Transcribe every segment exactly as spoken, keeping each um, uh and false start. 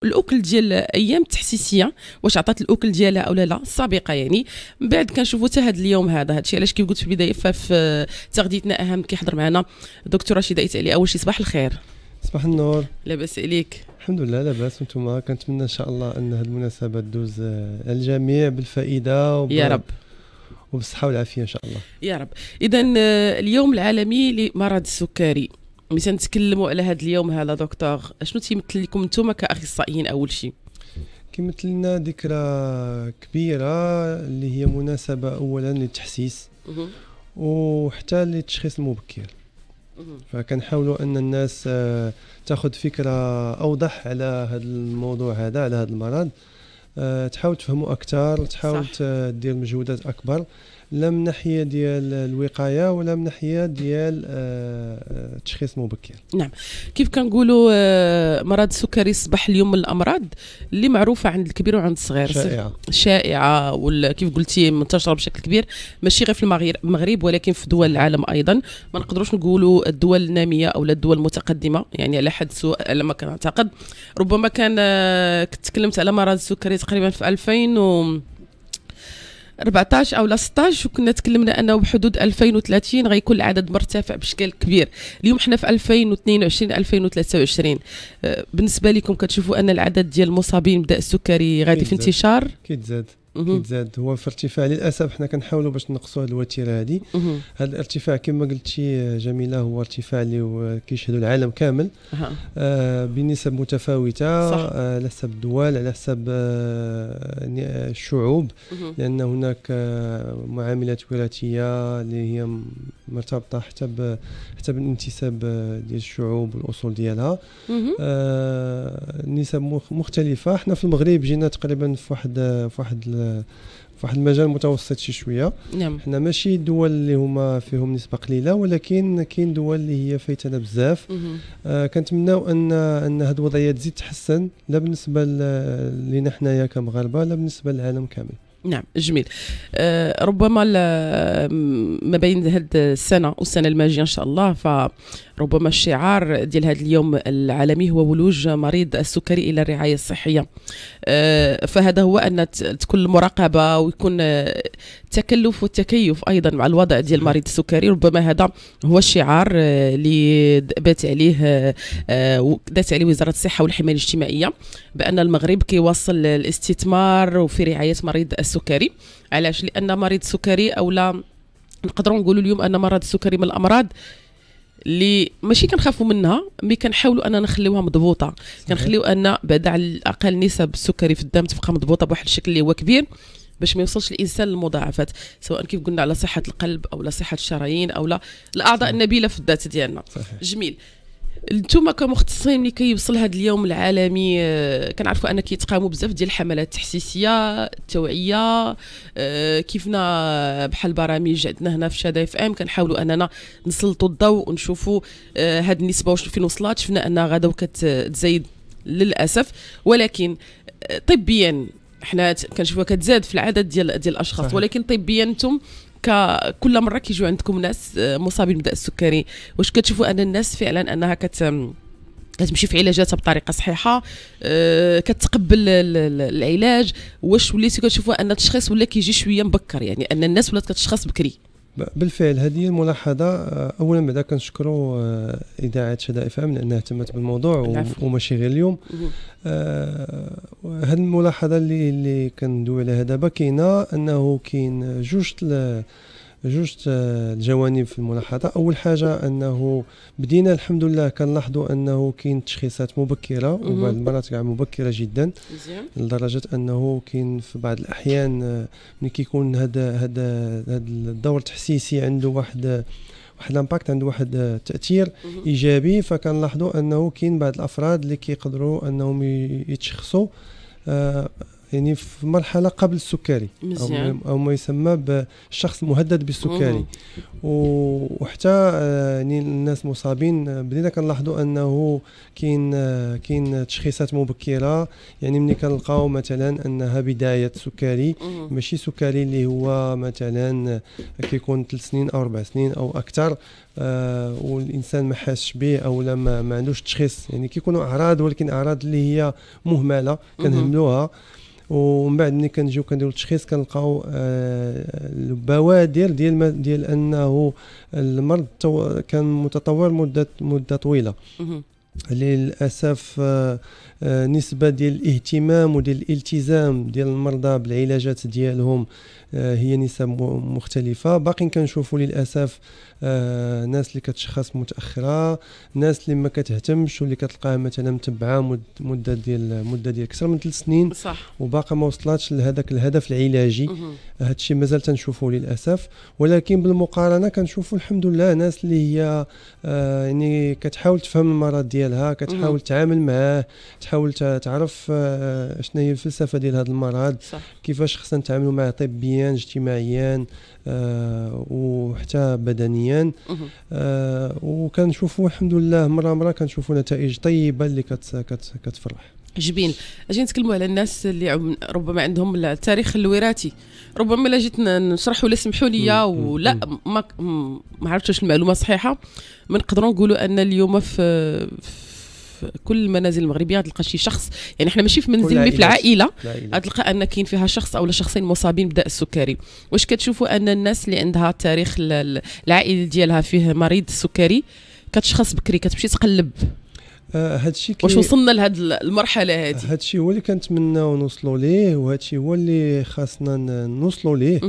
الاكل ديال ايام التحسيسيه واش عطات الاكل ديالها او لا لا السابقه يعني. من بعد كنشوفوا حتى هذا اليوم هذا هادشي علاش كيف قلت في البدايه ففي تغذيتنا اهم. كيحضر معنا دكتور رشيد عيت علي. اول شي صباح الخير. صباح النور. لاباس عليك؟ الحمد لله لاباس. وانتم كنتمنى ان شاء الله ان هذه المناسبه تدوز الجميع بالفائده وب... يا رب وبالصحه والعافيه ان شاء الله يا رب. اذا اليوم العالمي لمرض السكري، ملي نتكلموا على هذا اليوم هذا دكتور اشنو تيمثل لكم نتوما كاخصائيين؟ اول شيء كيمثل لنا ذكرى كبيره اللي هي مناسبه اولا للتحسيس وحتى للتشخيص المبكر. فكنحاولوا ان الناس تاخذ فكره اوضح على هذا الموضوع هذا، على هذا المرض، تحاول تفهموا اكثر، تحاول دير مجهودات اكبر، لا من ناحيه ديال الوقايه ولا من ناحيه ديال التشخيص المبكر. نعم، كيف كنقولوا مرض السكري اصبح اليوم من الامراض اللي معروفه عند الكبير وعند الصغير، شائعه شائعه ولا كيف قلتي منتشره بشكل كبير، ماشي غير في المغرب ولكن في دول العالم ايضا. ما نقدروش نقولوا الدول الناميه او الدول المتقدمه يعني، على حد سواء لما كنعتقد. ربما كان كنت تكلمت على مرض السكري تقريبا في ألفين وأربعطاش او ستطاش، وكنا تكلمنا انه بحدود ألفين وثلاثين غيكون العدد مرتفع بشكل كبير. اليوم حنا في ألفين واثنين وعشرين ألفين وثلاثة وعشرين. بالنسبه لكم كتشوفوا ان العدد ديال المصابين بداء السكري غادي في انتشار؟ كيتزاد كيتزاد هو في ارتفاع. للاسف حنا كنحاولوا باش نقصوا هذه الوتيره هذه. هذا الارتفاع كما قلتي جميله هو ارتفاع اللي كيشهدوا العالم كامل آه بنسب متفاوته آه على حسب الدول، على حسب آه الشعوب، لان هناك آه معاملات وراثيه اللي هي مرتبطه حتى حتى بالانتساب ديال الشعوب والاصول ديالها. آه نسب مختلفه. حنا في المغرب جينا تقريبا في واحد في واحد في واحد المجال متوسط شي شويه. نعم. حنا ماشي دول اللي هما فيهم نسبه قليله، ولكن كاين دول اللي هي فايتنا بزاف. آه كنتمناو ان ان هذه الوضعيه تزيد تحسن، لا بالنسبه لنا حنايا كمغاربه لا بالنسبه للعالم كامل. نعم جميل. آه ربما ما بين هذه السنه والسنه الماجيه ان شاء الله، فربما الشعار ديال هذا اليوم العالمي هو ولوج مريض السكري الى الرعايه الصحيه. آه فهذا هو ان تكون المراقبه ويكون التكلف والتكيف ايضا مع الوضع ديال مريض السكري. ربما هذا هو الشعار اللي بات عليه آه دات عليه وزاره الصحه والحمايه الاجتماعيه، بان المغرب كيواصل الاستثمار وفي رعايه مريض السكري. علاش؟ لان مريض السكري او لا نقدروا نقولوا اليوم ان مرض السكري من الامراض اللي ماشي كنخافوا منها، مي كنحاولوا اننا نخليوها مضبوطه، كنخليو ان بعد على الاقل نسب السكري في الدم تبقى مضبوطه بواحد الشكل اللي هو كبير باش ما يوصلش الانسان للمضاعفات، سواء كيف قلنا على صحه القلب او لا صحه الشرايين او لا الاعضاء النبيله في الذات ديالنا. جميل. انتم كمختصين ملي كيوصل هذا اليوم العالمي كنعرفوا ان كيتقاموا بزاف ديال الحملات التحسيسيه التوعيه، كيفنا بحال برامج عندنا هنا في شادا اف ام كنحاولوا اننا نسلطوا الضوء ونشوفوا هذه النسبه واش فين وصلت. شفنا انها غدا وكتزايد للاسف، ولكن طبيا حنا كنشوفوها كتزاد في العدد ديال ديال الاشخاص. صحيح. ولكن طبيا انتم كل مره كيجيو عندكم ناس مصابين بداء السكري، واش كتشوفوا ان الناس فعلا انها كت كتمشي في علاجاتها بطريقه صحيحه، أه كتقبل العلاج؟ واش وليتوا كتشوفوا ان التشخيص ولا كيجي شويه مبكر، يعني ان الناس ولات كتشخص بكري؟ بالفعل هذه الملاحظه. اولا بعدا كنشكروا اذاعه شادا اف ام لانها اهتمت بالموضوع وماشي غير اليوم. آه هذه الملاحظه اللي اللي كندوي عليها دابا كاينه انه كاين جوج جوج الجوانب في الملاحظه. اول حاجه انه بدينا الحمد لله كنلاحظوا انه كاين تشخيصات مبكره وبعض المرات كاع مبكره جدا، لدرجه انه كاين في بعض الاحيان ملي كيكون هذا هذا هذا الدور التحسيسي عنده واحد واحد الامباكت، عنده واحد التاثير ايجابي. فكنلاحظوا انه كاين بعض الافراد اللي كيقدروا انهم يتشخصوا آه يعني في مرحله قبل السكري أو, او ما يسمى بالشخص المهدد بالسكري. وحتى يعني الناس مصابين بدينا كنلاحظوا انه كاين كاين تشخيصات مبكره، يعني ملي كنلقاو مثلا انها بدايه سكري ماشي سكري اللي هو مثلا كيكون ثلاث سنين او اربع سنين او اكثر، آه والانسان ما حاسش به او لا ما, ما عندوش تشخيص، يعني كيكونوا اعراض ولكن اعراض اللي هي مهمله كنهملوها، ومن بعد ملي كنجيو كنديروا التشخيص كنلقاو آه البوادر ديال ديال انه المرض كان متطور مده مده طويله. للاسف آه آه نسبه ديال الاهتمام وديال الالتزام ديال المرضى بالعلاجات ديالهم آه هي نسب مختلفه. باقي كنشوفوا للاسف آه ناس اللي كتشخص متاخره، ناس اللي ما كتهتمش واللي كتلقاها مثلا متبعه مده ديال مده ديال اكثر من ثلاث سنين صح، وباقا ما وصلاتش لهذاك الهدف العلاجي. هذا الشيء مازال تنشوفوه للاسف، ولكن بالمقارنه كنشوفوا الحمد لله ناس اللي هي آه يعني كتحاول تفهم المرض ديالها، كتحاول تتعامل معاه، تحاول تعرف آه شنو هي الفلسفه ديال هذا المرض، صح. كيفاش خصنا نتعاملوا معاه طبيا اجتماعيا آه وحتى بدنيا. آه وكنشوفوا الحمد لله مره مره كنشوفوا نتائج طيبه اللي كت كت كتفرح. جميل. اجي نتكلموا على الناس اللي ربما عندهم التاريخ الوراثي، ربما لا جيت نشرح ولا سمحوا لي ولا ما ما عرفتش المعلومه صحيحه، ما نقدروا نقولوا ان اليوم في, في كل المنازل المغربيه تلقى شي شخص، يعني احنا ماشي في منزل مي في العائله تلقى ان كاين فيها شخص او شخصين مصابين بداء السكري. واش كتشوفوا ان الناس اللي عندها تاريخ العائلي ديالها فيه مريض السكري كتشخص بكري، كتمشي تقلب؟ آه هادشي واش وصلنا لهاد المرحله هذه؟ هادشي هو اللي كنتمناو نوصلوا ليه، وهادشي هو اللي خاصنا نوصلوا ليه،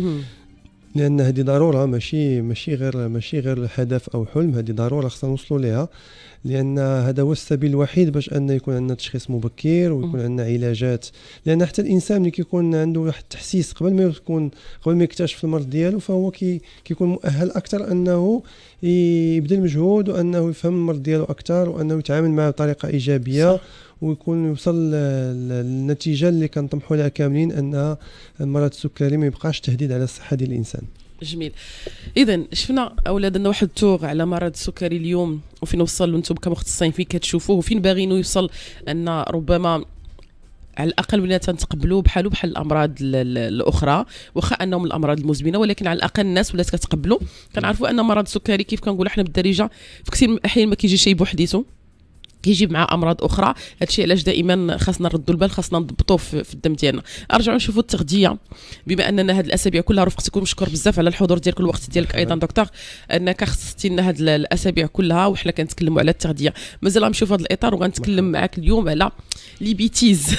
لان هذه ضروره، ماشي ماشي غير ماشي غير هدف او حلم، هذه ضروره خاصنا نوصلوا ليها، لان هذا هو السبيل الوحيد باش ان يكون عندنا تشخيص مبكر ويكون عندنا علاجات. لان حتى الانسان اللي كيكون عنده واحد التحسيس قبل ما يكون قبل ما يكتشف المرض ديالو، فهو كي كيكون مؤهل اكثر انه يبذل مجهود وانه يفهم المرض ديالو اكثر وانه يتعامل معه بطريقه ايجابيه. صح. ويكون يوصل للنتيجه اللي كنطمحوا لها كاملين، ان مرض السكري ما يبقاش تهديد على الصحه ديال الانسان. جميل. اذا شفنا اولادنا واحد التوغ على مرض السكري اليوم، وفين وصل وانتم كمختصين فين كتشوفوه، وفين باغينو يوصل، ان ربما على الاقل ولينا تنتقبلوا بحالو بحال الامراض الاخرى، واخا انهم الامراض المزمنه، ولكن على الاقل الناس ولات كتقبلوا. كنعرفوا ان مرض السكري كيف كنقولوا احنا بالدارجه في كثير من الاحيان ما كيجي شي بوحديته، كيجيب مع امراض اخرى. هادشي علاش دائما خاصنا نردوا البال، خاصنا نضبطوه في, في الدم ديالنا. ارجعوا نشوفوا التغذيه، بما اننا هاد الاسابيع كلها رفقتكم، مشكور بزاف على الحضور ديالك والوقت ديالك ايضا دكتور، انك خصصتي لنا هاد الاسابيع كلها وحنا كنتكلموا على التغذيه. مازال غنمشيو في هذا الاطار وغنتكلم معك اليوم على لي بيتيز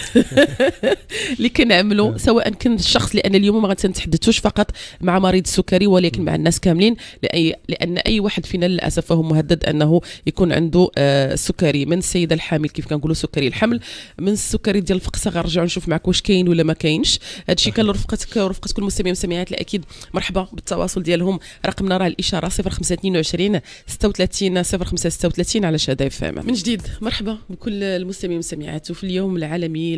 اللي كنعملوا، سواء كان الشخص، لان اليوم ما غنتحدثوش فقط مع مريض السكري ولكن مع الناس كاملين، لأي لان اي واحد فينا للاسف فهو مهدد انه يكون عنده آه سكري، من السيده الحامل كيف كنقولوا سكري الحمل، من السكري ديال الفقصه. غنرجعوا نشوف معك واش كاين ولا ما كاينش. هادشي كان رفقتك ورفقه كل المستمعين والمستمعات اللي اكيد مرحبا بالتواصل ديالهم. رقمنا راه الاشاره صفر خمسة اثنين وعشرين ستة وثلاثين صفر خمسة ستة وثلاثين على شادة اف ام. من جديد مرحبا بكل المستمعين والمستمعات. وفي اليوم العالمي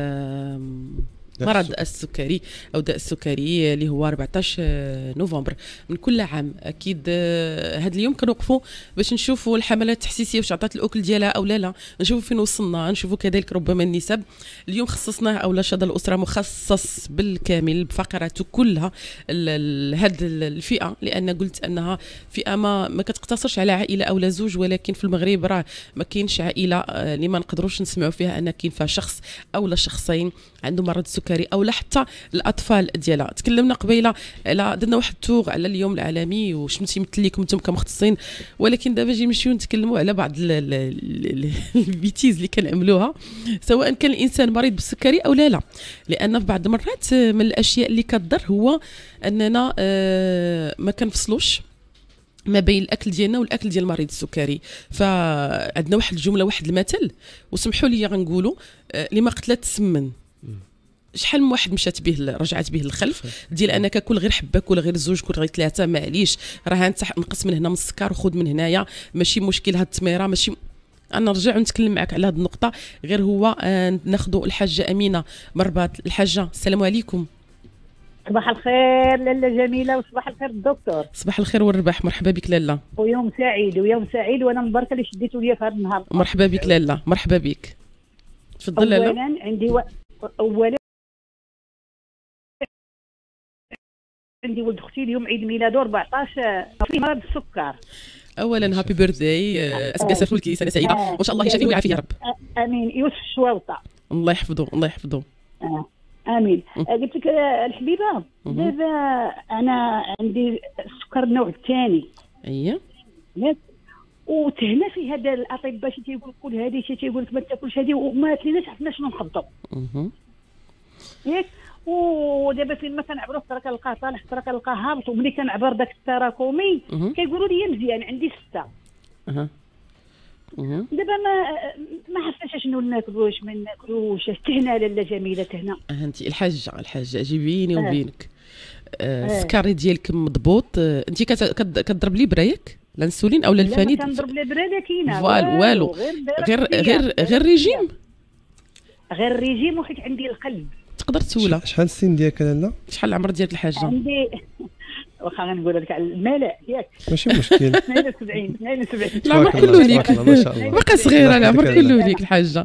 مرض السكري او داء السكري اللي هو أربعطاش نوفمبر من كل عام، اكيد هذا اليوم كنوقفوا باش نشوفوا الحملات التحسيسيه واش عطات الاكل ديالها او لا لا، نشوفوا فين وصلنا، نشوفوا كذلك ربما النسب. اليوم خصصناه او شهاده الاسره مخصص بالكامل بفقراته كلها هذه الفئه، لان قلت انها فئه ما ما كتقتصرش على عائله او لا زوج، ولكن في المغرب راه ما كاينش عائله اللي ما نقدروش نسمعوا فيها ان كاين فيها شخص او لا شخصين عنده مرض السكري او لا حتى الاطفال ديالها. تكلمنا قبيله على درنا واحد التوغ على اليوم العالمي وشنو تيمثل لكم انتم كمختصين، ولكن دابا جي نمشيو نتكلموا على بعض البيتيز اللي كنعملوها، سواء كان الانسان مريض بالسكري او لا لا، لان في بعض المرات من الاشياء اللي كتضر هو اننا ما كنفصلوش ما بين الاكل ديالنا والاكل ديال مريض السكري. فعندنا واحد الجمله واحد المثل، وسمحوا لي غنقولوا اللي ما قتلت تسمن. شحال من واحد مشات به رجعت به للخلف، ديال انا كاكل غير حبه، كل غير زوج، كل غير ثلاثه، معليش راه انت نقص من هنا من السكر وخذ من هنايا، ماشي مشكل هاد التميره ماشي. انا نرجع ونتكلم معك على هذه النقطه، غير هو آه ناخذوا الحاجه امينه مرباط. الحاجه السلام عليكم. صباح الخير لاله جميله، وصباح الخير الدكتور. صباح الخير والرباح، مرحبا بك لاله. ويوم سعيد ويوم سعيد، وانا مباركه اللي شديتوا لي في هذا النهار. مرحبا بك لاله، مرحبا بك. تفضل لاله. اولا عندي و... اولا عندي ولد اختي اليوم عيد ميلاده أربعطاش في مرض السكر. اولا هابي بيرثداي، اسكاسف لك سنه سعيده وان شاء الله يشافيه ويعافيه يا رب. امين. يوسف الشواوطه الله يحفظه الله يحفظه. آه. امين. قلت لك الحبيبه دابا انا عندي السكر النوع الثاني. اييه وتهنا في هذا الاطباء شي تيقول كل هذه شي تيقول لك ما تاكلش هذه وما تليناش عرفنا شنو نخبطوا ياك. ودابا فين ما كنعبروا خطره كنلقاه طالع خطره كنلقاه هابط، وملي كنعبر داك التراكمي كيقولوا لي مزيان عندي سته. اها دابا ما ما عرفتش شنو ناكل واش ما ناكلوش. تهنا لاله جميله تهنا. انت الحاجه الحاجه جيبيني وبينك السكاري ديالك مضبوط. انت كتضرب لي برايك الانسولين او الفانيد؟ لا كنضرب لي برا كاينه والو غير غير غير ريجيم غير ريجيم وحيت عندي القلب. تقدر تسولها شحال السن ديالك لاله؟ شحال العمر ديالك الحاجه؟ عندي واخا غنقول لك على الملأ ياك ماشي مشكل. اثنين وسبعين اثنين وسبعين العمر كله ليك باقا صغيره العمر كله ليك الحاجه.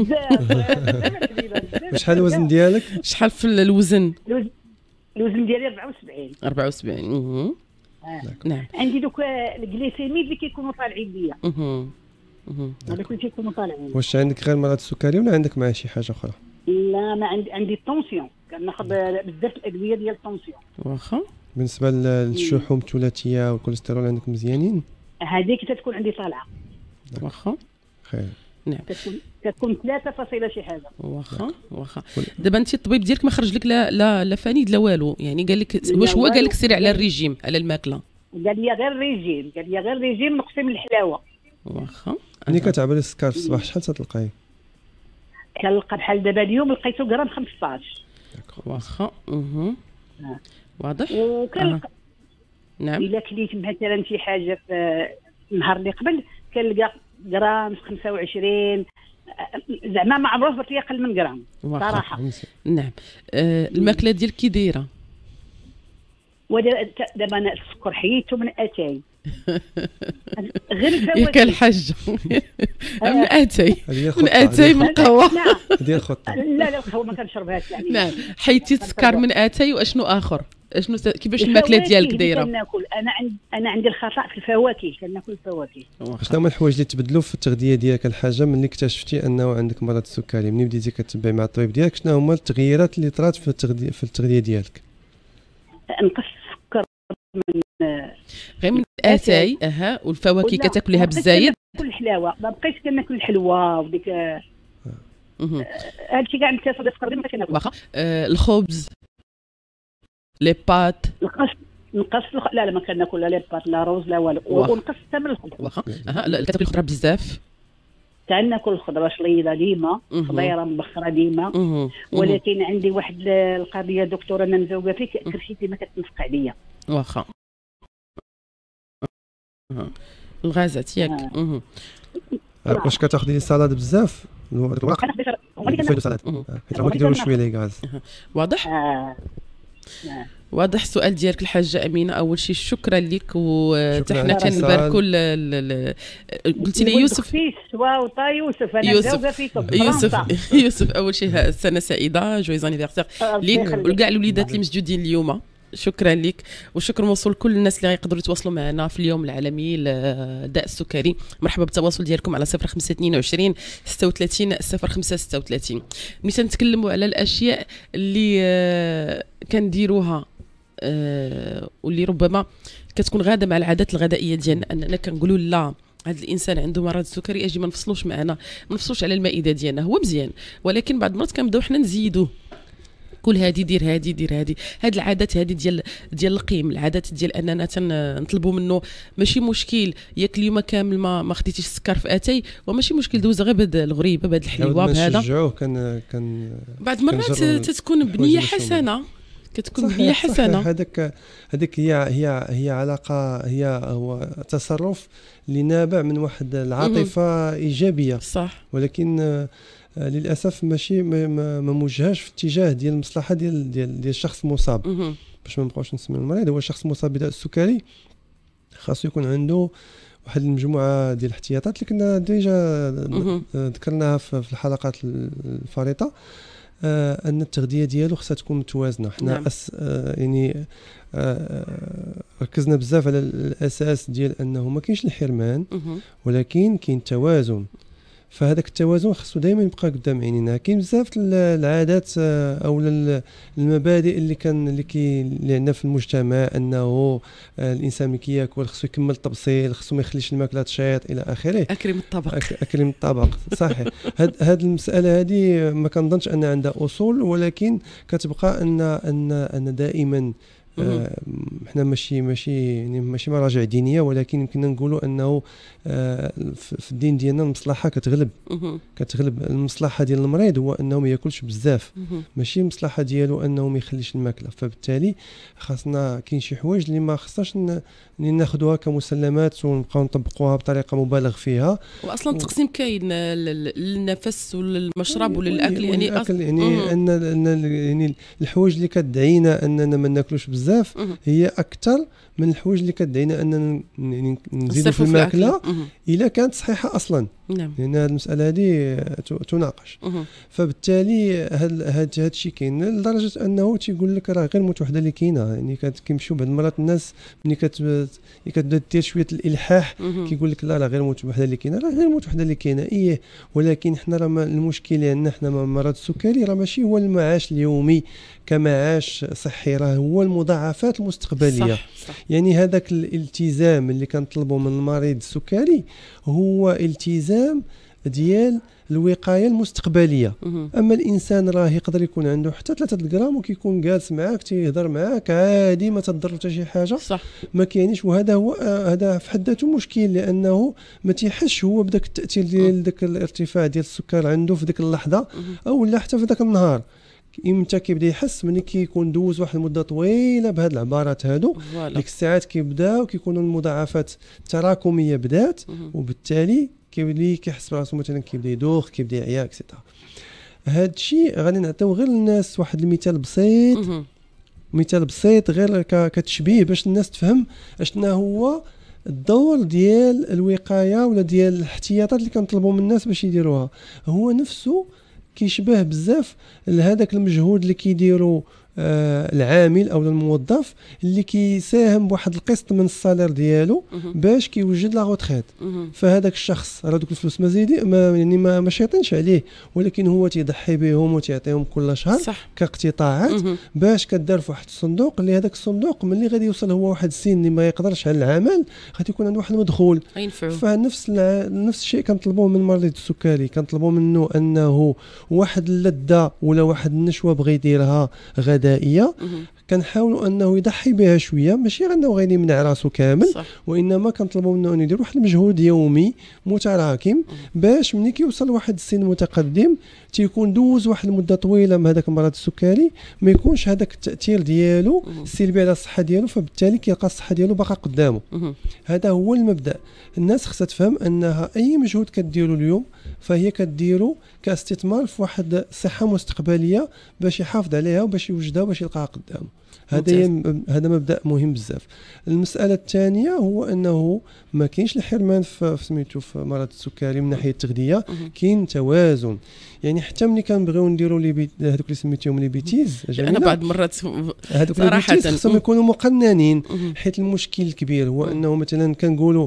شحال الوزن ديالك؟ شحال في الوزن؟ الوزن ديالي أربعة وسبعين. أربعة وسبعين. اها نعم. عندي دوك الجليسيمي اللي كيكونوا طالعين ليا. اها اها هذوك اللي كيكونوا طالعين. واش عندك غير مرض السكري ولا عندك معاه شي حاجه اخرى؟ لا ما عندي عندي الطونسيون، كناخذ بزاف الادويه ديال الطونسيون. واخا. بالنسبه للشحوم الثلاثيه والكوليسترول عندك مزيانين؟ هذيك تتكون عندي طالعه. واخا خير. نعم. كتكون كتكون ثلاثة فاصلة شي حاجه. واخا واخا. دابا انت الطبيب ديالك ما خرج لك لا لا لا فنيد لا والو، يعني قال لك واش هو قال لك سيري على الريجيم على الماكله؟ قال لي غير ريجيم، قال لي غير ريجيم نقصي من الحلاوه. واخا. ملي كتعبر السكر في الصباح شحال تلقاي؟ كنلقى بحال دابا اليوم لقيته غرام خمسطاش. واخا. اها واضح. وكنلقى نعم. الا كليت مثلا شي حاجه في النهار اللي قبل كنلقى غرام خمسة وعشرين، زعما ما عمره فرت لي اقل من غرام صراحه. نعم. آه الماكله ديالك كي دايره؟ ودابا انا السكر حيدته من اتاي غير الفواكه ياك الحاج من اتاي من اتاي من قهوه ديال الخطه. لا لا القهوه ما كنشربهاش يعني. نعم حيدتي السكر من اتاي واشنو اخر؟ اشنو كيفاش الماكله ديالك دايره؟ كناكل انا عندي انا عندي الخطا في الفواكه، كناكل الفواكه. شنو هما الحوايج اللي تبدلوا في التغذيه ديالك الحاجه ملي اكتشفتي انه عندك مرض السكري؟ ملي بديتي كتبعي مع الطبيب ديالك شنو هما التغييرات اللي طرات في التغذيه في التغذيه ديالك؟ نقص السكر من غير من اتاي اها، والفواكه كتاكليها بالزايد؟ كل الحلاوه ما بقيتش كناكل الحلوى وديك هادشي كاع متصل تقريبا ما كناكل. واخا. آه الخبز لي بات نقص نقص لا لا ما كناكل لا لي بات لا روز لا والو، ونقص حتى من الخضر. واخا. اها لا كتاكلي الخضره بزاف؟ كناكل الخضره شليضه ديما، خضيره مبخره ديما، ولكن عندي واحد القضيه دكتوره انا مزوجه فيك كرشيتي ما كتنفق عليا. واخا. الغازات ياك. اها واش كتاخذي سلطه بزاف؟ الوراق فيدو سلطه حيت هما كيديروا شويه لي غاز. واضح. واضح السؤال ديالك الحاجه امينه. اول شيء شكرا لك، وحتى حنا كنباركوا قلتي لي يوسف وطا يوسف انا مزوجه فيكم يوسف يوسف اول شيء سنه سعيده جويز انيفرسير ليك وكاع الوليدات اللي مسجودين اليوم. شكرا لك، وشكر موصول لكل الناس اللي غيقدروا يتواصلوا معنا في اليوم العالمي للداء السكري. مرحبا بالتواصل ديالكم على صفر خمسة اثنين وعشرين ستة وثلاثين صفر خمسة ستة وثلاثين. ملي تنتكلموا على الاشياء اللي كنديروها واللي ربما كتكون غاده مع العادات الغذائيه ديالنا، اننا كنقولوا لا هذا الانسان عنده مرض السكري اجي ما نفصلوش معنا، ما نفصلوش على المائده ديالنا. هو مزيان، ولكن بعض المرات كنبداو حنا نزيدوه، كل هادي دير هادي دير هادي. هاد العادات هادي ديال ديال القيم، العادات ديال اننا تنطلبوا منه ماشي مشكل ياك اليوم كامل ما ما خديتيش السكر في اتاي، وماشي مشكل دوز غير بهاد الغريبه بهاد الحليوه بهذا. نشجعوه كان كان بعض المرات تتكون بنيه حسنه، كتكون بنيه حسنه. هذاك هذيك هي هي هي علاقه، هي هو تصرف اللي نابع من واحد العاطفه ايجابيه صح، ولكن للاسف ماشي ما موجهاش في اتجاه ديال المصلحه ديال ديال ديال الشخص المصاب. باش ما نبقاوش نسميو المريض، هو الشخص المصاب بداء السكري خاصو يكون عنده واحد المجموعه ديال الاحتياطات اللي كنا ديجا ذكرناها في الحلقات الفارطه. آه ان التغذيه ديالو خصها تكون متوازنه. حنا نعم. أس آه يعني آه ركزنا بزاف على الاساس ديال انه ما كاينش الحرمان ولكن كاين توازن، فهذاك التوازن خصو دائما يبقى قدام عينينا. كاين بزاف العادات او المبادئ اللي كان اللي كي اللي عندنا في المجتمع، انه الانسان ملي كياكل خصو يكمل التبصيل، خصو ما يخليش الماكله تشيط الى اخره. اكرم الطبق اكرم الطبق صحيح. هاد هاد المساله هذه ما كنظنش ان عندها اصول، ولكن كتبقى ان ان ان دائما آه احنا ماشي ماشي يعني ماشي مراجع دينيه، ولكن يمكننا نقولوا انه آه في الدين ديالنا المصلحه كتغلب كتغلب المصلحه ديال المريض هو انه ما ياكلش بزاف، ماشي المصلحه ديالو انه ما يخليش الماكله. فبالتالي خاصنا كاين شي حوايج اللي ما خصناش ناخذوها كمسلمات ونبقاو نطبقوها بطريقه مبالغ فيها. واصلا التقسيم كاين للنفس وللمشرب وللاكل، يعني الاكل يعني ان يعني الحوايج اللي كتدعينا اننا ما ناكلوش بزاف هي اكثر من الحوايج اللي كتدعينا اننا نزيدوا في الماكله الا كانت صحيحه اصلا. نعم. لان هذه المساله هذه تناقش. فبالتالي هذا هذا الشيء كاين لدرجه انه تيقول لك راه غير الموت وحده اللي كاينه. يعني كيمشيو بعض المرات الناس ملي كتبدا دير شويه الالحاح كيقول لك لا راه غير الموت وحده اللي كاينه، راه غير الموت وحده اللي كاينه ايه، ولكن حنا راه المشكله ان حنا مرض السكري راه ماشي هو المعاش اليومي كمعاش صحي، راه هو المضاعفات المستقبليه. صح صح. يعني هذاك الالتزام اللي كنطلبوا من المريض السكري هو التزام ديال الوقايه المستقبليه. اما الانسان راه يقدر يكون عنده حتى ثلاثة غرام وكيكون جالس معاك تيهضر معاك عادي ما تضر حتى شي حاجه. صح. ما كاينش، وهذا هو هذا في حد ذاته مشكل، لانه ما تيحسش هو بداك التاثير ديال داك الارتفاع ديال السكر عنده في ديك اللحظه او لا حتى في ذاك النهار. امتى كيبدا يحس؟ ملي كيكون دوز واحد المده طويله بهاد العبارات هادو، ديك الساعات كيبداو كيكونوا المضاعفات التراكميه بدات، وبالتالي كيولي كيحس براسو مثلا كيبدا يدوخ كيبدا يعيا اكسيتيرا. هاد الشيء غادي نعطيو غير للناس واحد المثال بسيط، مثال بسيط غير كتشبيه باش الناس تفهم اشنا هو الدور ديال الوقايه ولا ديال الاحتياطات اللي كنطلبوا من الناس باش يديروها. هو نفسه كيشبه بزاف لهذاك المجهود اللي كيديروا آه العامل او الموظف اللي كيساهم بواحد القسط من الصالير ديالو باش كيوجد لا روتريت. فهذاك الشخص راه دوك الفلوس ما زيدي ما يعني ما, ما شايطينش عليه، ولكن هو تيضحي بهم وتيعطيهم كل شهر كاقتطاعات باش كدار في واحد الصندوق، اللي هذاك الصندوق ملي غادي يوصل هو واحد السن اللي ما يقدرش على العمل غادي يكون عنده واحد المدخول. فنفس نفس الشيء كنطلبوه من مريض السكري، كنطلبوا منه انه واحد اللذه ولا واحد النشوه بغى يديرها غدائيه كنحاولوا انه يضحي بها شويه، ماشي انه غادي يمنع راسو كامل صح. وانما كنطلبوا منه انه يدير واحد المجهود يومي متراكم باش ملي كيوصل واحد السن متقدم تيكون دوز واحد المده طويله من هذاك المرض السكري ما يكونش هذاك التاثير ديالو السلبي على الصحه ديالو، فبالتالي كيلقى الصحه ديالو باقا قدامه. هذا هو المبدا. الناس خصها تفهم انها اي مجهود كديروا اليوم فهي كديروا كاستثمار في واحد صحه مستقبليه باش يحافظ عليها وباش يوجدها وباش يلقاها قدامه. هذا هذا مبدا مهم بزاف. المساله الثانيه هو انه ما كاينش الحرمان في سميتو في مرض السكري من ناحيه التغذيه، كاين توازن. يعني حتى ملي كنبغيو نديروا لي بيت هذوك اللي سميتهم لي بيتيز انا بعض المرات صراحه خصهم يكونوا مقننين، حيت المشكل الكبير هو انه مثلا كنقولوا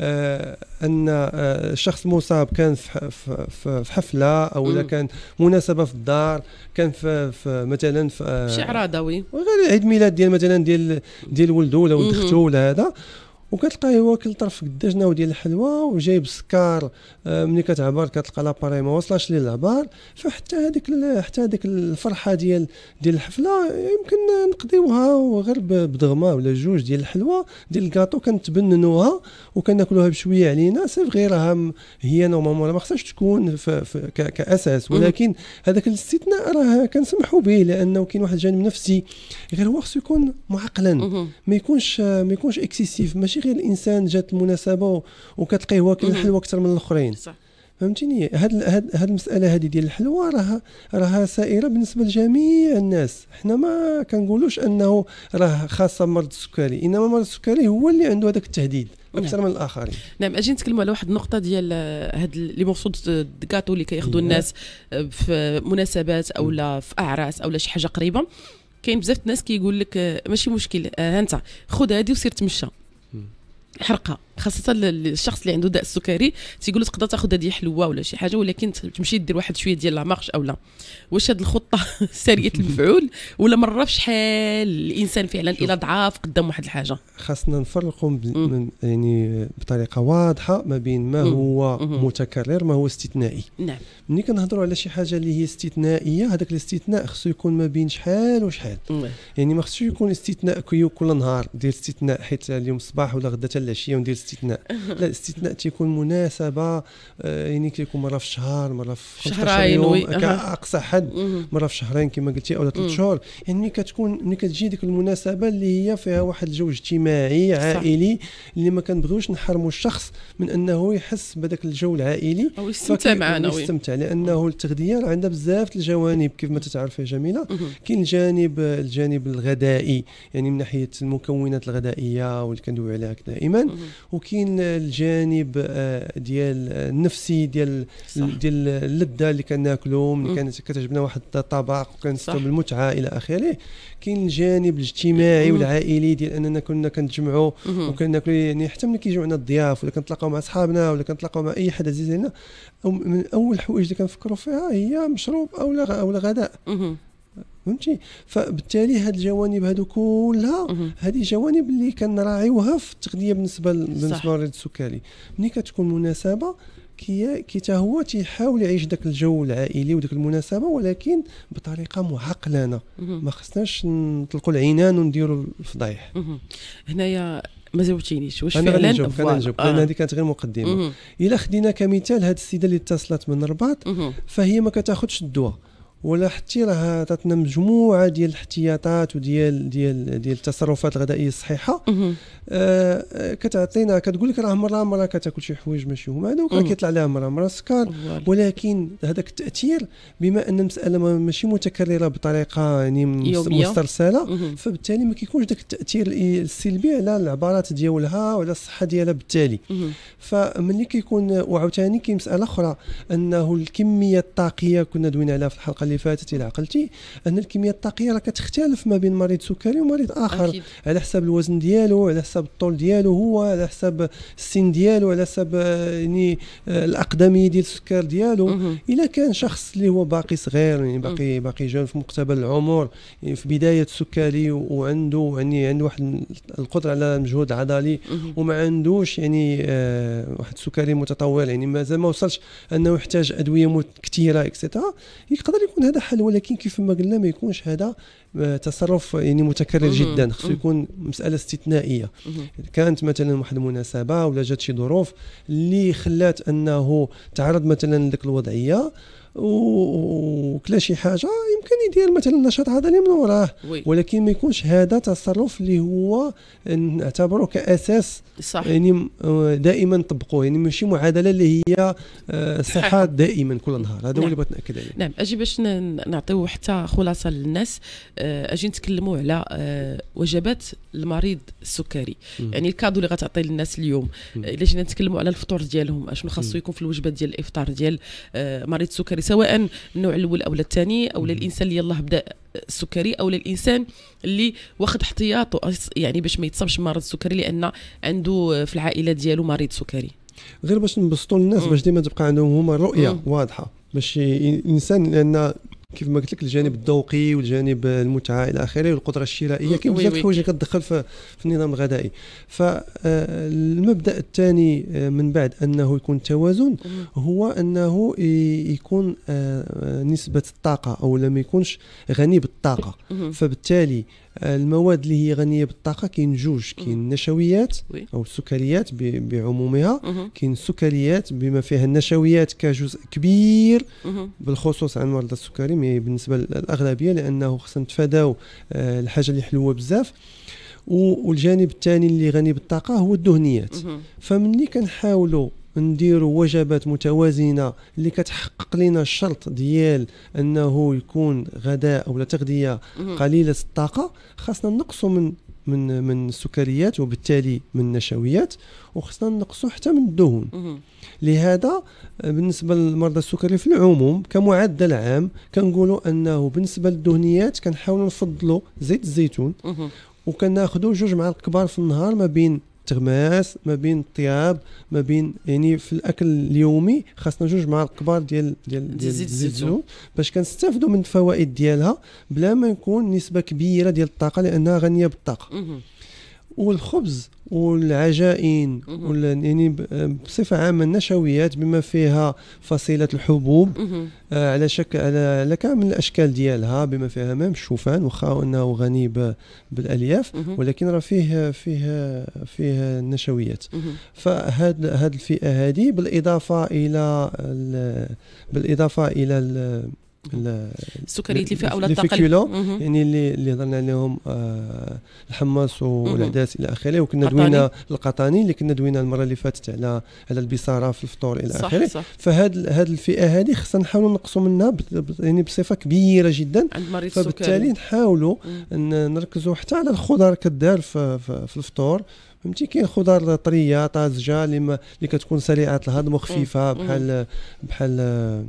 آه ان آه الشخص مصاب كان في, في, في حفله او لا كان مناسبه في الدار، كان في, في مثلا في آه شي عراضوي غير عيد ميلاد ديال مثلا ديال ديال ولده ولا ولد اخته ولا هذا، وكتلقاه واكل طرف قداجنا وديال الحلوى وجايب السكر. آه ملي كتعبر كتلقى لاباري ما وصلش ليه العبار، فحتى هذيك حتى هذيك الفرحه ديال ديال الحفله يمكن نقضيوها غير بدغمه ولا جوج ديال الحلوى ديال الكاطو كنتبننوها وكناكلوها بشويه علينا. سيف غيرها هي نورمالمون ما خصهاش تكون في في كاساس، ولكن هذاك الاستثناء راه كنسمحوا به لانه كاين واحد الجانب نفسي غير هو خصو يكون معقلا، ما يكونش ما يكونش اكسيسيف. ماشي غير الانسان جات المناسبه وكتلقيه واكل الحلوى اكثر من الاخرين صح. فهمتيني؟ هاد هاد المساله هذه ديال الحلوى راه راها سائره بالنسبه لجميع الناس. حنا ما كنقولوش انه راه خاصه مرض السكري، انما مرض السكري هو اللي عنده هذاك التهديد اكثر نعم. من الاخرين. نعم. اجي نتكلموا على واحد النقطه ديال هاد لي مورسو دكاتو اللي كياخذوا الناس في مناسبات او لا في اعراس او لا شي حاجه قريبه. كاين بزاف الناس كيقول لك ماشي مشكل، ها انت خذ هذه وسير تمشى حرقه، خاصه الشخص اللي عنده داء السكري تيقول له تقدر تاخذ هذه حلوه ولا شي حاجه، ولكن تمشي دير واحد شويه ديال لا مارش او لا. واش هذه الخطه ساريه المفعول ولا مره في شحال الانسان فعلا الى ضعاف قدام واحد الحاجه؟ خاصنا نفرقوا من يعني بطريقه واضحه ما بين ما هو م. متكرر ما هو استثنائي. نعم. ملي كنهضروا على شي حاجه اللي هي استثنائيه، هذاك الاستثناء خصو يكون ما بين شحال وشحال. م. يعني ما خصوش يكون استثناء كل نهار دير استثناء حيت اليوم الصباح ولا غدا حتى العشيه وندير استثناء. لا، الاستثناء تيكون مناسبه، يعني كيكون مره في الشهر، مره في خمسطاش يوم كاقصى حد، مره في شهرين كما قلتي او ثلاث شهور. يعني ملي كتكون ملي كتجي ديك المناسبه اللي هي فيها واحد الجو اجتماعي عائلي اللي ما كنبغيوش نحرموا الشخص من انه يحس بهذاك الجو العائلي او يستمتع معنا ويستمتع، لانه التغذيه عندها بزاف الجوانب كيف ما تتعرف يا جميله. كاين الجانب الجانب الغذائي، يعني من ناحيه المكونات الغذائيه واللي كندوي عليها دائما، وكاين الجانب ديال النفسي ديال ديال اللذه اللي كناكلوا ملي كانت كتعجبنا واحد الطبق وكنستمتعوا بالمتعه الى اخره. كاين الجانب الاجتماعي والعائلي ديال اننا كنا كنتجمعوا وكناكلوا، يعني حتى ملي كيجيو عندنا الضياف ولا كنتلاقاو مع اصحابنا ولا كنتلاقاو مع اي حد عزيز علينا، من اول الحوايج اللي كنفكروا فيها هي مشروب او لا او غداء. فهمتي؟ فبالتالي هاد الجوانب هادو كلها هذه جوانب اللي كنراعيوها في التغذيه بالنسبه بالنسبه للمريض السكري. ملي كتكون مناسبه كي كي تا هو تيحاول يعيش داك الجو العائلي وداك المناسبه، ولكن بطريقه معقلانه. ما خصناش نطلقوا العنان ونديروا الفضايح. هنايا ما جاوبتينيش واش فعلا فعلا نجاوب كان نجاوب لان هذه كانت غير مقدمه. الا خدينا كمثال هذه السيده اللي اتصلت من الرباط، فهي ما كتاخذش الدواء ولا حتى راه عطاتنا مجموعه ديال الاحتياطات وديال ديال ديال التصرفات الغذائيه الصحيحه. آه كتعطينا كتقول لك راه مره مره كتاكل شي حوايج ماشي هما هذوك، راه كيطلع لها مره مره السكر، ولكن هذاك التاثير بما ان المساله ماشي متكرره بطريقه يعني مسترسله، فبالتالي ما كيكونش داك التاثير السلبي على العبارات ديالها وعلى الصحه ديالها بالتالي. فملي كيكون وعاوتاني كاين مساله اخرى، انه الكميه الطاقيه كنا دوينا عليها في الحلقه اللي فاتت الى عقلتي، ان الكميه الطاقيه راه كتختلف ما بين مريض سكري ومريض اخر. أكيد. على حسب الوزن ديالو، على حسب الطول ديالو هو، على حسب السن ديالو، على حسب يعني الاقدميه ديال السكر ديالو. الا كان شخص اللي هو باقي صغير، يعني باقي باقي جون في مقتبل العمر، يعني في بدايه السكري وعنده يعني عنده واحد القدره على المجهود العضلي وما عندوش يعني آه واحد السكري متطور، يعني مازال ما وصلش انه يحتاج ادويه كثيره اكسترا، يقدر يكون هذا حل. ولكن كيف ما قلنا ما يكونش هذا تصرف يعني متكرر جدا، خصو يكون مساله استثنائيه. كانت مثلا واحد المناسبه ولا جات شي ظروف اللي خلات انه تعرض مثلا لديك الوضعيه وكلا شي حاجه، يمكن يدير مثلا نشاط عضلي من وراه، ولكن ما يكونش هذا تصرف اللي هو نعتبره كاساس صح. يعني دائما نطبقوه، يعني ماشي معادله اللي هي صحه دائما كل نهار. هذا هو اللي بغيت ناكد عليه. نعم. اجي باش نعطيو حتى خلاصه للناس، اجي نتكلموا على وجبات المريض السكري. م. يعني الكادو اللي غتعطي للناس اليوم، الا جينا نتكلموا على الفطور ديالهم، اشنو خاصو يكون في الوجبات ديال الافطار ديال مريض السكري، سواء النوع الاول او الثاني، او الانسان اللي يلاه بدا السكري، او الانسان اللي واخد احتياطه يعني باش ما يتصابش بمرض السكري لان عنده في العائله ديالو مريض سكري. غير باش نبسطوا للناس باش ديما تبقى عندهم هما الرؤيه واضحه، باش الانسان لان كيف ما قلت لك الجانب الذوقي والجانب المتعه الى اخره والقدره الشرائيه، كاين بزاف الحوايج اللي كتدخل في, في النظام الغذائي. فالمبدا الثاني من بعد انه يكون توازن هو انه يكون نسبه الطاقه او لما يكونش غني بالطاقه. فبالتالي المواد اللي هي غنيه بالطاقه كاين جوج، كاين النشويات او السكريات بعمومها، كاين السكريات بما فيها النشويات كجزء كبير بالخصوص عن مرضى السكري بالنسبه للاغلبيه، لانه خصنا نتفاداو الحاجه اللي حلوه بزاف. والجانب الثاني اللي غني بالطاقه هو الدهنيات. فمني كنحاولوا نديروا وجبات متوازنه اللي كتحقق لنا الشرط ديال انه يكون غداء او تغذيه قليله الطاقه، خاصنا نقصوا من من من السكريات وبالتالي من النشويات، وخصنا نقصوا حتى من الدهون. لهذا بالنسبه للمرضى السكري في العموم كمعدل عام كنقولوا انه بالنسبه للدهنيات كنحاولوا نفضلوا زيت الزيتون، وكناخذوا جوج معالق كبار في النهار ما بين تغماس ما بين الطياب ما بين يعني في الاكل اليومي خاصنا جوج معالق كبار ديال ديال, ديال زيت الزيتون باش كنستافدوا من الفوائد ديالها بلا ما يكون نسبه كبيره ديال الطاقه لانها غنيه بالطاقه. والخبز والعجائن يعني بصفه عامه النشويات بما فيها فصيله الحبوب آه على شكل على, على كامل الاشكال ديالها بما فيها مام الشوفان واخا انه غني بالالياف ولكن راه فيه فيه فيه النشويات. فهاد هاد الفئه هذه بالاضافه الى بالاضافه الى السكريات اللي فيها او الطاقه يعني اللي اللي هضرنا عليهم آه الحمص والعدس الى اخره، وكنا دوينا القطاني اللي كنا دوينا المره اللي فاتت على على البصاره في الفطور الى اخره. فهاد هاد الفئه هذه خصنا نحاولوا نقصوا منها يعني بصفه كبيره جدا عند مريض السكري. فبالتالي نحاولوا نركزوا حتى على الخضر كدار في, في, في الفطور. فهمتي كاين خضار طريه طازجه اللي اللي كتكون سريعه الهضم وخفيفه بحال بحال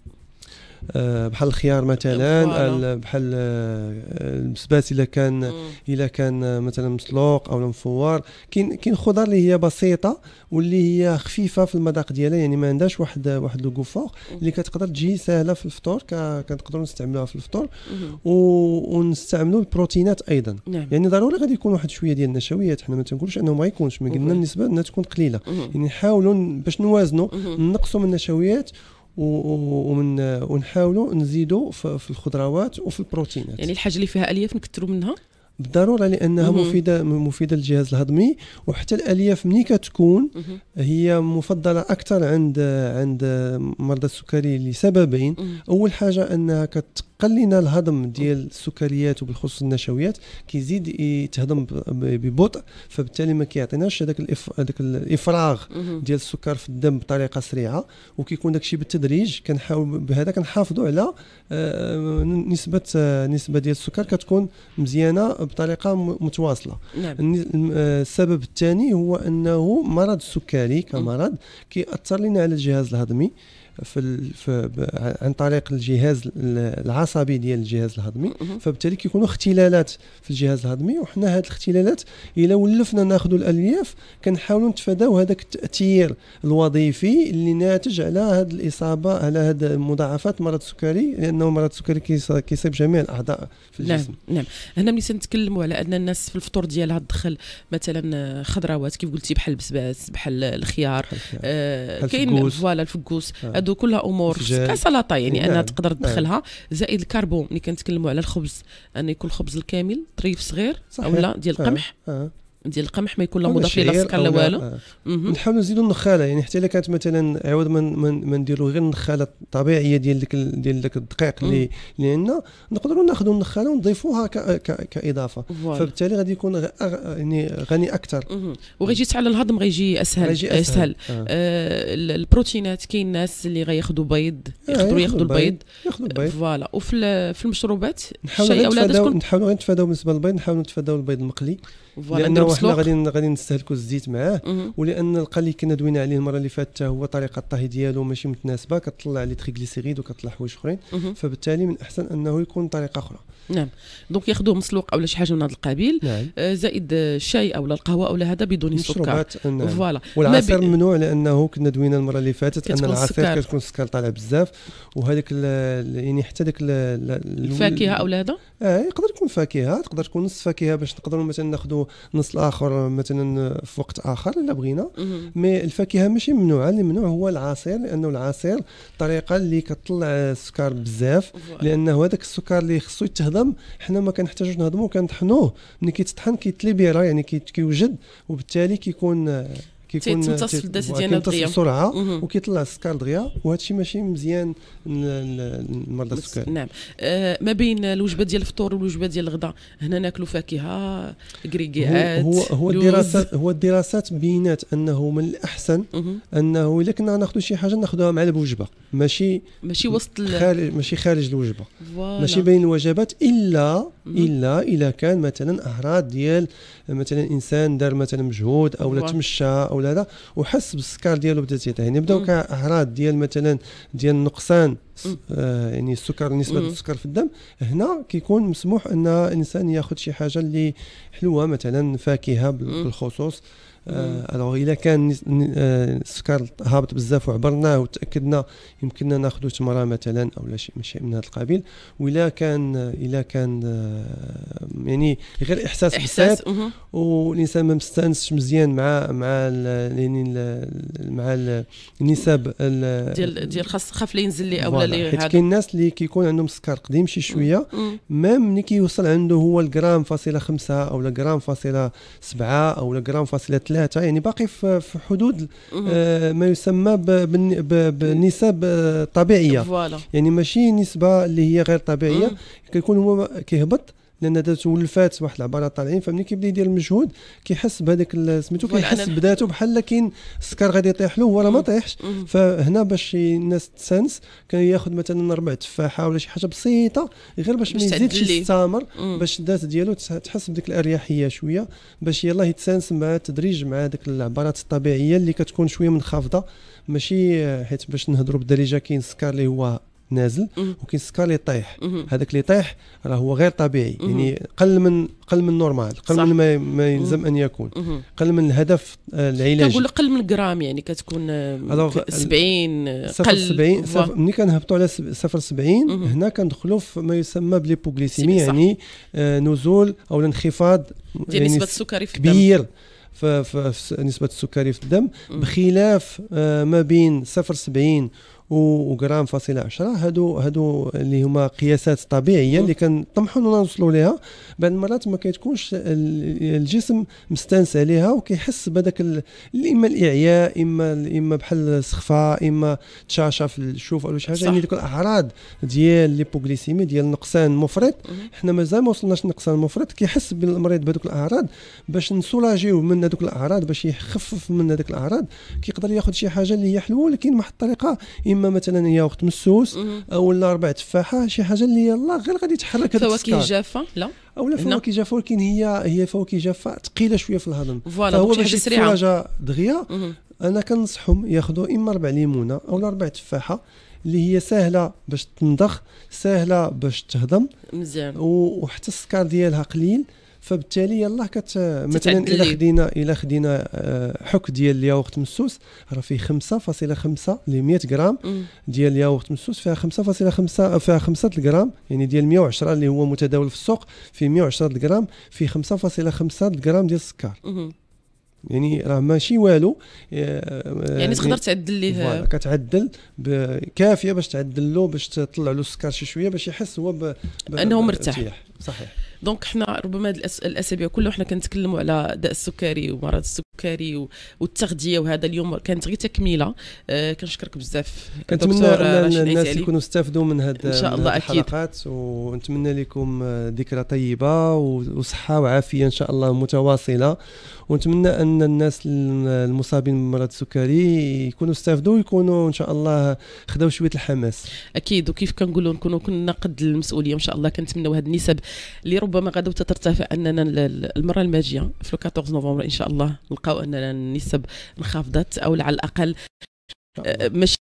بحال الخيار مثلا، بحال البسباس الا كان الا كان مثلا مسلوق او مفور. كاين كاين خضار اللي هي بسيطه واللي هي خفيفه في المذاق ديالها يعني ما عندهاش واحد واحد لو غوفور اللي كتقدر تجي سهله في الفطور كنقدروا نستعملوها في الفطور ونستعملوا البروتينات ايضا. نعم. يعني ضروري غادي يكون واحد شويه ديال النشويات، حنا ما تنقولوش انه ما يكونش، ما قلنا النسبه انها تكون قليله يعني نحاولوا باش نوازنوا نقصوا من النشويات ومن ونحاولوا نزيدوا في الخضروات وفي البروتينات. يعني الحاجه اللي فيها الياف نكثروا منها بالضروره لانها مم. مفيده مفيده للجهاز الهضمي. وحتى الالياف ملي كتكون مم. هي مفضله اكثر عند عند مرضى السكري لسببين. مم. اول حاجه انها كتقلل لنا الهضم ديال السكريات وبالخصوص النشويات، كيزيد يتهضم ببطء فبالتالي ما كيعطيناش هذاك هذاك الافراغ مم. ديال السكر في الدم بطريقه سريعه، وكيكون داكشي بالتدريج. كنحاول بهذا كنحافظوا على نسبه نسبه ديال السكر كتكون مزيانه بطريقه متواصله. نعم. السبب الثاني هو انه مرض السكري كمرض كيأثر لنا على الجهاز الهضمي في, في عن طريق الجهاز العصبي ديال الجهاز الهضمي، فبالتالي كيكونوا اختلالات في الجهاز الهضمي. وحنا هاد الاختلالات الا ولفنا ناخذوا الالياف كنحاولوا نتفاداو هذاك التاثير الوظيفي اللي ناتج على هاد الاصابه على هاد مضاعفات مرض السكري، لانه مرض السكري كيصيب جميع الاعضاء في الجسم. نعم نعم. هنا ملي تنتكلموا على ان الناس في الفطور ديالها تدخل مثلا خضروات كيف قلتي بحال البسباس بحال الخيار آه كاين فوالا الفقوس آه. هادو كلها امور كسلطه يعني نعم. انها تقدر تدخلها. زائد الكربون اللي كنتكلموا على الخبز ان يكون الخبز الكامل طريف صغير او لا ديال القمح آه. آه. ديال القمح ما يكون لا مضاف لا سكر لا والو. آه. نحاولوا نزيدوا النخاله يعني حتى الا كانت مثلا عوض من من نديروا غير النخاله الطبيعيه ديال ديك ديال داك الدقيق اللي اللي عندنا نقدروا ناخذوا النخاله ونضيفوها كاضافه. فبالتالي غادي يكون غ... يعني غني اكثر وغيجي على الهضم غيجي اسهل. غيجي اسهل, أسهل. آه. آه البروتينات كاين ناس اللي غياخذوا بيض يقدروا ياخذوا البيض ياخذوا البيض فوالا. وفي في المشروبات شيء اولاد نحاولوا غير نتفاداو بالنسبه للبيض نحاولوا نتفاداو البيض المقلي لانه حنا غادي غادي نستهلكوا الزيت معاه. ولان القلي كنا دوينا عليه المره اللي فاتت هو طريقه الطهي ديالو ماشي متناسبه كتطلع لي تريغليسيريد وكتطلع حوايج اخرين، فبالتالي من الاحسن انه يكون طريقه اخرى. نعم. دونك ياخذوه مسلوق او شي حاجه من هذا القبيل. نعم. آه زائد الشاي او القهوه او هذا بدون سكر فوالا. والعصير بي... ممنوع لانه كنا دوينا المره اللي فاتت ان العصير كتكون السكر طالع بزاف وهذيك يعني حتى داك الفاكهه او هذا اه يقدر يكون فاكهه تقدر تكون نص فاكهه باش نقدروا مثلا ناخذوا نص الاخر مثلا في وقت اخر الا بغينا. مي الفاكهه ماشي ممنوعه، اللي ممنوع هو العصير لانه العصير طريقه اللي كتطلع السكر بزاف لانه هذاك السكر اللي خصو يتهضم حنا ما كنحتاجوش نهضموه كنطحنوه. ملي كيتطحن كيتليبيرا يعني كيوجد وبالتالي كيكون كيكون تيمتص في الذات ديالنا دغيا بسرعه وكيطلع السكر دغيا، وهذا الشيء ماشي مزيان للمرضى السكري. نعم. آه ما بين الوجبه ديال الفطور والوجبه ديال الغداء هنا ناكلوا فاكهه كريكيات. هو هو الدراسات هو الدراسات بينات انه من الاحسن انه الا كنا ناخذ شي حاجه ناخذوها مع الوجبه، ماشي ماشي وسط خارج ماشي خارج الوجبه، ماشي بين الوجبات، الا الا الا كان مثلا اعراض ديال مثلا انسان دار مثلا مجهود او لا تمشى او لا هذا وحس بالسكر ديالو بدا تيطيح، يعني بداو كاعراض ديال مثلا ديال نقصان آه يعني السكر، نسبه السكر في الدم، هنا كيكون مسموح ان الانسان ياخذ شي حاجه اللي حلوه مثلا فاكهه بالخصوص. الوغ الا كان السكر هابط بزاف وعبرناه وتاكدنا يمكننا ناخذ تمره مثلا او لا شيء من شيء من هذا القبيل. وإلا كان الا كان يعني غير احساس احساس والانسان ما مستانسش مزيان مع مع يعني مع النسب ديال ديال خاص خاف لا ينزل لي او لا حيت كاين الناس اللي كيكون عندهم سكر قديم شي شويه، ميم ملي كيوصل عنده هو الجرام فاصله خمسة او الجرام فاصله سبعة او الجرام فاصله ثلاثة، يعني باقي في حدود آه ما يسمى بنسب طبيعيه، يعني ماشي نسبه اللي هي غير طبيعيه. كيكون هو كيهبط لان دات ولفات واحد العبارات طالعين، فملي كيبدا يدير المجهود كيحس بهذاك سميتو كيحس بداته بحال كاين السكر غادي يطيح له، هو راه ما طيحش. فهنا باش الناس تسانس كان ياخذ مثلا ربع تفاحه ولا شي حاجه بسيطه غير باش ما يزيدش يستمر، باش الذات ديالو تحس بديك الاريحيه شويه، باش يلاه يتسانس مع التدريج مع ديك العبارات الطبيعيه اللي كتكون شويه منخفضه، ماشي حيت باش نهضروا بالدارجه كاين السكر اللي هو نازل وكاين السكر اللي طايح. هذاك اللي طايح راه هو غير طبيعي، يعني قل من قل من نورمال، قل من ما, ما يلزم ان يكون، قل من الهدف العلاجي. كنقول قل من الجرام، يعني كتكون سبعين قل سبعين. ملي كنهبطوا على صفر سبعين هنا كندخلوا في ما يسمى بليبوغليسيمي، يعني آه نزول او انخفاض ديال يعني نسبه السكري في الدم كبير في نسبه السكري في الدم، بخلاف آه ما بين صفر سبعين وغرام فاصله عشرة. هادو هادو اللي هما قياسات طبيعيه اللي كنطمحوا نوصلوا ليها. بعض المرات ما كتكونش الجسم مستانس عليها وكيحس بهذاك اما الاعياء اما اما بحال السخفه اما تشاشا في الشوف او شي حاجه، يعني ديك الاعراض ديال ليبوغليسيمي ديال نقصان مفرط. حنا مازال ما وصلناش لنقصان مفرط، كيحس بالمريض بهذوك الاعراض باش نسولاجيو من هذوك الاعراض، باش يخفف من هذوك الاعراض كيقدر ياخذ شي حاجه اللي هي حلوه ولكن واحد الطريقه، اما مثلا هي وقت مسوس او لا ربع تفاحه، شي حاجه اللي يلاه غير غادي تحرك هذاك السكر. فواكه جافه لا او لا فواكه جافه، ولكن هي هي فواكه جافه ثقيله شويه في الهضم، فهو باش يتفرج دغيا. انا كنصحهم ياخذوا اما ربع ليمونه او لا ربع تفاحه اللي هي سهله باش تنضخ، سهله باش تهضم مزيان، وحتى السكر ديالها قليل. فبالتالي يلاه كت مثلا الا خدينا الا خدينا حك ديال الياغورت مسوس راه فيه خمسة فاصلة خمسة ل مية غرام ديال الياغورت مسوس، فيها خمسة فاصلة خمسة فيها خمسة غرام، يعني ديال مية وعشرة اللي هو متداول في السوق فيه مية وعشرة غرام، فيه خمسة فاصلة خمسة غرام ديال السكر. يعني راه ماشي والو، يعني تقدر تعدل ليه، كتعدل كافيه باش تعدل له باش تطلع له السكر شي شويه باش يحس هو انه مرتاح. صحيح. دونك حنا ربما هاد الاسابيع كلها حنا كنتكلموا على داء السكري ومرض السكري والتغذيه، وهذا اليوم كانت غير تكميله. آه كنشكرك بزاف، كنتمنى ان الناس يكونوا استافدوا من هاد ان شاء الله الحلقات، ونتمنى لكم ذكرى طيبه وصحه وعافيه ان شاء الله متواصله، ونتمنى ان الناس المصابين بمرض السكري يكونوا استافدوا ويكونوا ان شاء الله خداو شويه الحماس. اكيد، وكيف كنقولوا نكونوا كنا قد المسؤوليه ان شاء الله. كنتمنوا هذه النسب اللي ربما غادو تترتفع، اننا المره الماجيه في أربعطاش نوفمبر ان شاء الله نلقاو اننا النسب انخفضت او على الاقل ماشي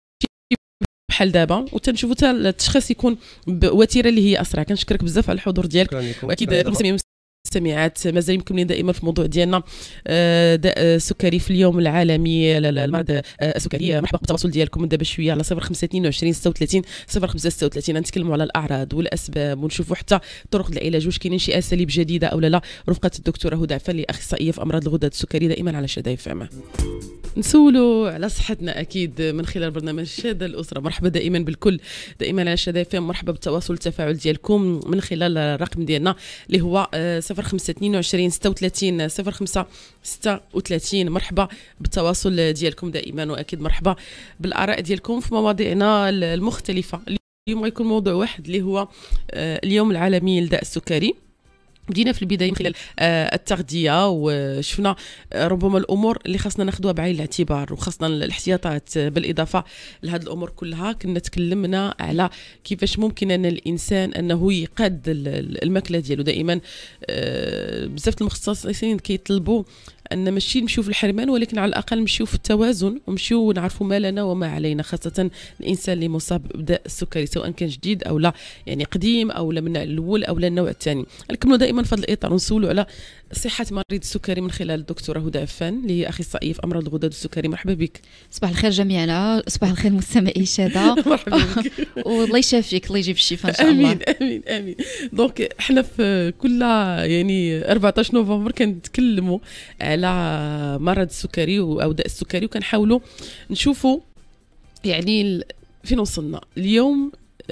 بحال دابا، وتنشوفوا حتى التشخيص يكون بوتيره اللي هي اسرع. كنشكرك بزاف على الحضور ديالك، واكيد المستمعين المستمعات مازال مكملين دائما في الموضوع ديالنا داء السكري في اليوم العالمي للمرض السكري. مرحبا بالتواصل ديالكم من دابا شويه على صفر خمسة اثنين وعشرين ستة وثلاثين صفر خمسة ستة وثلاثين. نتكلموا على الاعراض والاسباب ونشوفوا حتى طرق العلاج، واش كاينين شي اساليب جديده او لا، رفقه الدكتوره هدى عفالي اخصائيه في امراض الغدد السكري، دائما على شدايف فما. نسولوا على صحتنا اكيد من خلال برنامج شادة الاسره. مرحبا دائما بالكل، دائما على شدايف فما. مرحبا بالتواصل التفاعل ديالكم من خلال الرقم ديالنا اللي هو صفر صفر خمسة اثنين وعشرين ستة وثلاثين صفر خمسة ستة وثلاثين. مرحبا بالتواصل ديالكم دائما، واكيد مرحبا بالاراء ديالكم في مواضيعنا المختلفه. اليوم غيكون موضوع واحد اللي هو اليوم العالمي للداء السكري. بدينا في البدايه من خلال التغذيه، وشفنا ربما الامور اللي خاصنا ناخذوها بعين الاعتبار، وخاصنا الاحتياطات. بالاضافه لهذه الامور كلها كنا تكلمنا على كيفاش ممكن ان الانسان انه يقاد الماكله ديالو. دائما بزاف المختصين كيطلبوا ان ماشي نمشيو في الحرمان، ولكن على الاقل نمشيو في التوازن، ونمشيو نعرفوا ما لنا وما علينا، خاصه الانسان اللي مصاب بداء السكري سواء كان جديد او لا، يعني قديم او لا، من النوع الاول او لا النوع الثاني. نكملوا دائما في هذا الاطار ونسولوا على صحه مريض السكري من خلال الدكتوره هدى عفان اللي هي اخصائيه في امراض الغدد السكري. مرحبا بك. صباح الخير جميعنا، صباح الخير مستمعي شاده. مرحبا بك. والله يشافيك، الله يجيب الشفاء ان شاء الله. امين امين امين. دونك احنا في كل يعني أربعطاش نوفمبر كنتكلموا على مرض السكري او داء السكري، وكنحاولوا نشوفوا يعني فين وصلنا اليوم.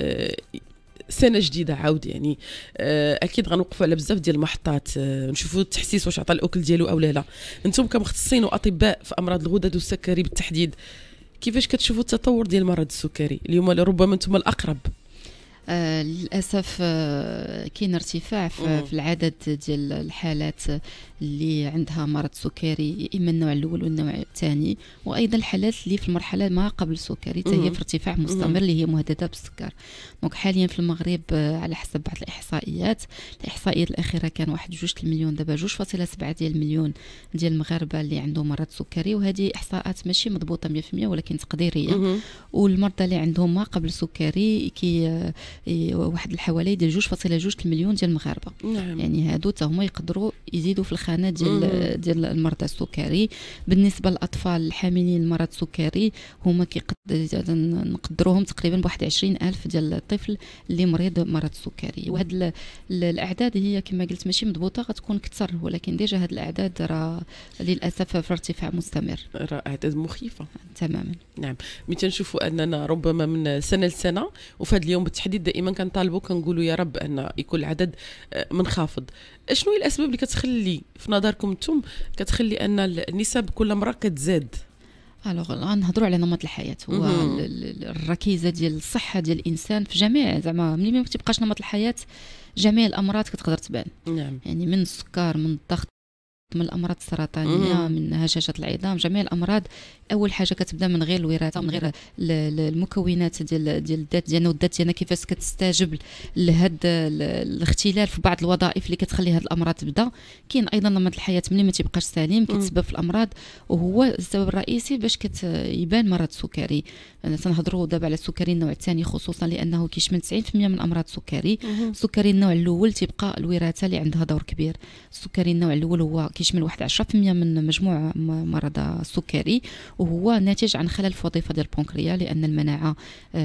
سنه جديده عاود، يعني اكيد غنوقفوا على بزاف ديال المحطات، نشوفوا التحسيس واش عطى الاكل ديالو او لا لا. انتم كمختصين واطباء في امراض الغدد والسكري بالتحديد، كيفاش كتشوفوا التطور ديال مرض السكري اليوم؟ ربما انتم الاقرب. آه للاسف آه كاين ارتفاع في, في العدد ديال الحالات اللي عندها مرض سكري، اما النوع الاول والنوع الثاني، وايضا الحالات اللي في المرحله ما قبل السكري حتى هي في ارتفاع مستمر اللي هي مهدده بالسكر. دونك حاليا في المغرب آه على حسب بعض الاحصائيات، الاحصائيات الاخيره كان واحد جوج المليون، دابا جوج فاصلة سبعة ديال المليون ديال المغاربه اللي عندهم مرض سكري، وهذه احصاءات ماشي مضبوطه مية بالمية ولكن تقديريه. والمرضى اللي عندهم ما قبل السكري كي آه واحد الحوالي ديال جوج فاصلة جوج المليون ديال المغاربه. نعم. يعني هادو تا هما يقدروا يزيدوا في الخانه ديال ديال المرضى السكري. بالنسبه للاطفال الحاملين المرض السكري هما كيقدر نقدروهم تقريبا بواحد عشرين ألف ديال الطفل اللي مريض مرض السكري. وهاد الاعداد هي كما قلت ماشي مضبوطه، غتكون اكثر، ولكن ديجا هاد الاعداد راه للاسف في ارتفاع مستمر، راه اعداد مخيفه تماما. نعم. ملي تنشوفوا اننا ربما من سنه لسنه، وفي هذا اليوم بالتحديد دائما كنطالبوا كنقولوا يا رب ان يكون العدد منخفض. شنو هي الاسباب اللي كتخلي في نظركم انتم كتخلي ان النسب كل مره كتزاد؟ الوغ غنهضروا على نمط الحياه، هو الركيزه ديال الصحه ديال الانسان في جميع، زعما ملي ما تبقاش نمط الحياه جميع الامراض كتقدر تبان. نعم. يعني من السكر، من الضغط، من الامراض السرطانيه، مم. من هشاشه العظام، جميع الامراض اول حاجه كتبدا من غير الوراثه، من غير المكونات ديال ديال الذات ديالنا، والذات ديالنا كيفاش كتستجب لهذا الاختلال في بعض الوظائف اللي كتخلي هذه الامراض تبدا. كاين ايضا نمط الحياه ملي ما تيبقاش سليم كيتسبب في الامراض، وهو السبب الرئيسي باش كيبان مرض السكري. تنهضروا دابا على السكري النوع الثاني خصوصا لانه كيشمل تسعين بالمية من امراض السكري. السكري النوع الاول تيبقى الوراثه اللي عندها دور كبير. السكري النوع الاول هو كيشمل واحد عشرة بالمية من مجموع مرضى السكري، وهو ناتج عن خلل في وظيفه ديال البنكريا، لان المناعه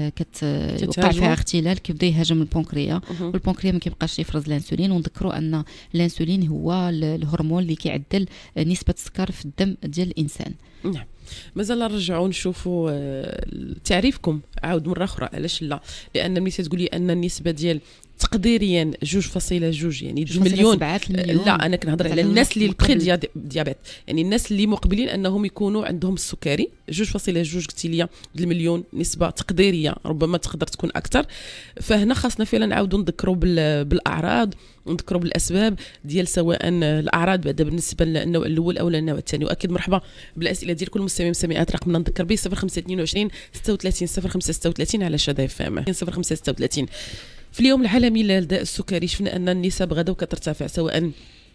كتوقع فيها اختلال كيبدا يهاجم البنكريا، والبنكريا ما كيبقاش يفرز الانسولين. ونذكروا ان الانسولين هو الهرمون اللي كيعدل نسبه السكر في الدم ديال الانسان. نعم. مازال نرجعوا نشوفوا تعريفكم عاود مره اخرى، علاش لا؟ لان ملي تقولي ان النسبه ديال تقديريا جوج فاصلة جوج يعني جوج مليون. لا انا كنهضر على الناس اللي البخي ديابيت، يعني الناس اللي مقبلين انهم يكونوا عندهم السكري. جوج فاصلة جوج قلت لي المليون نسبه تقديريه، ربما تقدر تكون اكثر. فهنا خاصنا فعلا نعاودوا نذكروا بالاعراض ونذكروا بالاسباب ديال سواء الاعراض بعدا بالنسبه للنوع الاول او النوع الثاني. واكيد مرحبا بالاسئله ديال كل المستمعين والمستمعات. رقمنا نذكر به صفر خمسة اثنين وعشرين ستة وثلاثين صفر خمسة ستة وثلاثين على شادي فام صفر خمسة ستة وثلاثين. في اليوم العالمي للداء السكري شفنا ان النسب غدا وكترتفع، سواء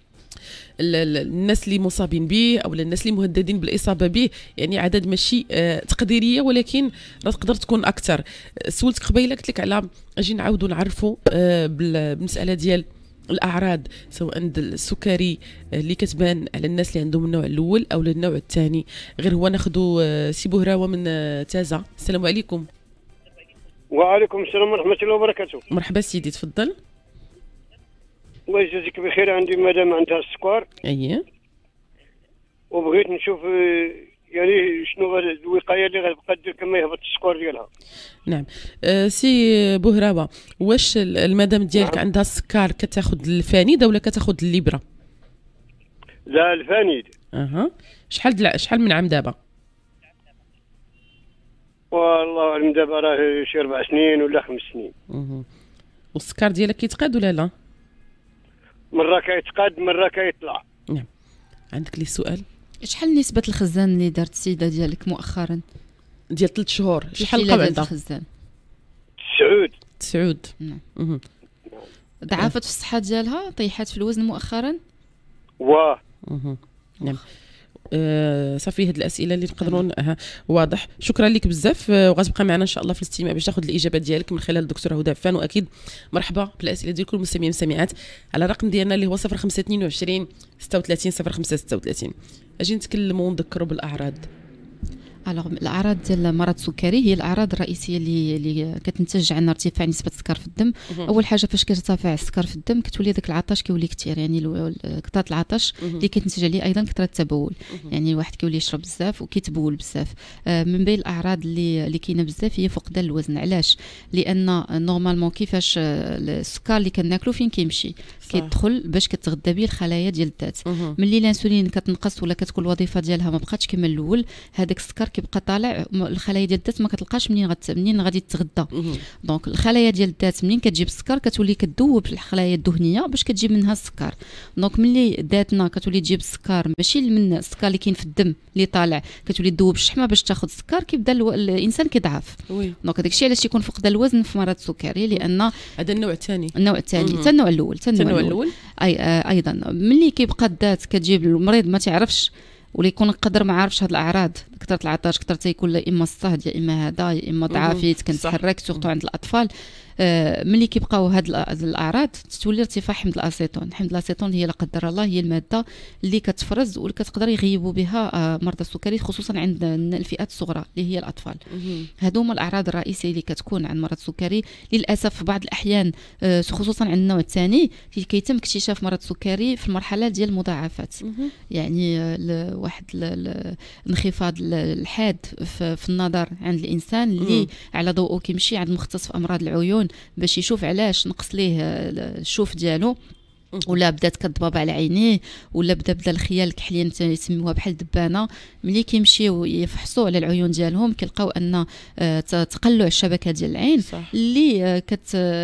الناس اللي مصابين به او الناس اللي مهددين بالاصابه به، يعني عدد ماشي تقديريه ولكن راه تقدر تكون اكثر. سولتك قبيله قلت لك على اجي نعاودوا نعرفوا بالمساله ديال الاعراض سواء السكري اللي كتبان على الناس اللي عندهم النوع الاول او النوع الثاني. غير هو ناخذوا سي بوهراوه من تازا. السلام عليكم. وعليكم السلام ورحمة الله وبركاته. مرحبا سيدي تفضل. الله يجازيك بخير. عندي مدام عندها السكر. اييه. وبغيت نشوف يعني شنو الوقايه اللي غتبقى دير كما يهبط السكر ديالها. نعم. أه سي بوهرابه، واش المدام ديالك نعم. عندها السكر كتاخذ الفانيده ولا كتاخذ الليبره؟ لا الفانيد. اها. شحال دل... شحال من عام دابا؟ والله اعلم دابا راه شي اربع سنين ولا خمس سنين. اها. والسكر ديالك كيتقاد ولا لا؟ مره كيتقاد مره كيطلع. نعم. عندك لي سؤال؟ شحال نسبه الخزان اللي دارت السيده ديالك مؤخرا؟ ديال ثلاث شهور. شحال بقى عندها الخزان؟ تسعود. تسعود. نعم. اها. ضعفت في الصحه ديالها؟ طيحات في الوزن مؤخرا؟ واه. اها. نعم. آه صافي هاد الاسئله اللي نقدروا أه. واضح. شكرا لك بزاف، وغتبقى معنا ان شاء الله في الاستماع باش تاخذ الاجابات ديالك من خلال الدكتوره هدى عفان. واكيد مرحبا بالاسئله ديال كل المستمعين والمستمعات على الرقم ديالنا اللي هو صفر خمسة اثنين وعشرين ستة وثلاثين صفر خمسة ستة وثلاثين. اجي نتكلموا ونذكروا بالاعراض. الوغ الاعراض ديال مرض السكري هي الاعراض الرئيسيه اللي اللي كتنتج عن ارتفاع نسبه السكر في الدم. اول حاجه فاش كيرتفع السكر في الدم كتولي داك العطش كيولي كثير، يعني كثره العطش اللي كتنتج عليه ايضا كثره التبول. يعني واحد كيولي يشرب بزاف وكيتبول بزاف. من بين الاعراض اللي اللي كاينه بزاف هي فقدان الوزن. علاش؟ لان نورمالمون كيفاش السكر اللي كناكلو فين كيمشي؟ كيدخل باش كتغذى به الخلايا ديال الذات. ملي الانسولين كتنقص ولا كتكون الوظيفه ديالها ما بقاتش كما الاول، هذاك السكر كيبقى طالع، الخلايا ديال الذات ما كتلقاش منين غت منين غادي تتغذى. دونك الخلايا ديال الذات منين كتجيب السكر كتولي كتذوب الخلايا الدهنيه باش كتجيب منها السكر. دونك ملي ذاتنا كتولي تجيب السكر ماشي من السكر اللي كاين في الدم اللي طالع، كتولي تذوب الشحمه باش تاخذ السكر، كيبدا الو... الانسان كيضعف. دونك هذاك الشيء علاش يكون فقدان الوزن في مرض السكري، لان هذا النوع الثاني. النوع الثاني حتى النوع الاول حتى النوع الاول اي آه ايضا ملي كيبقى الذات كتجيب المريض ما تعرفش ولا يكون قدر ما عارفش هاد الاعراض، كثره العطش، كثر تيكون لا اما الصهد يا اما هذا يا اما ضعافيت كنتحرك سورتو عند الاطفال. آه ملي كيبقاو هاد الاعراض تولي ارتفاع حمض الاسيتون. حمض الاسيتون هي لا قدر الله هي الماده اللي كتفرز واللي كتقدر يغيبوا بها آه مرضى السكري، خصوصا عند الفئات الصغرى اللي هي الاطفال. هادو هما الاعراض الرئيسيه اللي كتكون عند مرض السكري. للاسف في بعض الاحيان آه خصوصا عند النوع الثاني كيتم اكتشاف مرض السكري في المرحله ديال المضاعفات. يعني آه واحد الانخفاض الحاد في, في النظر عند الانسان اللي على ضوءه كيمشي عند مختص في امراض العيون باش يشوف علاش نقص ليه الشوف ديالو، ولا بدات كضباب على عينيه، ولا بدا بدا الخيال الكحلين يسموها بحال دبانه. ملي كيمشيو يفحصوا على العيون ديالهم كيلقاو ان تقلع الشبكه ديال العين صح. اللي كت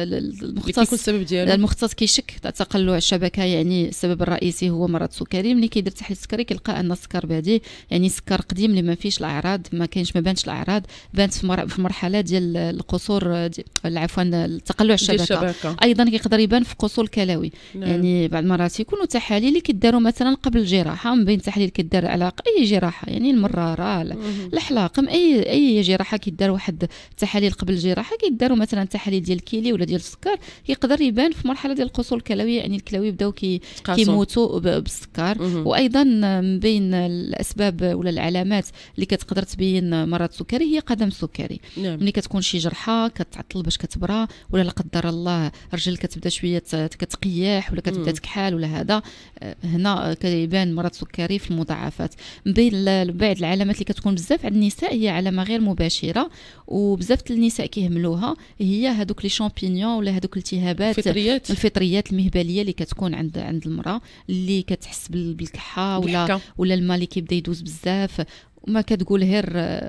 المختص السبب ديالو المختص كيشك تقلع الشبكه، يعني السبب الرئيسي هو مرض السكري. ملي كيدير تحليل السكري كيلقى ان السكر بادي، يعني سكر قديم اللي ما فيش الاعراض، ما كاينش ما بانش الاعراض، بانت في مرحله ديال القصور عفوا تقلع الشبكه. الشبكة ايضا كيقدر يبان في قصور الكلوي. نعم. يعني بعض المرات يكونوا تحاليل اللي كيداروا مثلا قبل الجراحه، من بين تحاليل كيدار على اي جراحه، يعني المراره الحلاقم اي اي جراحه كيدار واحد التحاليل قبل الجراحه، كيداروا مثلا تحاليل ديال الكلي ولا ديال السكر، يقدر يبان في مرحله ديال القصور الكلويه، يعني الكلاوي بداو كي كيموتوا بالسكر. وايضا من بين الاسباب ولا العلامات اللي كتقدر تبين مرض السكري هي قدم السكري. نعم. ملي كتكون شي جرحه كتعطل باش كتبرى، ولا لا قدر الله الرجل كتبدا شويه كتقياح ولا كتبدا تكحال ولا هذا، هنا كيبان مرض السكري في المضاعفات. من بين بعض العلامات اللي كتكون بزاف عند النساء هي علامه غير مباشره وبزاف النساء كيهملوها، هي هذوك لي شامبينيون ولا هذوك الالتهابات الفطريات الفطريات المهبليه اللي كتكون عند عند المراه، اللي كتحس بالكحه ولا ولا الماء اللي كيبدا يدوز بزاف، ما كتقول غير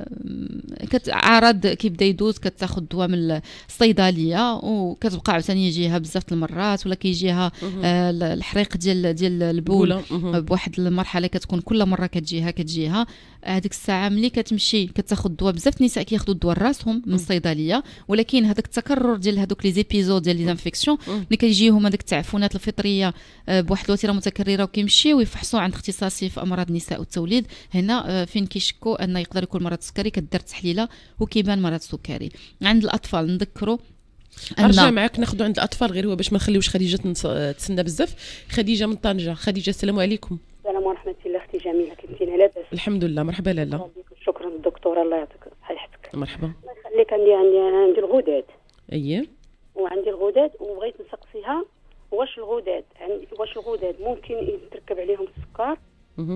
كتعرض كيبدا يدوز، كتاخذ دواء من الصيدليه وكتبقى عاوتاني يجيها بزاف المرات، ولا كيجيها آه الحريق ديال ديال البول بواحد المرحله كتكون كل مره كتجيها كتجيها هذيك الساعه ملي كتمشي كتاخذ الدواء. بزاف النساء كياخذوا الدواء راسهم من الصيدليه، ولكن هذاك التكرر ديال هذوك لي زيبيزود ديال لي انفيكسيون ملي كيجيهم هذيك التعفنات الفطريه بواحد الوتيره متكرره وكيمشيو ويفحصوا عند اختصاصي في امراض النساء والتوليد، هنا فين كيشكوا ان يقدر يكون مرض السكري، كدار تحليله وكيبان مرض السكري. عند الاطفال نذكروا ارجع معك ناخذ عند الاطفال غير هو باش ما نخليوش خديجه تسنى بزاف. خديجه من طنجه. خديجه السلام عليكم. السلام ورحمه الله. اختي جميله كنتينا لاباس؟ الحمد لله. مرحبا لاله. شكرا الدكتوره الله يعطيك صحتك. مرحبا. الله يخليك. عندي عندي عندي الغداد. اييه. وعندي الغداد وبغيت نسقسيها واش الغداد عندي واش الغداد ممكن يتركب عليهم السكر؟ اها.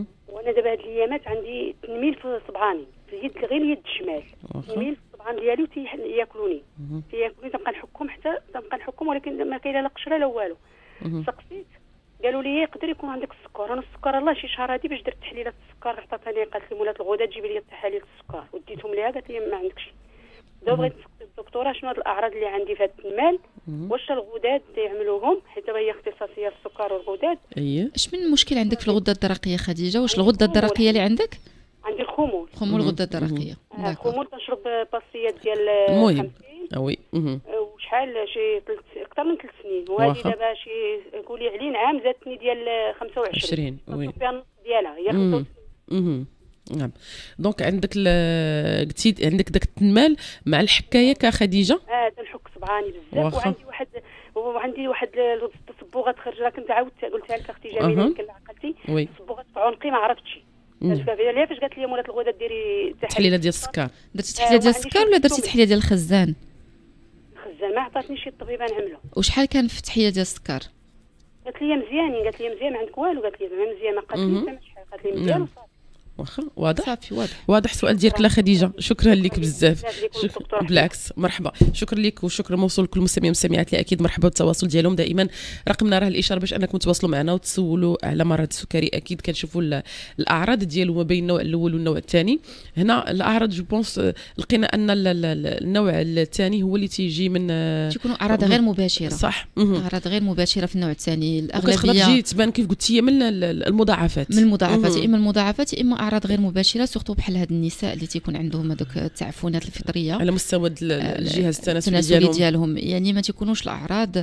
وانا دابا هاد الايامات عندي تنميل في صبعاني في اليد غير اليد الشمال تنميل في الصبعان ديالي وتياكلوني تياكلوني تنبقى نحكهم حتى تنبقى نحكهم ولكن ما كاينه لا قشره لا والو. سقسيت قالوا لي يقدر يكون عندك السكر. انا السكر الله شي شهر هادي باش درت تحليلات السكر عطاتني قالت لي مولات الغدد جيبي لي تحاليل السكر وديتهم ليها قالت لي ما عندكش. دابا بغيت نسقسي الدكتوره شنو هاد الاعراض اللي عندي في هاد التنمال واش الغدد تيعملوهم حيت دابا هي اختصاصيه في السكر والغدد. اييه اش من المشكل عندك في الغده الدرقيه خديجه؟ واش الغده الدرقيه اللي عندك؟ عندي الخمول. خمول الغده الدرقيه. الخمول كنشرب باصيات ديال المهم وي وشحال شي اكثر من ثلاث سنين وهذه دابا شي قولي علين عام زادتني ديال خمسة وعشرين وي ديالها هي خمسة وعشرين. نعم دونك عندك قلتي عندك داك التنمال مع الحكايه كخديجه. اه تنحك صبعاني بزاف وعندي واحد وعندي واحد الصبوغه تخرج راه كنت عاودت قلتها لك اختي جميله يمكن عقلتي الصبوغه في عنقي ما عرفتش ليه فاش قالت لي مولات الغدد ديري تحليله ديال السكر. درتي تحليله ديال السكر ولا درتي تحليله ديال الخزان؟ الخزان ما عطاتني شي طبيبه نعملو. وشحال كان في التحليله ديال السكر؟ قالت لي مزيانين قالت لي مزيان ما عندك والو قالت لي زعما مزيان ما قالت لي حتى شحال قالت لي مزيان وصافي. واخا واضح صافي واضح واضح السؤال ديالك لا خديجه. شكرا لك بزاف. بالعكس مرحبا شكرا لك وشكرا موصول لكل المستمعين والمستمعات اللي اكيد مرحبا بالتواصل ديالهم دائما. رقمنا راه الاشاره باش انكم تواصلوا معنا وتسولوا على مرض السكري. اكيد كنشوفوا الاعراض ديالو ما بين النوع الاول والنوع الثاني. هنا الاعراض جو بونس لقينا ان النوع الثاني هو اللي تيجي من تيكونوا اعراض غير مباشره. صح اعراض غير مباشره في النوع الثاني. الاغلبيه كتجي تبان كيف قلتي من المضاعفات من المضاعفات اما المضاعفات اما اعراض غير مباشره سورتو بحال هاد النساء اللي تيكون عندهم هذوك التعفنات الفطريه على مستوى الجهاز التناسلي ديالهم. ديالهم يعني ما تيكونوش الاعراض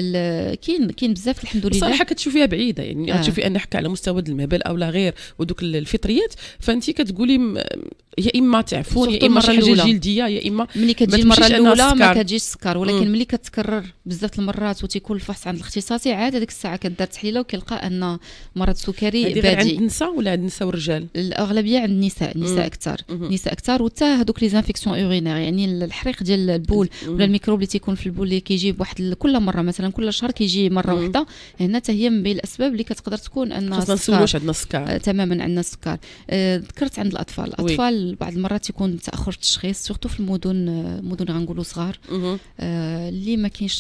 كاين كاين بزاف الحمد لله. صراحه كتشوفيها بعيده يعني آه. تشوفي ان حكى على مستوى المهبل او لا غير ودوك الفطريات فانت كتقولي يا اما تعفن يا اما شي حاجه جلديه يا اما ملي كتجي المره الاولى ما كتجيش السكر ولكن ملي كتكرر بزاف المرات وتيكون الفحص عند الاختصاصي عاد هذيك الساعه كدار تحليله وكيلقى ان مرض سكري بادئ. عند النساء ولا عند النساء والرجال؟ الاغلبيه عند النساء النساء اكثر النساء اكثر وحتى هذوك لي زانفيكسيون اورينير يعني الحريق ديال البول ولا الميكروب اللي تيكون في البول اللي كيجي بواحد كل مره مثلا كل شهر كيجي مره واحده هنا حتى هي من بين الاسباب اللي كتقدر تكون ان خاصنا نسولوش عندنا السكر. آه تماما عندنا السكر. آه ذكرت عند الاطفال الاطفال بعض المرات تيكون تاخر في التشخيص سورتو في المدن مدن غنقولوا صغار آه اللي ما كاينش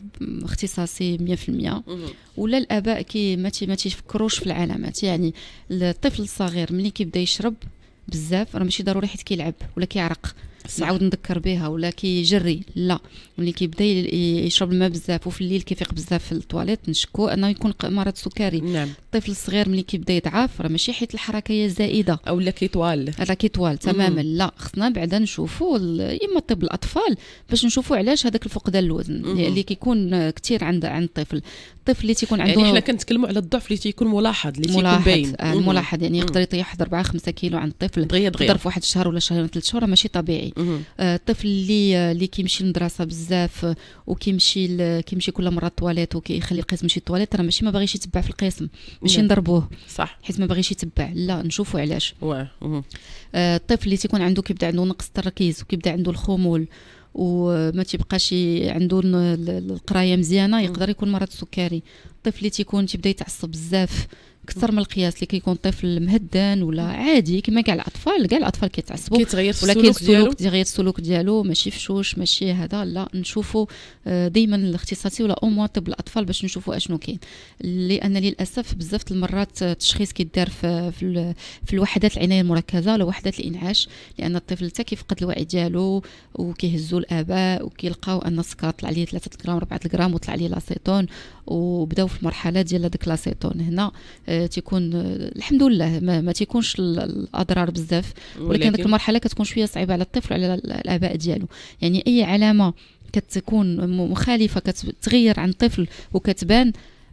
اختصاصي مية في المية ولا الاباء كي ما تيفكروش في العلامات. يعني الطفل الصغير ملي كيبدا يشرب بزاف راه ماشي ضروري حيت كيلعب ولا كيعرق نعاود نذكر بها ولا كيجري لا ملي كيبدا يشرب الماء بزاف وفي الليل كيفيق بزاف في الطواليت نشكو انه يكون مرض سكري. نعم. الطفل الصغير ملي كيبدا يضعف راه ماشي حيت الحركه هي زائده او لا كيطوال لا كيطوال تماما لا خصنا بعدا نشوفوا اما طب الاطفال باش نشوفوا علاش هذاك الفقدان الوزن اللي كيكون كثير عند عند الطفل. الطفل اللي تيكون عنده يعني حنا كنتكلموا على الضعف اللي تيكون ملاحظ اللي تيكون باين آه الملاحظ يعني يقدر يطيح واحد أربعة خمسة كيلو عند الطفل دغيا دغيا في واحد الشهر ولا شهرين ثلاث شهور ماشي طبيعي. آه الطفل اللي اللي كيمشي للمدرسه بزاف وكيمشي كيمشي كل مره الطواليت وكيخلي القسم يمشي الطواليت راه ماشي ما باغيش يتبع في القسم ماشي نضربوه صح حيت ما باغيش يتبع لا نشوفوا علاش. واه آه الطفل اللي تيكون عنده كيبدا عنده نقص التركيز وكيبدا عنده الخمول وما تيبقاش عنده القرايه مزيانه يقدر يكون مرض سكري. الطفل اللي تيكون تيبدا يتعصب بزاف اكثر من القياس اللي كيكون طفل مهدن ولا عادي كما كاع الاطفال كاع الاطفال كيتعصبوا كيتغير ولكن السلوك ديال السلوك ديالو ماشي فشوش ماشي هذا لا نشوفوا دائما الاختصاصي ولا او موان طب الاطفال باش نشوفوا اشنو كاين. لان للاسف بزاف المرات التشخيص كيدار في في, في الوحدات العنايه المركزه ولا وحدات الانعاش لان الطفل حتى كيفقد الوعي ديالو وكيهزوا الاباء وكيلقاو ان السكر طلع عليه ثلاثة غرام أربعة غرام وطلع عليه لاسيتون وبداو في المرحله ديال هذاك لاسيتون. هنا تيكون الحمد لله ما, ما تيكونش الاضرار بزاف ولكن ديك المرحله كتكون شويه صعيبه على الطفل وعلى الاباء ديالو. يعني اي علامه كتكون مخالفه كتغير عن الطفل وكتبان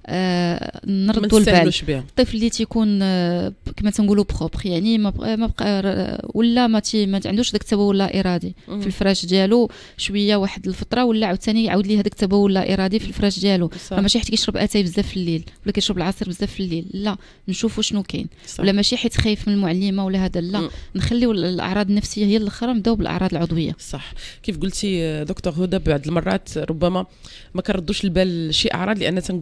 آه نردوا البال. الطفل اللي تيكون آه كما تنقولوا بروبر يعني ما بقى ما بقى ولا ما تي ما عندوش داك التبول لا ارادي في الفراش ديالو شويه واحد الفتره ولا عاوتاني يعاود ليه هذاك التبول لا ارادي في الفراش ديالو ماشي حيت كيشرب اتاي بزاف في الليل ولا كيشرب العصير بزاف في الليل لا نشوفوا شنو كاين ولا ماشي حيت خايف من المعلمه ولا هذا لا نخليو الاعراض النفسيه هي الاخرى نبداو بالاعراض العضويه. صح كيف قلتي دكتور هدى بعض المرات ربما ما كنردوش البال شي اعراض لان تنقولوها في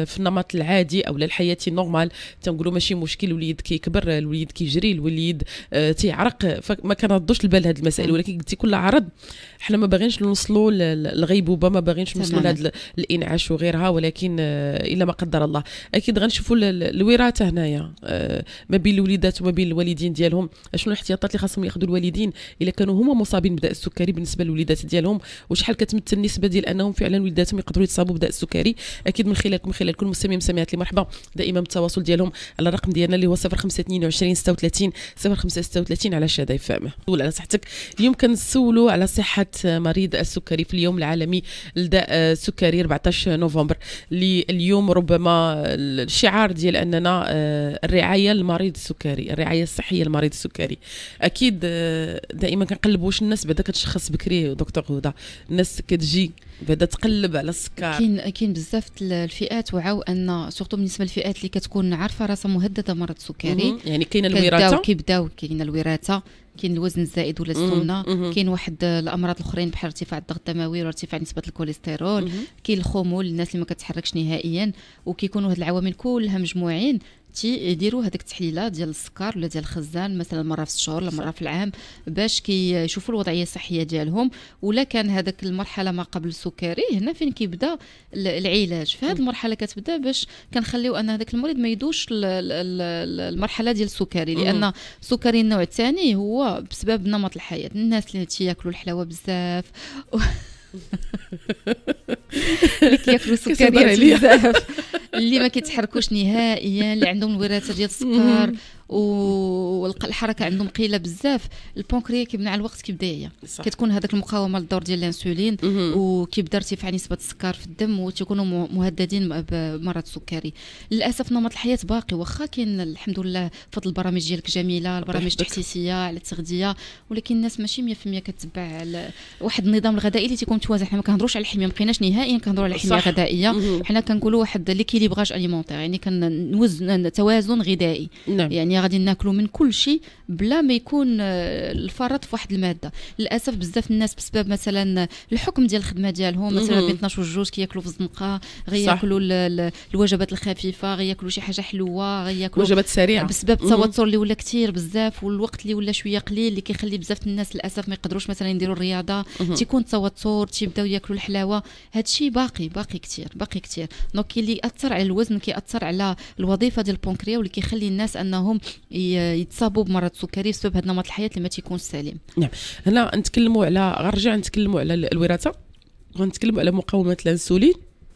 في النمط العادي او الحياتي نورمال تنقولوا ماشي مشكل، الوليد كيكبر الوليد كيجري الوليد آه تيعرق، فما كنردوش لبال هذه المسائل. ولكن قلتي كل عرض حنا ما باغينش نوصلوا للغيبوبه، ما باغينش نوصلوا لهذا الانعاش وغيرها، ولكن آه الا ما قدر الله اكيد غنشوفوا الوراثه هنايا آه ما بين الوليدات وما بين الوالدين ديالهم. شنو الاحتياطات اللي خاصهم ياخذوا الوالدين الا كانوا هما مصابين بداء السكري بالنسبه للوليدات ديالهم، وشحال كتمثل النسبه ديال انهم فعلا وليداتهم يقدروا يتصابوا بداء السكري؟ اكيد من خلالكم، من خلال كل مستمعين ومستمعات اللي مرحبا دائما بالتواصل ديالهم على الرقم ديالنا اللي هو صفر خمسة اثنين وعشرين ستة وثلاثين صفر خمسة ستة وثلاثين على شادي فامه. على صحتك اليوم كنسولوا على صحه مريض السكري في اليوم العالمي لداء السكري أربعطاش نوفمبر، اللي اليوم ربما الشعار ديال اننا الرعايه للمريض السكري، الرعايه الصحيه للمريض السكري. اكيد دائما كنقلبوا واش الناس بعدا كتشخص بكري دكتور هدى، الناس كتجي بعدا تقلب على السكر. كاين كاين بزاف الفئات وعاو ان سورتو بالنسبه للفئات اللي كتكون عارفه راسها مهدده مرض السكري، يعني كاين الوراثه، كيبداو كاين الوراثه، كاين الوزن الزائد ولا السمنه، كاين واحد الامراض الاخرين بحال ارتفاع الضغط الدموي وارتفاع نسبه الكوليسترول، كاين الخمول الناس اللي ما كتحركش نهائيا، وكيكونوا هاد العوامل كلها مجموعين تيديروا هذيك التحليلات ديال السكر ولا ديال الخزان مثلا مره في الشهور ولا مره في العام باش كيشوفوا الوضعيه الصحيه ديالهم. ولا كان هذاك المرحله ما قبل السكري هنا فين كيبدا العلاج. في هذه المرحله كتبدا باش كنخليو ان هذاك المريض ما يدوش المرحله ديال السكري، لان السكري النوع الثاني هو بسبب نمط الحياه. الناس اللي تياكلوا الحلاوه بزاف و... اللي كياكلوا سكريات بزاف، اللي ما كيتحركوش نهائيا، اللي عندهم الوراثه ديال السكر والحركه عندهم قليله بزاف، البنكرياس كيبنى على الوقت كيبدا يعيا، كتكون هذاك المقاومه للدور ديال الانسولين وكيبدا ارتفاع نسبه السكر في الدم وتيكونوا مهددين بمرض السكري. للاسف نمط الحياه باقي، واخا كاين الحمد لله فضل البرامج ديالك جميله، البرامج التحسيسيه على التغذيه، ولكن الناس ماشي مية بالمية كتبع واحد النظام الغذائي اللي تيكون متوازن. حنا ما كنهضروش على الحميه، ما بقيناش نهائيا كنهضروا على الحميه الغذائيه، حنا كنقولوا واحد ليكيليبراج اليمونتير، يعني كنوزن توازن غذائي. نعم. يعني غادي ناكلوا من كل شيء بلا ما يكون الفرط في واحد الماده. للاسف بزاف الناس بسبب مثلا الحكم ديال الخدمه ديالهم، مثلا بين اثناش وجوج كياكلوا في الزنقه، غياكلوا الوجبات الخفيفه، غياكلوا شي حاجه حلوه، غياكلوا وجبات سريعه بسبب التوتر اللي ولا كثير بزاف والوقت اللي ولا شويه قليل، اللي كيخلي بزاف الناس للاسف ما يقدروش مثلا يديروا الرياضه، تيكون توتر، تيبداو ياكلوا الحلاوه. هذا الشيء باقي باقي كثير باقي كثير. دونك اللي ياثر على الوزن كيأثر على الوظيفه ديال البنكرياس، واللي كيخلي الناس انهم يتصابوا بمرض السكري بسبب هذا نمط الحياه اللي ما تيكون سليم. نعم. هنا نتكلموا على غنرجع نتكلموا على الوراثه، غنتكلموا على مقاومه الانسولين،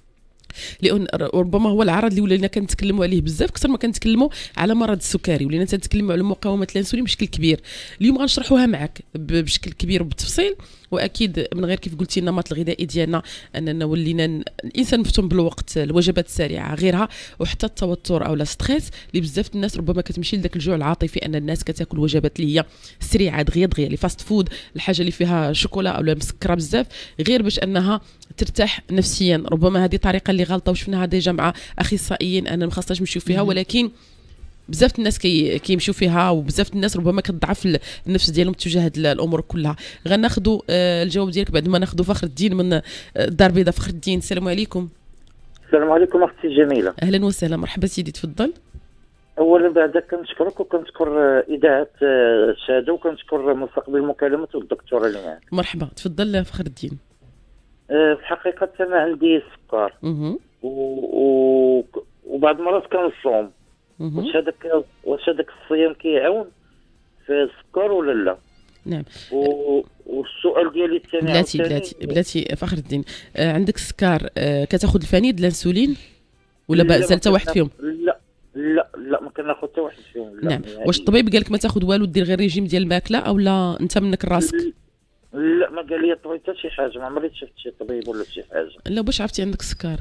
لان ربما هو العرض اللي ولينا كنتكلموا عليه بزاف اكثر ما كنتكلموا على مرض السكري، ولينا تنتكلموا على مقاومه الانسولين بشكل كبير. اليوم غنشرحوها معك بشكل كبير وبالتفصيل، واكيد من غير كيف قلتي النمط الغذائي ديالنا اننا ولينا الانسان مفتون بالوقت، الوجبات السريعه غيرها، وحتى التوتر او لا ستريس اللي بزاف الناس ربما كتمشي لذاك الجوع العاطفي، ان الناس كتاكل وجبات اللي هي سريعه دغيا دغيا لي فاست فود، الحاجه اللي فيها شوكولا او مسكره بزاف غير باش انها ترتاح نفسيا. ربما هذه طريقه اللي غلطه وشفناها ديجا مع اخصائيين انا ما خاصناش نمشيو فيها، ولكن بزاف الناس كي كيمشيو فيها، وبزاف الناس ربما كتضعف النفس ديالهم تجاه هاد الامور كلها. غناخذوا الجواب ديالك بعد ما ناخذوا فخر الدين من الدار البيضاء. فخر الدين السلام عليكم. السلام عليكم اختي الجميله. اهلا وسهلا، مرحبا سيدي تفضل. اولا بعد كنشكرك وكنشكر اذاعه الشهاده وكنشكر مستقبل المكالمه والدكتوره اللي معك. مرحبا تفضل فخر الدين. أه في الحقيقه انا عندي السكر و... و... وبعض المرات كنصوم، واش هذاك واش هذاك الصيام كيعاون في السكر ولا لا؟ نعم. و... والسؤال ديالي الثاني بلاتي بلاتي بلاتي فخر الدين، آه عندك السكر، آه كتاخذ الفنيد الانسولين ولا بازال حتى واحد فيهم؟ لا لا لا ما كناخذ حتى واحد فيهم. نعم. واش الطبيب قال لك ما تاخذ والو دير غير ريجيم ديال الماكله او لا انت منك راسك؟ لا ما قال لي الطبيب حتى شي حاجه، ما عمري شفت شي طبيب ولا شي حاجه. لا باش عرفتي عندك السكر؟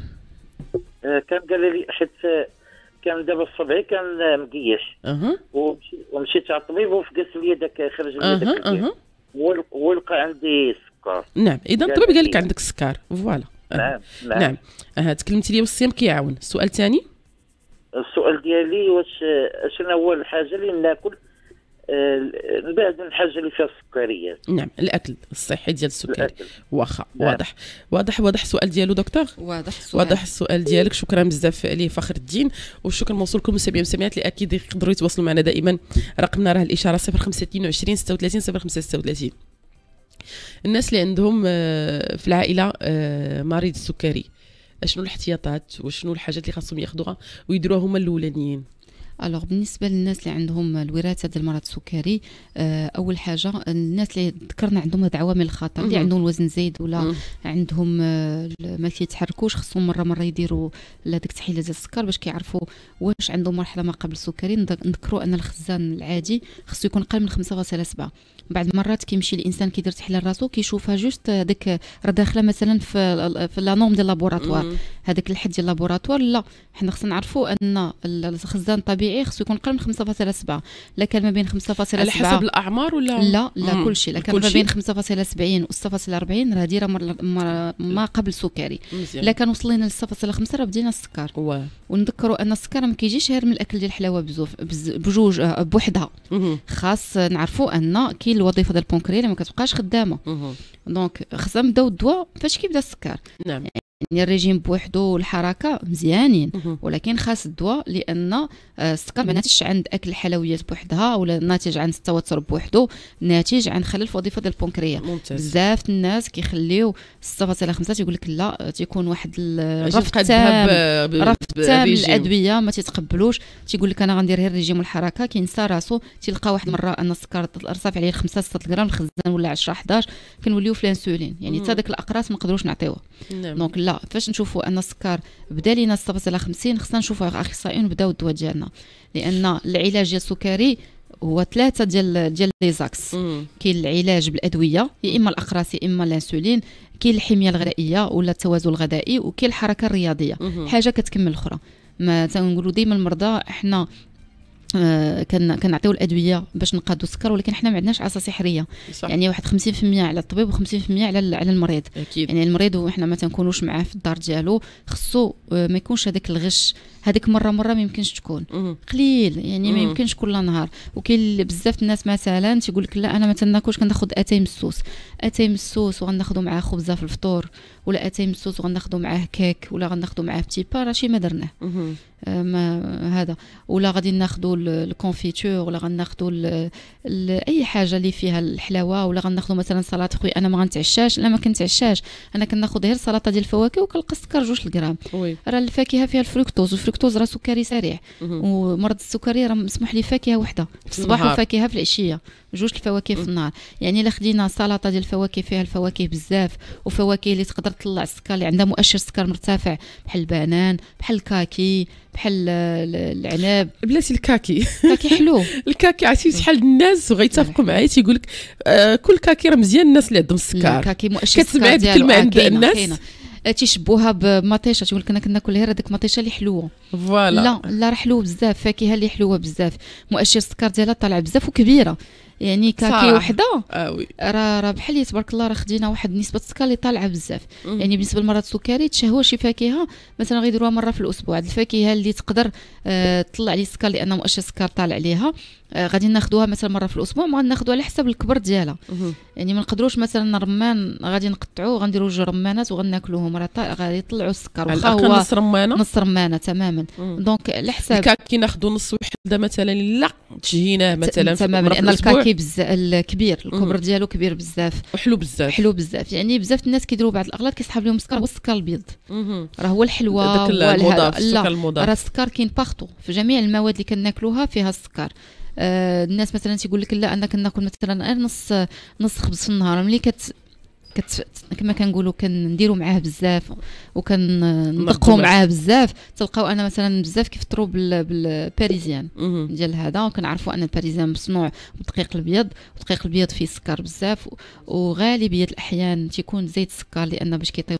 آه كان قال لي حيت كان دابا الصبعي كان مقيش اها ومشيت ومشيت على الطبيب وفقس لي داك خرج لي داك اها ولقى عندي السكر. نعم اذا الطبيب قال لك عندك السكر فوالا. نعم نعم نعم. اها تكلمتي لي والصيام كيعاون. السؤال الثاني؟ السؤال ديالي واش شنو هو الحاجه اللي ناكل نبعد عن الحاجه اللي فيها السكريات. نعم الاكل الصحي ديال السكري. واخا واضح واضح واضح السؤال ديالو دكتور. واضح السؤال واضح السؤال ديالك. شكرا بزاف ليه فخر الدين، والشكر موصول لكم مستمعين ومستمعات اللي اكيد يقدروا يتواصلوا معنا دائما. رقمنا راه الاشاره صفر خمسة اثنين وعشرين ستة وثلاثين صفر خمسة ستة وثلاثين. الناس اللي عندهم في العائله مريض السكري، شنو الاحتياطات وشنو الحاجات اللي خاصهم ياخذوها ويديروها هما الاولانيين؟ الوغ بالنسبه للناس اللي عندهم الوراثه ديال المرض السكري، اول حاجه الناس اللي ذكرنا عندهم هاد عوامل الخطر، اللي عندهم الوزن زايد ولا مم. عندهم ما كيتحركوش، خصهم مره مره يديروا هذيك التحليله ديال السكر باش كيعرفوا واش عندهم مرحله ما قبل السكري. نذكروا ان الخزان العادي خصو يكون قل من خمسة فاصلة سبعة. بعض المرات كيمشي الانسان كيدير تحليل راسو كيشوفها جوست ديك راه داخله مثلا في في لا نورم ديال لابوراتوار، هذاك الحد ديال لابوراتوار. لا حنا خصنا نعرفوا ان الخزان الطبيعي خصو يكون قل من خمسة فاصلة سبعة. لا كان ما بين خمسة فاصلة سبعة على حسب الاعمار ولا لا لا كلشي. لا كان ما بين خمسة فاصلة سبعين و ستة فاصلة أربعين راه دايره ما قبل السكري. لا كان وصلنا ل ستة فاصلة خمسة راه بدينا السكر. ونذكروا ان السكر ما كيجيش غير من الاكل ديال الحلاوه بزوف بجوج بوحدها. خاص نعرفوا ان كاين الوظيفه ديال البنكرياس اللي ما كتبقاش خدامه. دونك خصنا نبداو الدواء فاش كيبدا السكر. نعم يعني الريجيم بوحدو والحركه مزيانين، ولكن خاص الدواء لان السكر ما ناتجش عن اكل الحلويات بوحدها ولا ناتج عن التوتر بوحدو، ناتج عن خلل في وظيفه ديال البنكرياس. بزاف الناس كيخليو ستة فاصلة خمسة تيقول لك لا، تيكون واحد الرفض تام رفض تام الادويه ما تيتقبلوش، تيقول لك انا غندير غير الريجيم والحركه، كينسى راسو. تلقى واحد المره ان السكر ارتفع عليه خمسة ستة غرام، الخزان ولا عشرة أحد عشر، كنوليو في الانسولين، يعني حتى داك الاقراص ما نقدروش نعطيوه. دونك لا، فاش نشوفوا ان السكر بدا لينا ستة فاصلة خمسين خصنا نشوفوا اخصائيين ونبداو الدواء ديالنا، لان العلاج ديال السكري هو ثلاثه ديال ديال لي زاكس. كاين العلاج بالادويه، يا اما الاقراص يا اما الانسولين، كاين الحميه الغذائيه ولا التوازن الغذائي، وكاين الحركه الرياضيه. حاجه كتكمل الاخرى. ما تنقولوا ديما المرضى احنا آه كان كنعطيو الادويه باش نقادوا السكر، ولكن حنا ما عندناش عصا سحريه. صح. يعني واحد خمسين بالمئة على الطبيب وخمسين بالمئة على على المريض. أكيد. يعني المريض وحنا ما تنكونوش معاه في الدار ديالو، خصو آه ما يكونش هذاك الغش، هذيك مره مره ما يمكنش تكون مم. قليل، يعني ما يمكنش كل نهار. وكاين بزاف الناس مثلا تيقول لك لا انا ما تناكلش، كناخذ اتاي مسوس اتاي مسوس وغناخذوا معاه خبزه في الفطور، ولا اتاي مسوس وغناخذوا معاه كيك، ولا غناخذوا معاه بتي با، راه شي ما درناه. آه ما هذا، ولا غادي ناخذوا الكونفيتور، ولا غناخذوا اي حاجه اللي فيها الحلاوه، ولا غناخذوا مثلا سلطه خويا انا ما غنتعشاش. لا ما كنتعشاش، انا كناخذ غير سلطه ديال الفواكه وكنلقى السكر جوج الغرام. راه الفاكهه فيها الفركتوز، والفركتوز راه سكري سريع، ومرض السكري راه مسموح لي فاكهه وحده في الصباح وفاكهه في العشيه، جوج الفواكه في النهار. يعني الا خدينا سلطه ديال الفواكه فيها الفواكه بزاف، وفواكه اللي تقدر تطلع السكر اللي عندها مؤشر سكر مرتفع، بحال البنان، بحال الكاكي، بحال العنب. بلاتي الكاكي كاكي حلو. الكاكي عرفتي شحال الناس وغيتفقوا معايا تيقول لك آه كل كاكي راه مزيان الناس اللي عندهم السكر. الكاكي مؤشر كتسمع هذه الكلمه عند الناس تيشبوها بمطيشه، تقول لك انا كناكل غير هذيك مطيشه اللي حلوه. فوالا لا لا راه حلوه بزاف، فاكهه اللي حلوه بزاف، مؤشر السكر ديالها طالع بزاف وكبيره. يعني كاكي وحده آه راه راه بحال تبارك الله راه خدينا واحد نسبه السكر اللي طالعه بزاف. مم. يعني بالنسبه للمرض السكري تشهوا شي فاكهه مثلا غيديروها مره في الاسبوع، هذه الفاكهه اللي تقدر آه تطلع لي السكر لان مؤشر السكر طالع عليها، آه غادي ناخذوها مثلا مره في الاسبوع، ما غناخذوها على حسب الكبر ديالها. يعني ما نقدروش مثلا الرمان غادي نقطعوه غنديروا جوج رمانات وغناكلوهم، راه غادي يطلعوا السكر واخا هو نص رمانه نص رمانه تماما. دونك على حساب الكاكي ناخذوا نص وحده مثلا، لا تجيناه مثلا تماما، لان الكاكي بزاف كبير، الكبر ديالو كبير بزاف وحلو بزاف حلو بزاف. يعني بزاف الناس كيديروا بعض الاغلاط كيسحب لهم السكر، هو السكر الابيض راه هو الحلوه، هو المضاف السكر المضاف. راه السكر كاين باغطو في جميع المواد اللي كناكلوها فيها السكر. آه الناس مثلا تيقول لك لا انا كناكل مثلا غير نص نص خبز في النهار، ملي كت كت كما كنقولوا كنديروا معاه بزاف وكندقوا معاه بزاف، تلقاو انا مثلا بزاف كيفطروا بالباريزيان ديال هذا، وكنعرفوا ان الباريزيان مصنوع بالدقيق الابيض، والدقيق الابيض فيه سكر بزاف، وغالبيه الاحيان تيكون زيت السكر لان باش كيطيب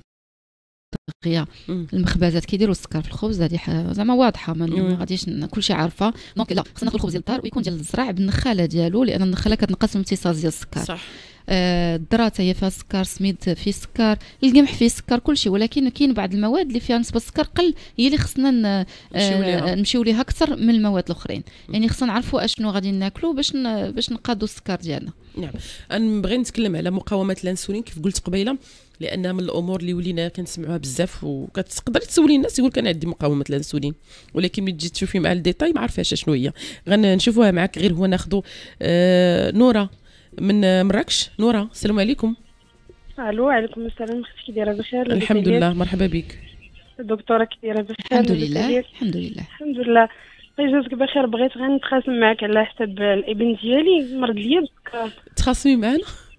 غيا المخبزات كيديروا السكر في الخبز. هذه زعما واضحه ما غاديش كلشي عارفه. دونك لا خصنا ناكل الخبز ديال الدار ويكون ديال الزرع بالنخاله ديالو، لان النخاله كتنقص الامتصاص ديال السكر. صح. الذره هي فيها السكر، السميد فيه السكر، القمح فيه السكر، كل شيء. ولكن كاين بعض المواد اللي فيها نسبه السكر قل، هي اللي خصنا نمشيو ليها اكثر من المواد الاخرين. يعني خصنا نعرفوا اشنو غادي ناكلوا باش باش نقادوا السكر ديالنا. نعم، انا بغيت نتكلم على مقاومه الانسولين كيف قلت قبيله، لانها من الامور اللي ولينا كنسمعوها بزاف، وكتقدري تسولي الناس يقول كان عندي مقاومه الانسولين، ولكن ملي تجي تشوفي مع الديتاي ما عرفاش شنو هي. غنشوفوها معك غير هو ناخذوا آه نوره من مراكش. نوره السلام عليكم. الو وعليكم السلام، اختي كي دايره بخير؟ الحمد لله، مرحبا بك. الدكتوره كي دايره بخير؟ الحمد لله الحمد لله الحمد لله. يجوزك بخير، بغيت غير نتخاصم معك على حساب الابن ديالي مرض ليا بالسكر. تخاصمي معنا؟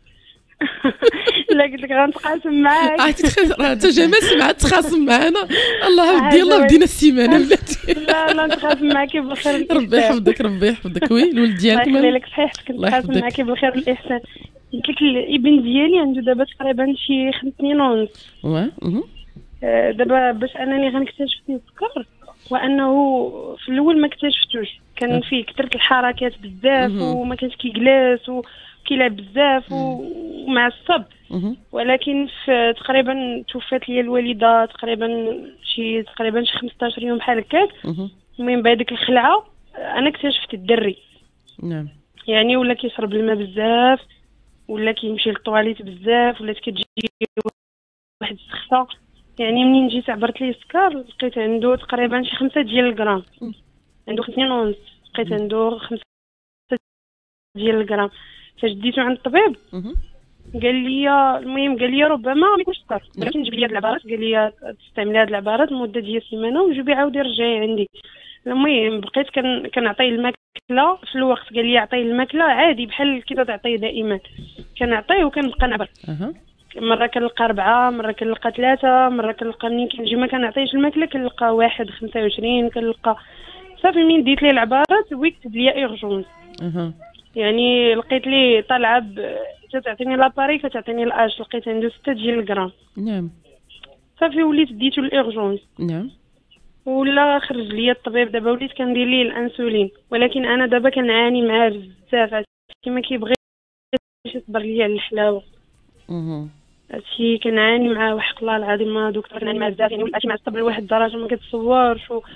لا قلت لك غنتقاسم معاك. راه انت جمال سمعت تخاصم معنا. الله ودي الله بدينا السيمانه بلاتي. لا لا نتخاصم معاكي بالخير. ربي يحفظك ربي يحفظك. وي الولد ديالك الله يخلي لك صحيحتك، نتخاصم معاكي بالخير والاحسان. قلت لك الابن ديالي عنده دابا تقريبا شي خمس سنين ونص. واه دابا باش انني غنكتشف فيه السكر، وانه في الاول ما اكتشفتوش، كان فيه كثرة الحركات بزاف وما كانش كيجلس وكيلعب بزاف ومعصب. ولكن في تقريبا توفات لي الوالده تقريبا شي تقريبا شي خمسطاش يوم بحال هكاك. المهم بعد ديك الخلعه انا اكتشفت الدري. نعم. يعني ولا كيشرب الماء بزاف، ولا كيمشي للطواليت بزاف، ولا كتجي واحد السخفه. يعني منين جيت عبرت ليه السكر لقيت عنده تقريبا شي خمسة ديال الغرام، عنده خمسين ونص، لقيت عنده خمسة ديال الغرام. فاش ديتو عند الطبيب قال لي، المهم قال لي ربما ما يكونش سكر، ولكن جيب لي هاد العبارات، قال لي تستعملي هاد العبارات لمده ديال سيمانه وجوبي عاودي رجعي عندي. المهم بقيت كن كنعطيه الماكله في الوقت، قال لي عطيه الماكله عادي بحال كي تعطيه دائما، كنعطيه وكنبقى نعبر. مره كنلقى أربعة، مره كنلقى ثلاثة، مره كنلقى منين كنجي ما كنعطيش الماكله كنلقى واحد خمسة وعشرين، كنلقى صافي. منين ديت ليه العبارات ويكتب لي اورجونس. اها يعني لقيت ليه طالعه تعطيني لاباري كتعطيني الاش، لقيت عنده ستة ديال الغرام. نعم. صافي وليت ديتو الاورجونس. نعم. ولا خرج لي الطبيب، دابا وليت كندير ليه الانسولين، ولكن انا دابا كنعاني معاه بزاف، كيما كيبغي يصبر لي على الحلاوه. اها هادشي كنعاني معاه وحق الله العظيم. ما دكتور كنعاني معاه بزاف، يعني ولات معصب لواحد الدرجه ما كتصورش. و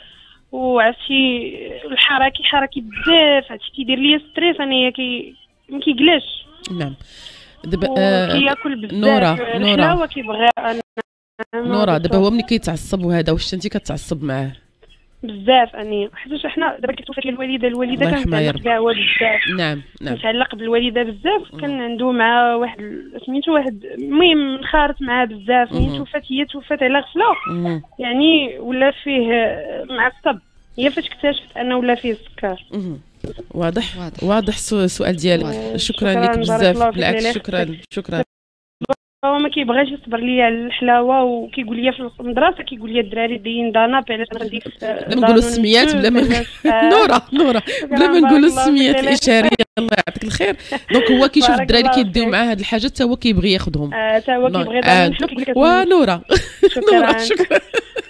وعرفتي الحركي حركي بزاف، هادشي كيدير لي ستريس انايا كي ما كيجلاش. نعم. دابا كياكل بزاف. نورا نورا كيبغي انا نورا دابا هو ملي كيتعصب وهذا، واش انت كتعصب معاه؟ بزاف اني حيت حنا دابا كتوفات لي الوالده، الوالده كانت متعلقه بزاف. نعم نعم متعلق بالوالده بزاف. كان عنده مع واحد سميتو واحد، المهم انخرط معاه بزاف. ملي توفات هي توفات على غفله، يعني ولا فيه معصب. هي فاش اكتشفت انه ولا فيه السكر. واضح واضح, واضح السؤال ديالك. شكرا لك بزاف، بالعكس شكرا شكرا. هو ما كيبغيش يصبر ليا على الحلاوه، وكيقول لي في المدرسه كيقول لي الدراري داين داناب علاش غادي بلا ما نقولوا السميات، بلا ما نورا نورا بلا ما نقولوا السميات الاشاريه. الله يعطيك الخير. دونك هو كيشوف الدراري كيديو معاه هاد الحاجات حتى هو كيبغي ياخذهم. حتى هو كيبغي ياخذهم. ونورا نورا شكرا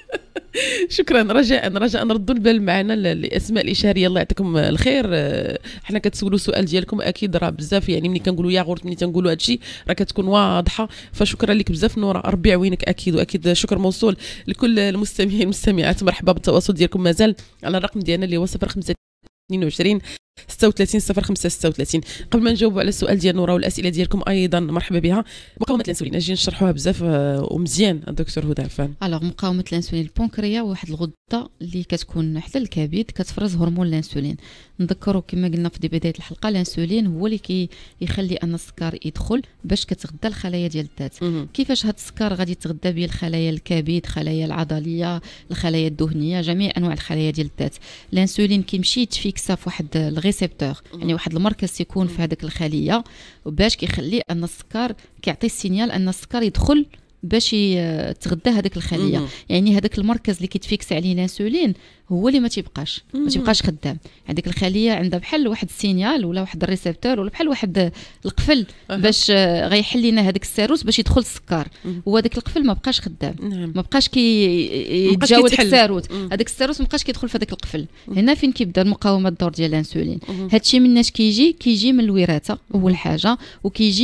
شكرا. رجاء رجاء نردوا البال معنا الاسماء الاشاريه. الله يعطيكم الخير. حنا كتسولوا السؤال ديالكم اكيد راه بزاف، يعني ملي كنقولوا ياغورت ملي تنقولوا هادشي راه كتكون واضحه. فشكرا لك بزاف نورا، ربي يعاونك اكيد. واكيد شكر موصول لكل المستمعين والمستمعات. مرحبا بالتواصل ديالكم مازال على الرقم ديالنا اللي هو صفر خمسة اثنين وعشرين ستة وثلاثين صفر خمسة ستة وثلاثين. قبل ما نجاوبوا على السؤال ديال نورا والاسئله ديالكم ايضا مرحبا بها. مقاومه الانسولين اجي نشرحوها بزاف ومزيان الدكتور هدى عفان. الوغ مقاومه الانسولين، البنكريا واحد الغده اللي كتكون حدا الكبد كتفرز هرمون الانسولين. نذكروا كما قلنا في بدايه الحلقه، الانسولين هو اللي كيخلي ان السكر يدخل باش كتغذى الخلايا ديال الذات. كيفاش هذا السكر غادي يتغذى به الخلايا الكبد، الخلايا العضليه، الخلايا الدهنيه، جميع انواع الخلايا ديال الذات. الانسولين كيمشي يتفيكسا في واحد الريسبتور، يعني واحد المركز يكون في هذيك الخليه، وباش كيخلي ان السكر كيعطي السينيال ان السكر يدخل باش يتغذى هذيك الخليه. يعني هذاك المركز اللي كيتفيكس عليه الانسولين هو اللي ما تيبقاش ما تيبقاش خدام. هذيك الخليه عندها بحال واحد السينيال ولا واحد الريسبتور ولا بحال واحد القفل باش غيحل لنا هذاك الساروس باش يدخل السكر، وهذاك القفل ما بقاش خدام. ما بقاش كيتجاوز الساروس، هذاك الساروس ما بقاش كيدخل في هذاك القفل. هنا فين كيبدا المقاومه الدور ديال الانسولين. هادشي مناش كيجي كيجي من الوراثه اول حاجه، وكيجي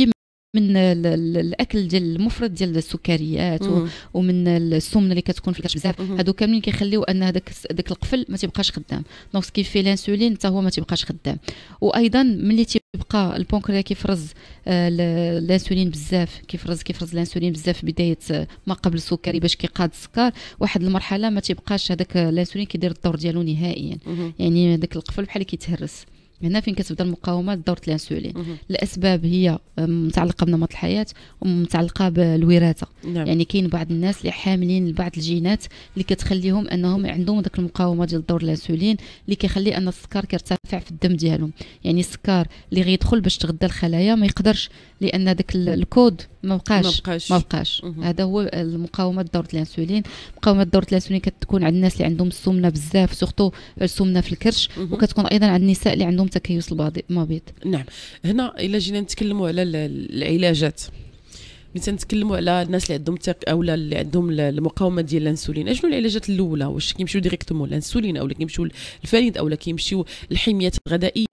من الاكل ديال المفرط ديال السكريات ومن السمنه اللي كتكون في الكرش بزاف، هادو كاملين كيخليو ان هذاك داك القفل ما تيبقاش خدام. دونك كيف في الانسولين حتى هو ما تيبقاش خدام. وايضا ملي تيبقى البنكرياس كيفرز آه الانسولين بزاف، كيفرز كيفرز الانسولين بزاف بدايه ما قبل السكري باش كيقاد السكر، واحد المرحله ما تيبقاش هذاك الانسولين كيدير الدور ديالو نهائيا، يعني داك القفل بحال كيتهرس. هنا فين كتبدا المقاومات دورة الانسولين. الاسباب هي متعلقه بنمط الحياه ومتعلقه بالوراثه. نعم. يعني كاين بعض الناس اللي حاملين بعض الجينات اللي كتخليهم انهم عندهم داك المقاومه ديال دور الانسولين اللي كيخلي ان السكر كيرتفع في الدم ديالهم. يعني السكر اللي غيدخل باش تغذى الخلايا ما يقدرش، لان داك الكود ما بقاش ما بقاش. هذا هو المقاومه دورة الانسولين. مقاومه دورة الانسولين كتكون عند الناس اللي عندهم السمنه بزاف، سورتو السمنه في الكرش، وكتكون ايضا عند النساء اللي عندهم تكيس المبيض. نعم. هنا الا جينا نتكلموا على العلاجات، مثلا نتكلموا على الناس اللي عندهم تك او اللي عندهم المقاومه ديال الانسولين، اشنو العلاجات الاولى؟ واش كيمشيو ديريكتومون الانسولين او كيمشيو الفريد او كيمشيو الحميات الغذائيه،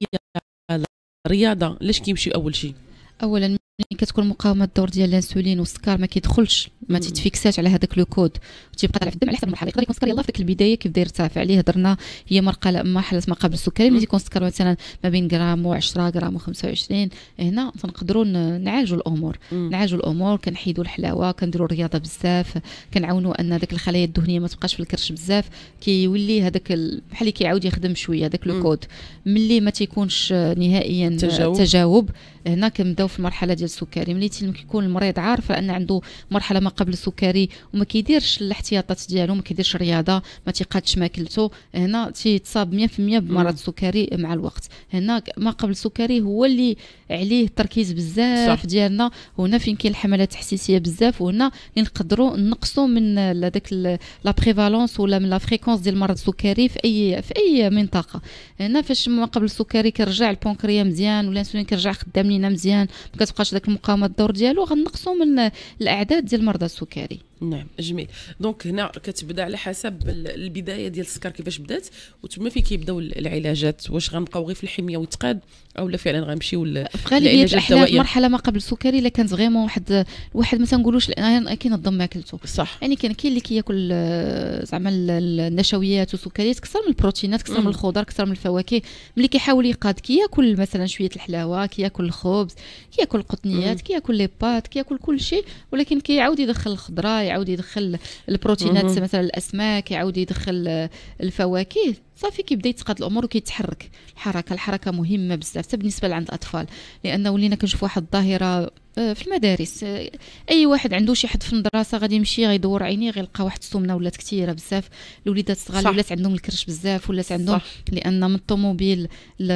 الرياضه؟ لاش كيمشيو اول شيء؟ اولا ملي كتكون مقاومه الدور ديال الانسولين والسكر ما كيدخلش، ما تيتفيكساش على هذاك لو كود وتيبقى طالع في الدم على حسب المرحله. يقدر يكون السكر يلاه في ديك البدايه كيف داير يرتفع عليه، هضرنا هي مرحله مرحله ما قبل السكري ملي تيكون السكر مثلا ما بين غرام و10 غرام و25، هنا تنقدروا نعالجوا الامور. نعالجوا الامور، كنحيدوا الحلاوه، كنديروا الرياضه بزاف، كنعاونوا ان داك الخلايا الدهنيه ما تبقاش في الكرش بزاف، كيولي هذاك بحال اللي كيعاود يخدم شويه هذاك لو كود. ملي ما تيكونش نهائيا تجاوب, تجاوب هنا كنبداو في المرحله ديال السكري. ملي كيكون المريض عارف ان عنده مرحله ما قبل السكري وما كيديرش الاحتياطات ديالو، ما كيديرش رياضه، ما تيقادش ماكلته، هنا تيتصاب مية بالمية بمرض السكري مع الوقت. هنا ما قبل السكري هو اللي عليه التركيز بزاف صح. ديالنا، وهنا فين كاين الحملات التحسيسيه بزاف، وهنا اللي نقدروا نقصوا من هذاك لا بريفالونس ولا من لا فريكونس ديال مرض السكري في اي في اي منطقه. هنا فاش ما قبل السكري كيرجع البنكرياس مزيان والانسولين كيرجع خدام لينا مزيان، ما كتبقاش داك المقاومه الدور ديالو، غنقصوا من الاعداد ديال مرضى السكري. نعم جميل. دونك هنا كتبدا على حسب البدايه ديال السكر كيفاش بدات، وتما فين كيبداو العلاجات. واش غنبقاو غير في الحميه ويتقاد او لا فعلا غنمشيو في غالبيه الاحيان مرحله ما قبل السكري الا كانت غيمون واحد واحد ما تنقولوش كينظم ماكلته صح. يعني كان كاين اللي كياكل زعما النشويات والسكريات كثر من البروتينات، كثر من الخضر، كثر من الفواكه. ملي كيحاول يقاد كياكل مثلا شويه الحلاوه، كياكل الخبز، كياكل القطنيات، كياكل لي بات، كياكل كل شيء، ولكن كيعاود يدخل الخضره، يعاود يدخل البروتينات مم. مثلا الاسماك، يعاود يدخل الفواكه، صافي كيبدا يتقاد الامور وكيتحرك. الحركه الحركه مهمه بزاف حتى بالنسبه لعند الاطفال، لانه ولينا كنشوف واحد الظاهره في المدارس، اي واحد عنده شي حد في المدرسه غادي يمشي غيدور عينيه غيلقى واحد السمنه ولات كثيره بزاف. الوليدات الصغار ولات عندهم الكرش بزاف، ولات عندهم صح. لان من الطوموبيل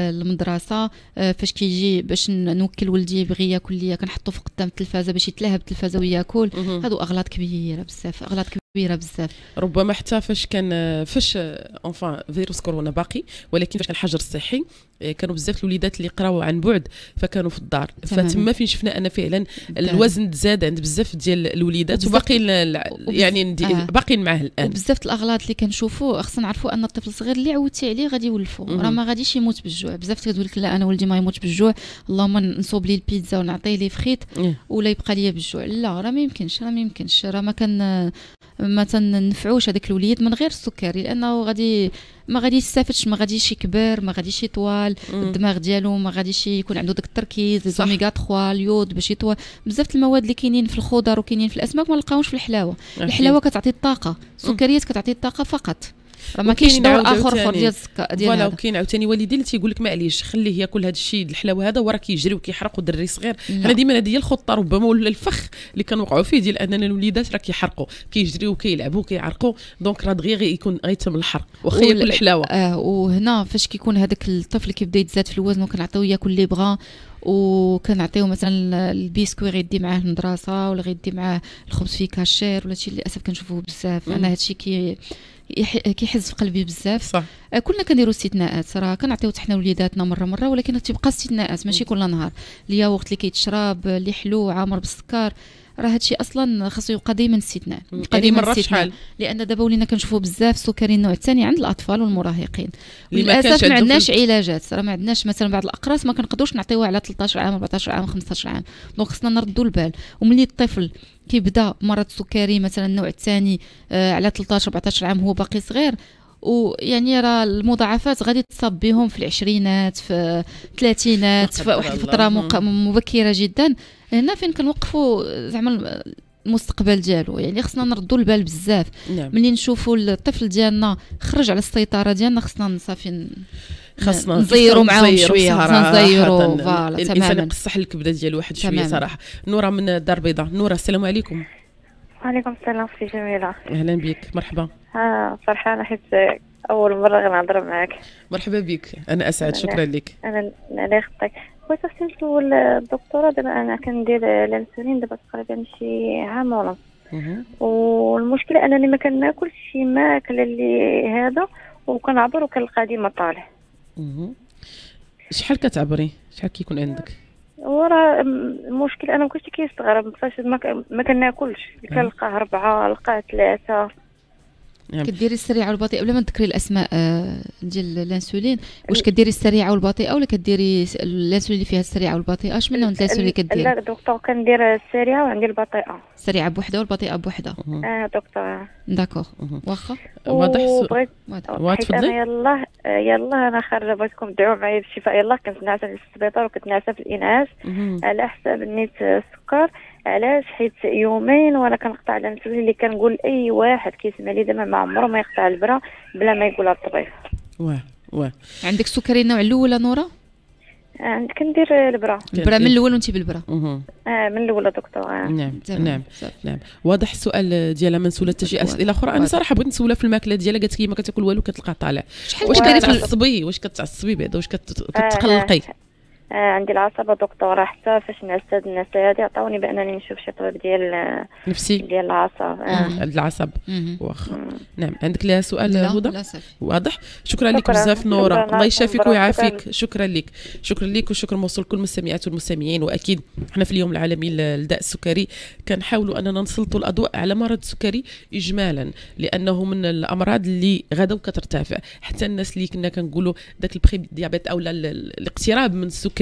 المدرسه فاش كيجي باش نوكل ولدي بغي ياكل ليا كنحطو في قدام التلفازه باش يتلهب التلفازه وياكل. هادو اغلاط كبيره بزاف، اغلاط كبيره بزاف. ربما حتى فاش كان فاش اونفان فيروس كورونا باقي، ولكن فاش كان الحجر الصحي كانوا بزاف الوليدات اللي قراو عن بعد فكانوا في الدار، فتما فين شفنا ان فعلا الوزن تزاد عند بزاف ديال الوليدات وباقيين يعني آه. باقيين معاه الان. وبزاف الأغلاط اللي كنشوفوا خصنا نعرفوا ان الطفل الصغير اللي عودتي عليه غادي يولفوا، راه ما غاديش يموت بالجوع. بزاف كتقول لك لا انا ولدي ما يموتش بالجوع، اللهم نصوب ليه البيتزا ونعطيه ليه فخيط ولا يبقى ليا بالجوع. لا راه ما يمكنش، راه ما يمكنش، راه ما كان ما تنفعوش هذاك الوليد من غير السكري، لانه غادي ما غاديش يستافدش، ما غاديش يكبر، ما غاديش يطول الدماغ ديالو، ما غاديش يكون عنده داك التركيز الأوميغا ثلاثة اليود باش يطول. بزاف المواد اللي كاينين في الخضر وكاينين في الاسماك ما نلقاوش في الحلاوه. الحلاوه كتعطي الطاقه، السكريات كتعطي الطاقه فقط، راه ما كاينش دور اخر اخر ديال السكر ديال فوالا. وكاين عاوتاني والدين اللي تيقول لك معليش خليه ياكل هذا الشيء الحلاوه هذا وراه كيجري وكيحرق ودري صغير. انا ديما هذه هي الخطه ربما ولا الفخ اللي كنوقعوا فيه ديال اننا الوليدات راه كيحرقوا كيجريو وكيلعبوا وكيعرقوا، دونك راه دغيا يكون غيتم الحرق واخا ياكل الحلاوه. آه وهنا فاش كيكون هذاك الطفل كيبدا يتزاد في الوزن وكنعطيو ياكل لي بغا، وكنعطيو مثلا البيسكوي غيدي معاه المدرسه ولا غيدي معاه الخبز فيه كاشير ولا شي، للاسف كنشوفوه بزاف. انا هادشي كي كيحز في قلبي بزاف صح. كلنا كنديروا استثناءات، راه كنعطيو حتى حنا وليداتنا مره مره، ولكن تبقى استثناءات ماشي كل نهار. الياغورت اللي كيتشرب اللي حلو عامر بالسكر راه هادشي اصلا خاصو يبقى دائما استثناء، يعني مره شحال، لان دابا ولينا كنشوفوا بزاف السكري النوع الثاني عند الاطفال والمراهقين. للاسف ما عندناش علاجات، راه ما عندناش مثلا بعض الاقراص ما كنقدروش نعطيوها على ثلاثطاش عام أربعطاش عام خمسطاش عام، دونك خصنا نردوا البال. وملي الطفل كيبدا مرض السكري مثلا النوع الثاني آه على ثلاثطاش أربعطاش عام هو باقي صغير، ويعني راه المضاعفات غادي تصاب بهم في العشرينات في الثلاثينات في واحد الفتره مبكره جدا. هنا فين كنوقفوا زعما المستقبل ديالو، يعني خصنا نردوا البال بزاف. نعم. ملي نشوفوا الطفل ديالنا خرج على السيطره ديالنا خصنا صافي خاصنا نزيروا معاهم شويه، خصنا نزيروا فوالا الانسان يقصح الكبده ديال واحد شويه صراحه. نوره من الدار البيضاء. نوره السلام عليكم. وعليكم السلام اختي جميله. اهلا بك مرحبا. اه فرحانه حيت اول مره غنهضر معاك. مرحبا بك، انا اسعد. شكرا لك. انا الله يخطيك. بغيت اختي نسول الدكتوره، دابا انا كندير الانسولين دابا تقريبا شي عام ونص، والمشكله انني ما كناكلش شي ماكله اللي هذا، وكنعبر وكنلقى ديما طالع. شحال كتعبري؟ شحال كيكون عندك؟ وراه المشكل انا مكنتش كيستغرب فاش ما كناكلش، كنلقى أربعة لقى ثلاثة. نعم. كديري السريعه والبطيئه بلا ما تذكري الاسماء ديال الانسولين، واش كديري السريعه والبطيئه ولا كديري الانسولين اللي فيها السريعه والبطيئه؟ اش منهم الانسولين اللي كديري؟ لا دكتور كندير السريعه وعندي البطيئه. السريعه بوحده والبطيئه بوحده. اه دكتور. داكوغ واخا واضح. واضح تفضلي. يلاه يلاه انا خارجه، بغيتكم تدعوا معايا بالشفاء. يلاه كنت ناعسه في السبيطار وكنت ناعسه في الانعاش على حساب نيت السكر. علاش؟ حيت يومين وانا كنقطع الانسولين اللي كنقول اي واحد كيسمع لي دابا ما عمره ما يقطع البرا بلا ما يقولها الطبيب. واه واه. عندك السكري النوع الاول نوره؟ عند كندير البرا. البرا من الاول وانت بالبرا؟ اه من الاول دكتور. آه. نعم نعم نعم. واضح السؤال ديالها ما نسولها حتى شي اسئله اخرى. انا صراحه بغيت نسولها في الماكله ديالها، قالت لي ما كتاكل والو كتلقى طالع. واش كتعصبي؟ واش كتعصبي بعدا؟ واش كتقلقي؟ آه عندي العصبه دكتوره، حتى فاش نعست هاد الناس هادي عطاوني بانني نشوف شي طبيب ديال نفسي ديال العصب. آه. العصب واخا. نعم. عندك لها سؤال هدى؟ واضح. شكرا لك بزاف نوره، الله يشافيك ويعافيك. شكرا لك شكرا لك وشكرا موصول كل المستمعات والمستمعين. واكيد احنا في اليوم العالمي للداء السكري كنحاولوا اننا نسلطوا الاضواء على مرض السكري اجمالا، لانه من الامراض اللي غدا وكترتفع. حتى الناس اللي كنا كنقولوا داك البري ديابيت او الاقتراب من السكري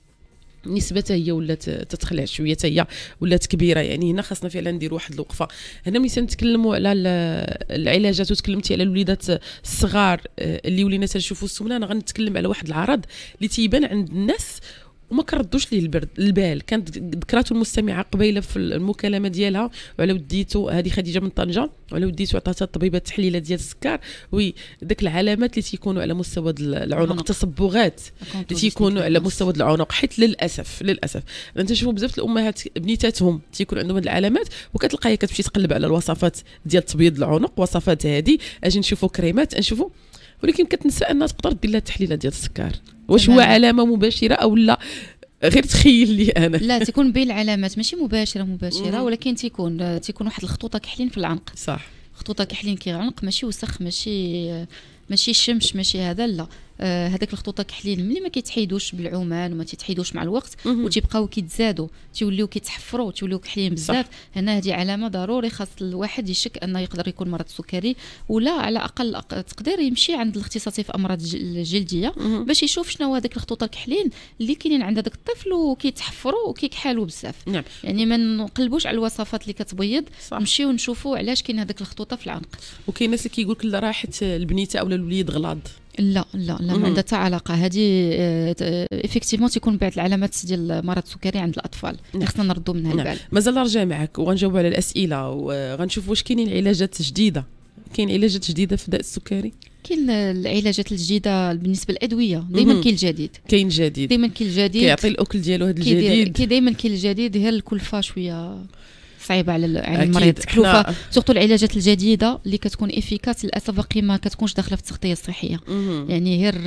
نسبتها هي ولات تتخلع شويه، هي ولات كبيره. يعني هنا خاصنا فعلا نديروا واحد الوقفه. هنا ملي تنتكلموا على العلاجات وتكلمتي على الوليدات الصغار اللي ولينا تنشوفوا السمنه، انا غنتكلم على واحد العرض اللي تيبان عند الناس وما كردوش ليه البال. كانت ذكراتو المستمعه قبيله في المكالمه ديالها وعلى وديتو، هذه خديجه من طنجه، وعلى وديتو عطاتها الطبيبه تحليله ديال السكر، وي داك العلامات اللي تيكونوا على مستوى العنق، التصبغات اللي تيكونوا على مستوى العنق. حيت للاسف للاسف نشوفوا بزاف الامهات بنيتاتهم تيكون عندهم هذه العلامات، وكتلقاها كتمشي تقلب على الوصفات ديال تبييض العنق، وصفات هذه اجي نشوفوا كريمات نشوفوا، ولكن كتنسى انها تقدر دير لها التحليله ديال السكر. واش هو علامه مباشره او لا غير تخيل لي انا؟ لا تكون بين العلامات ماشي مباشره مباشره، ولكن تيكون تيكون واحد الخطوطه كحلين في العنق. صح. خطوطه كحلين كي العنق، ماشي وسخ، ماشي ماشي الشمس، ماشي هذا، لا آه هذاك الخطوطه كحلين ملي ما كيتحيدوش بالعمان وما تيتحيدوش مع الوقت وتيبقاو كيتزادوا تيوليو كيتحفروا تيوليو كحلين بزاف. هنا هذه علامه ضروري خاص الواحد يشك انه يقدر يكون مرض السكري، ولا على اقل تقدير يمشي عند الاختصاصي في امراض الجلديه باش يشوف شنو هذيك الخطوطه الكحلين اللي كاينين عند هذاك الطفل وكيتحفروا وكيكحالوا بزاف. نعم. يعني ما نقلبوش على الوصفات اللي كتبيض، نمشيو نشوفوا علاش كاين هذيك الخطوطه في العنق. وكاين ناس اللي كيقول لك لا راحه البنيته او الوليد غلاظ. لا لا لا ما عندها حتى علاقه. هذه افيكتيفمون تيكون بعض العلامات ديال مرض السكري عند الاطفال. نعم. خصنا نردوا منها البال. مازال نرجع معك وغنجاوب على الاسئله وغنشوف واش كاينين علاجات جديده. كاين علاجات جديده في داء السكري؟ كاين العلاجات الجديده بالنسبه للادويه دائما كاين الجديد. كاين جديد دائما كاين الجديد كيعطي الاكل ديالو هذا الجديد. كي دائما كاين الجديد، غير الكلفه شويه صعيبه على على المريض. كلفه سورتو العلاجات الجديده اللي كتكون افيكاس للاسف باقي ما كتكونش داخله في التغطيه الصحيه. يعني غير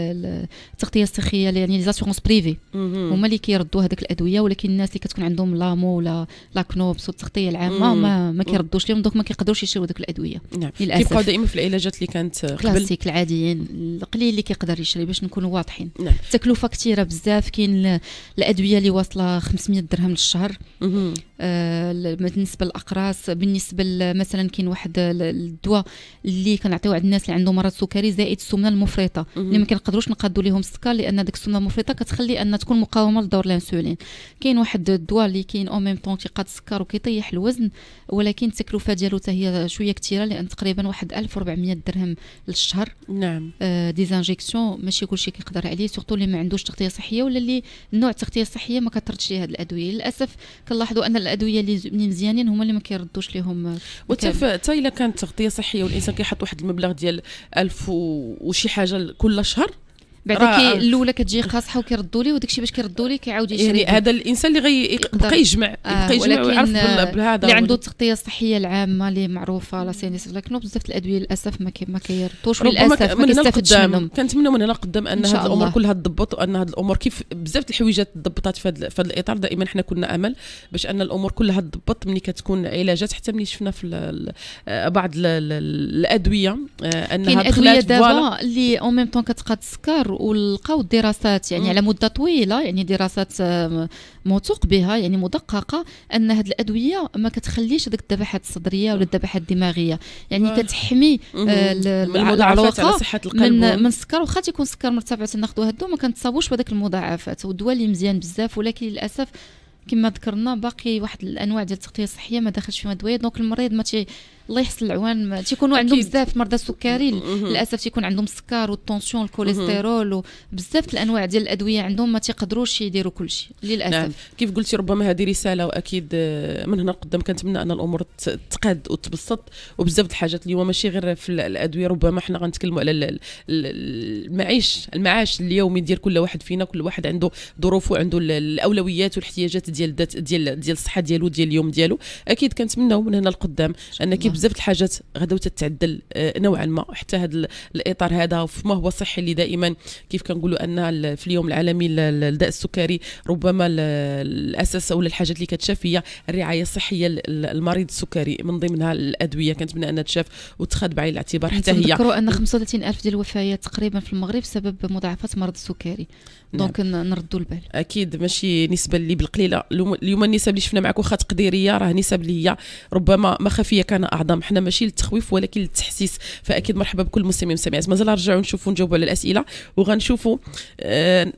التغطيه الصحيه يعني لي زاسيغونس بريفي هما اللي كيردوا هذيك الادويه، ولكن الناس اللي كتكون عندهم لامو ولا لاكنوبس والتغطيه العامه ما ما كيردوش لهم، دونك ما كيقدروش يشريو ديك الادويه. نعم. كيبقاو دائما في العلاجات اللي كانت قبل كلاسيك العاديين القليل اللي كيقدر يشري باش نكونوا واضحين. نعم. التكلفه كثيره بزاف. كاين الادويه اللي واصله خمسمية درهم للشهر، آه بالنسبه للاقراص، بالنسبه مثلا كاين واحد الدواء اللي كنعطيو عند الناس اللي عندهم مرض السكري زائد السمنه المفرطه اللي ما كنقدروش نقادوا لهم السكر، لان ديك السمنه المفرطه كتخلي ان تكون مقاومه لدور الانسولين. كاين واحد الدواء اللي كاين او ميم طون كيقاد السكر وكيطيح الوزن، ولكن التكلفه ديالو حتى هي شويه كثيره، لان تقريبا واحد ألف وأربعمية درهم للشهر. نعم. آه ديزانجيكسيون ماشي كلشي كيقدر عليه، سورتو اللي ما عندوش تغطيه صحيه ولا اللي النوع التغطيه الصحيه ما كتردش ليه هذه الادويه. للاسف كنلاحظوا ان الادويه اللي مزيانين هما اللي ما كيردوش ليهم. وحتى الا كانت تغطيه صحيه والانسان كيحط واحد المبلغ ديال ألف وشي حاجه كل شهر، بعدا الاولى كتجي قاصحه وكيردوا لي، وداكشي باش كيردوا لي كيعاود يشري. يعني هذا الانسان اللي غيبقى يجمع يبقى يجمع ويعرف بهذا اللي عنده التغطيه الصحيه العامه اللي معروفه لا سينيس لكن بزاف الادويه للاسف ما ما كيردوش، وللاسف ما كيستافدش منهم. كنتمنى من هنا قدام ان هذه الامور كلها تضبط، وان هذه الامور كيف بزاف الحويجات تضبطات في هذا الاطار. دائما حنا كنا امل باش ان الامور كلها تضبط ملي كتكون علاجات، حتى ملي شفنا في بعض الادويه انها دخلات ادويه دابا اللي او ميم طون كتقاد السكر، ولقاو دراسات يعني م. على مده طويله، يعني دراسات موثوق بها يعني مدققه، ان هذه الادويه ما كتخليش ديك الذبحات الصدريه ولا الذبحات الدماغيه، يعني كتحمي المضاعفات على صحه القلب من, من السكر. واخا تيكون السكر مرتفع تناخذوا هادو ما كنتصابوش بهذاك المضاعفات، والدواء اللي مزيان بزاف، ولكن للاسف كما ذكرنا باقي واحد الانواع ديال التغطيه الصحيه ما داخلش فيها ادويه. دونك المريض ما تي الله يحسن العوان تيكونوا عندهم بزاف مرضى السكري للاسف تيكون عندهم السكر والطونسيون الكوليسترول وبزاف الانواع ديال الادويه عندهم ما تيقدروش يديروا كل شيء للاسف. نعم. كيف قلتي ربما هذه رساله، واكيد من هنا قدام كنتمنى ان الامور تقاد وتبسط، وبزاف الحاجات اليوم ماشي غير في الادويه، ربما حنا غنتكلموا على المعيش المعاش اليومي ديال كل واحد فينا. كل واحد عنده ظروفه وعنده الاولويات والاحتياجات ديال ديال ديال الصحه ديالو ديال اليوم ديالو. اكيد كنتمناو من هنا لقدام ان كيف بزاف الحاجات غداو تتعدل نوعا ما، حتى هذا الاطار هذا فما هو صحي اللي دائما كيف كنقولوا ان في اليوم العالمي للداء السكري ربما الاساس او الحاجات اللي كتشاف هي الرعايه الصحيه للمريض السكري، من ضمنها الادويه. كنتمنى انها تشاف وتخاد بعين الاعتبار حتى هي. نذكروا ان خمسة وثلاثين ألف ديال الوفيات تقريبا في المغرب بسبب مضاعفات مرض السكري. دونك نعم. نردوا البال. اكيد ماشي نسبه اللي بالقليله. اليوم النسب اللي شفنا معك واخا تقديريه راه نسب اللي هي ربما مخافيه كان اعظم. حنا ماشي للتخويف ولكن للتحسيس. فاكيد مرحبا بكل المستمعين والمستمعات. مازال نرجعوا نشوفوا نجاوبوا على الاسئله وغنشوفوا آه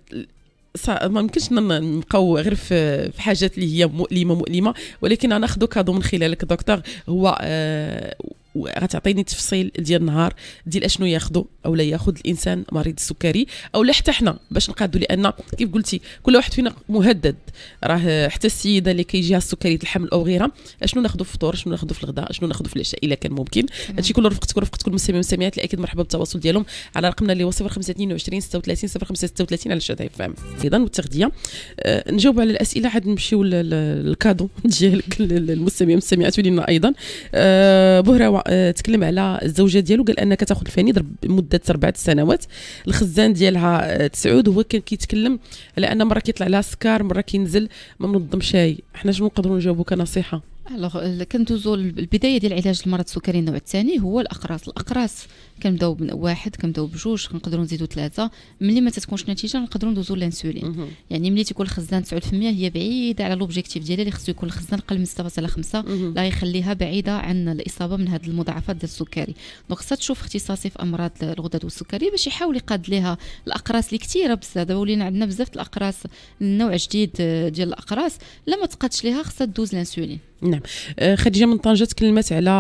ما يمكنش نبقاو غير في حاجات اللي هي مؤلمه مؤلمه، ولكن انا ناخذ كادو من خلالك دكتور، هو آه غتعطيني تفصيل ديال النهار ديال اشنو ياخذوا او لا ياخذ الانسان مريض السكري، او لا حتى حنا باش نقادوا، لان كيف قلتي كل واحد فينا مهدد. راه حتى السيده اللي كيجيها السكري الحمل او غيرها، اشنو ناخذوا في الفطور، اشنو ناخذوا في الغداء، اشنو ناخذوا في العشاء الا كان ممكن. هادشي كله رفقتكم رفقتكم المستمعين والمستمعات اللي اكيد مرحبا بالتواصل ديالهم على رقمنا اللي هو صفر خمسة اثنين وعشرين ستة وثلاثين صفر خمسة ستة وثلاثين على شادي فام. ايضا والتغذيه أه نجاوب على الاسئله، عاد نمشيو للكادو ديالك المستمعين والمستمعات ولينا ايضا. أه بهراوه أه تكلم على الزوجه ديالو، قال انها كتاخذ الفانيد مده اربعه سنوات، الخزان ديالها تسعود، وهو كان كيتكلم على ان مره كيطلع لها سكر مره كينزل ما منظم شاي. حنا شنو نقدروا نجاوبوا كنصيحه؟ الوغ كندوزو البدايه ديال علاج المرض السكري النوع الثاني هو الاقراص. الاقراص كنبداو بواحد، كنبداو بجوج، كنقدروا نزيدوا ثلاثه. ملي ما تتكونش نتيجه نقدروا ندوزو للانسولين. يعني ملي تيكون الخزان تسعة بالمئة هي بعيده على لوبجيكتيف ديالها اللي خصو يكون الخزان قل من ستة فاصلة خمسة، لا يخليها بعيده عن الاصابه من هذه المضاعفات ديال السكري. دونك خصها تشوف اختصاصي في امراض الغدد والسكري باش يحاول يقاد لها الاقراص اللي كثيره بزاف. دابا ولينا عندنا بزاف الاقراص، النوع جديد ديال الاقراص لما تقادش لها خصها تدوز الانسولين. نعم. خديجه من طنجه تكلمت على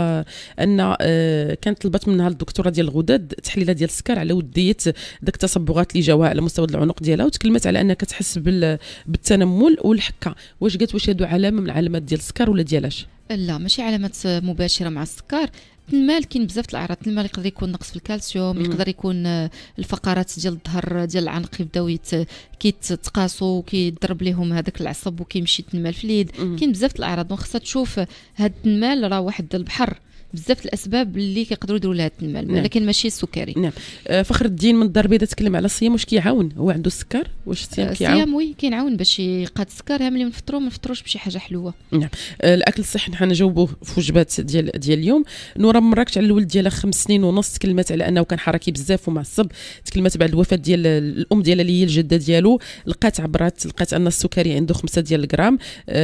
ان كانت طلبت منها الدكتوره ديال الغدد تحليله ديال السكر على وديه داك التصبغات اللي جاوها على مستوى العنق ديالها، وتكلمت على انها كتحس بالتنمل والحكه. واش قالت واش هادو علامه من علامات ديال السكر ولا ديالاش؟ لا ماشي علامات مباشره مع السكر. المال كاين بزاف الاعراض. المال يقدر يكون نقص في الكالسيوم، يقدر يكون الفقرات ديال الظهر ديال العنق يبداو كيتقاسوا وكيضرب لهم هذاك العصب وكيمشي التنمال في اليد. كاين بزاف الاعراض. دونك خصها تشوف هاد التنمال راه واحد البحر بزاف الاسباب اللي كيقدروا يديروا لها المال، نعم. لكن ماشي السكري. نعم. آه فخر الدين من الدار البيضاء تكلم على الصيام، واش كيعاون؟ هو عنده السكر، واش الصيام كيعاون؟ الصيام وي كينعاون باش يقاد السكر، ها ملي نفطروا ما نفطروش بشي حاجه حلوه. نعم. آه الاكل الصحي نحن نجاوبوه في وجبات ديال ديال اليوم. نوره مراكش على الولد ديالها خمس سنين ونص، تكلمت على انه كان حركي بزاف ومعصب، تكلمت بعد الوفاه ديال الام ديالها اللي هي الجده ديالو، لقات عبرات لقات ان السكري عنده خمسة ديال الغرام.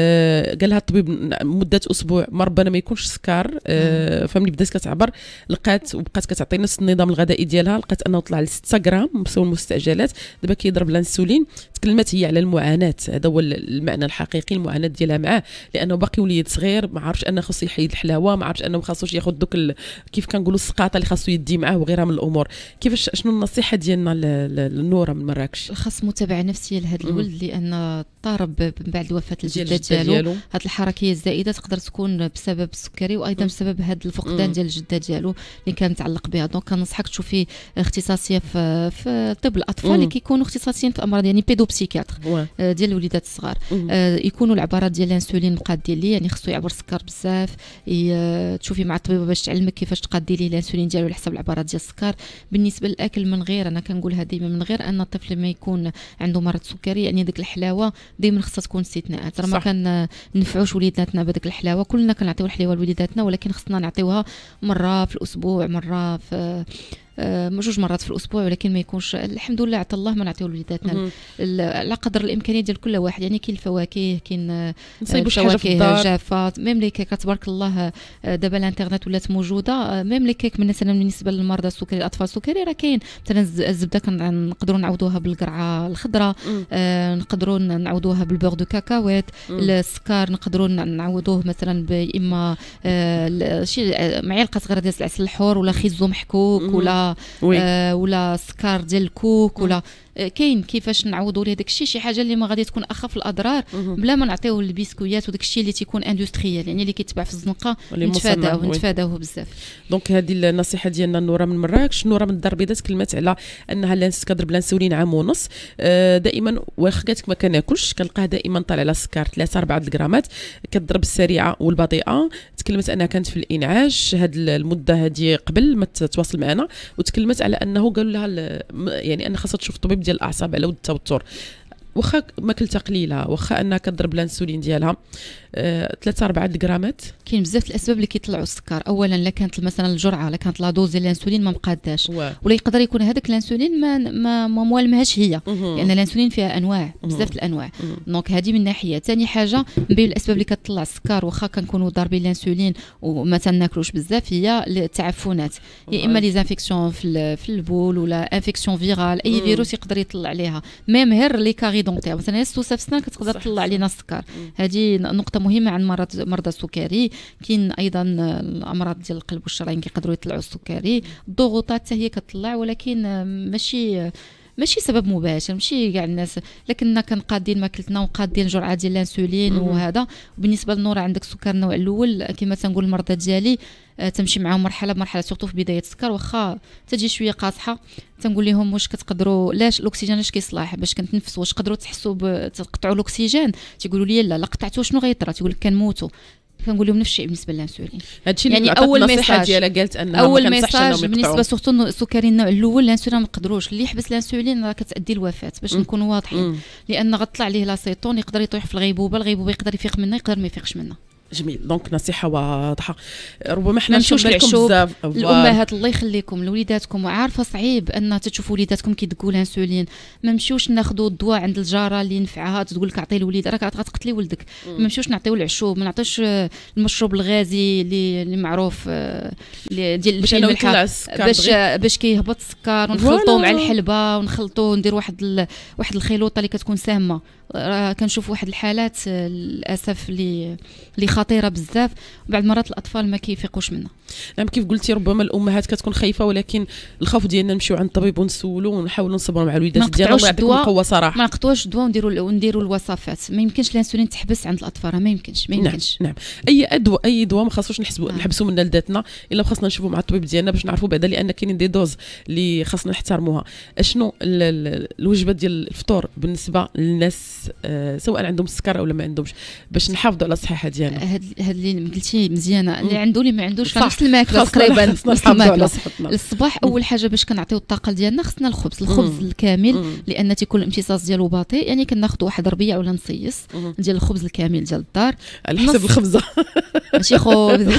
آه قال لها الطبيب مده اسبوع ما ربنا ما يكونش سكر. آه فملي بدات كتعبر لقات وبقات كتعطي نفس النظام الغذائي ديالها، لقات انه طلع ل ستة غرام مساوي المستعجلات، دابا كيضرب الانسولين. تكلمت هي على المعاناه، هذا هو المعنى الحقيقي، المعاناه ديالها معاه، لانه باقي وليد صغير ما عارفش انه خاصو يحيد الحلاوه، ما عارفش انه ما خاصوش ياخذ دوك ال... كيف كنقولوا السقاطه اللي خاصو يدي معاه وغيرها من الامور. كيفاش شنو النصيحه ديالنا للنوره من مراكش؟ خاص متابعه نفسيه لهذا الولد، لان طارب من بعد وفاه الجده ديالو هذه الحركيه الزائده تقدر تكون بسبب السكري، وايضا بسبب هذا الفقدان ديال الجده ديالو اللي كان متعلق بها. دونك كنصحك تشوفي اختصاصيه في في طب الاطفال اللي كيكونوا اختصاصيين في امراض، يعني بيدوبسيكياتر ديال الوليدات الصغار. آه يكونوا العبارات ديال الانسولين مقادين ليه، يعني خصو يعبر السكر بزاف. تشوفي مع الطبيبه باش تعلمك كيفاش تقادي ليه الانسولين ديالو على حسب العبارات ديال السكر. بالنسبه للاكل من غير، انا كنقولها ديما، من غير ان الطفل ما يكون عنده مرض سكري، يعني ديك الحلاوه ديما خصها تكون استثناءات. راه ما كننفعوش وليداتنا بهذيك الحلاوه، كلنا كنعطيو الحلاوه لوليداتنا، ولكن خصنا نعطيوها مره في الاسبوع، مره في آه جوج مرات في الاسبوع، ولكن ما يكونش. الحمد لله عطا الله ما نعطيو لوليداتنا على قدر الامكانيه ديال كل واحد. يعني كاين الفواكه، كاين فواكه جافه، ميم لي كيك تبارك الله. دابا الانترنت ولات موجوده، ميم لي كيك مثلا بالنسبه للمرضى السكري، الاطفال السكري، راه كاين مثلا الزبده كنقدروا نعوضوها بالقرعه الخضراء، آه نقدروا نعوضوها بالبور دو كاكاوات. السكر نقدروا نعوضوه مثلا باما آه شي معلقه صغيره ديال العسل الحور، ولا خيزو محكوك، ولا آه ولا سكر ديال الكوك، ولا كاين كيفاش نعوضوا ليه داكشي، شي حاجه اللي ما غادي تكون اخف الاضرار، بلا ما نعطيوه البسكويات وداكشي اللي تيكون اندستريال، يعني اللي كيتباع في الزنقه، نتفاداوه نتفاداوه بزاف. دونك هذه النصيحه ديالنا نوره من مراكش. نوره من الدار البيضاء تكلمت على انها لانس كضرب الانسولين عام ونص. دائما واخا قالت ما كناكلش، كنلقاه دائما طالع على السكر ثلاثة أربعة غرامات، كتضرب السريعه والبطيئه. تكلمت انها كانت في الانعاش هذه المده هذه قبل ما تتواصل معنا، وتكلمت على انه قالوا لها يعني ان خاصها تشوف طبيب ديال الاعصاب على ود التوتر. واخا ماكلتها قليله، واخا انها كضرب الانسولين ديالها ثلاثة أربعة غرامات. كاين بزاف الاسباب اللي كيطلعوا السكر. اولا لا كانت مثلا الجرعه، لا كانت لا دوز ديال الانسولين ما مقاداش، ولا يقدر يكون هذاك الانسولين ما ما, ما موالمهاش هي، لان يعني الانسولين فيها انواع بزاف الانواع. دونك هذه من ناحيه. ثاني حاجه من بين الاسباب اللي كتطلع السكر واخا كنكونوا ضاربين الانسولين وما تناكلوش بزاف، هي التعفنات، يا اما لي زانفيكسيون في في البول، ولا انفيكسيون فيرال، اي فيروس يقدر يطلع عليها. ميم هير لي كاري دونتير مثلا السوسه في السنان كتقدر تطلع علينا السكر. هذه نقطه مهمه عن مرض مرضى السكري. كاين ايضا الامراض ديال القلب والشرايين كيقدروا يطلعوا السكري. الضغوطات حتى هي كتطلع، ولكن ماشي ماشي سبب مباشر، ماشي كاع الناس، لكننا كنقادين ماكلتنا وقادين جرعه ديال الانسولين وهذا. وبالنسبه للنور عندك السكر النوع الاول كما تنقول المرضى ديالي تمشي معاهم مرحله بمرحله، سورتو في بدايه السكر، واخا تجي شويه قاصحه تنقول لهم واش كتقدروا لاش الاكسجين اش كيصلاح باش كنتنفسوا، واش تقدروا تحسوا تقطعوا الاكسجين؟ تيقولوا لي لا، لا قطعتوه شنو غيطرى؟ تيقول لك كنموتوا. كنقول لهم نفس الشيء بالنسبه للانسولين. هادشي يعني اول ميساج ديالها قالت انها اول ميساج بالنسبه سورتو السكري النوع الاول، الانسولين ما نقدروش. اللي يحبس الانسولين راه كتادي الوفاه، باش نكونوا واضحين، لان غطلع ليه لاصيتون، يقدر يطيح في الغيبوبه، الغيبوبه يقدر يفيق منها، يقدر ما يفيقش منها. جميل. دونك نصيحه واضحه. ربما حنا نمشيوش للعشوب. الامهات الله يخليكم لوليداتكم، عارفه صعيب ان تشوفوا وليداتكم كيدقوا الانسولين، ما نمشيوش ناخذوا الدواء عند الجاره اللي نفعها تقول لك عطي الوليد، راك غتقتلي ولدك. ما نمشيوش نعطيو العشوب، ما نعطيوش المشروب الغازي اللي اللي معروف اللي ديال باش الملح باش باش كيهبط السكر، ونخلطوه مع الحلبه ونخلطوه وندير واحد ال... واحد الخليطه اللي كتكون سامه. راه كنشوف واحد الحالات للاسف اللي اللي خطيره بزاف، وبعض المرات الاطفال ما كيفيقوش منها. نعم كيف قلتي، ربما الامهات كتكون خايفه، ولكن الخوف ديالنا نمشيو عند الطبيب ونسولو ونحاولوا نصبروا مع الوليدات ديالنا ونعطيهم القوه صراحه. ما نقطعوش الدواء ونديروا ونديروا الوصفات. ما يمكنش الانسولين تحبس عند الاطفال، ما يمكنش ما يمكنش. نعم, نعم. اي ادويه اي دواء ما خاصوش نحسبوا آه. نحبسوا من لذاتنا، الا خاصنا نشوفوا مع الطبيب ديالنا باش نعرفوا بعدا، لان كاينين دي دوز اللي خاصنا نحترموها. اشنو الوجبه ديال الفطور بالنسبه للناس آه سواء عندهم السكر او ما عندهمش، باش نحافظوا على الصحه ديالنا. هاد هاد اللي قلتي مزيانه، اللي عنده اللي ما عندوش نفس الماكله تقريبا. نحافظوا على صحتنا الصباح اول حاجه باش كنعطيو الطاقه ديالنا خصنا الخبز، الخبز مم. الكامل مم. لان تيكون الامتصاص ديالو بطيء، يعني كناخذوا واحد ربيع ولا نصيص مم. ديال الخبز الكامل ديال الدار على حسب الخبزه ماشي خبز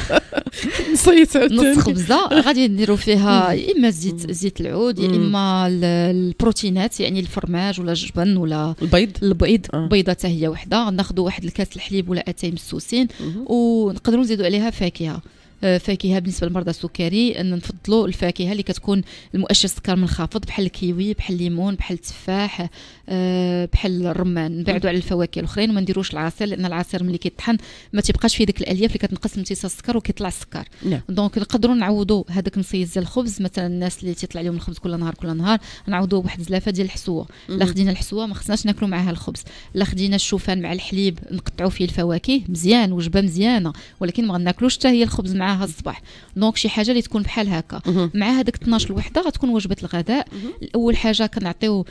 نصيص نص خبزه غادي نديروا فيها يا اما زيت زيت العود يا اما البروتينات، يعني الفرماج ولا الجبن ولا البيض البيض آه. بيضه حتى هي وحده، ناخذوا واحد الكاس الحليب ولا اتاي مسوسين ونقدروا نزيدوا عليها فاكهه. فاكهه بالنسبه لمرضى السكري ان نفضلوا الفاكهه اللي كتكون المؤشر السكر منخفض، بحال الكيوي بحال الليمون بحال التفاح بحال الرمان. نبعدوا على الفواكه الاخرين وما نديروش العصير، لان العصير ملي كيطحن ما تيبقاش فيه ديك الالياف اللي كتنقص امتصاص السكر وكيطلع السكر. نعم. دونك نقدروا نعوضوا هذاك المصيص ديال الخبز، مثلا الناس اللي تيطلع لهم الخبز كل نهار كل نهار نعوضوه بواحد زلافه ديال الحسوه. لا خدينا الحسوه ما خصناش ناكلوا معها الخبز، لا خدينا الشوفان مع الحليب نقطعوا فيه الفواكه مزيان وجبه مزيانه، ولكن ما غناكلوش حتى هي الخبز معها الصباح. دونك شي حاجه اللي تكون بحال هكا مع هذاك اثناش الوحده غتكون وجبه الغداء. اول حاجه كنعطيو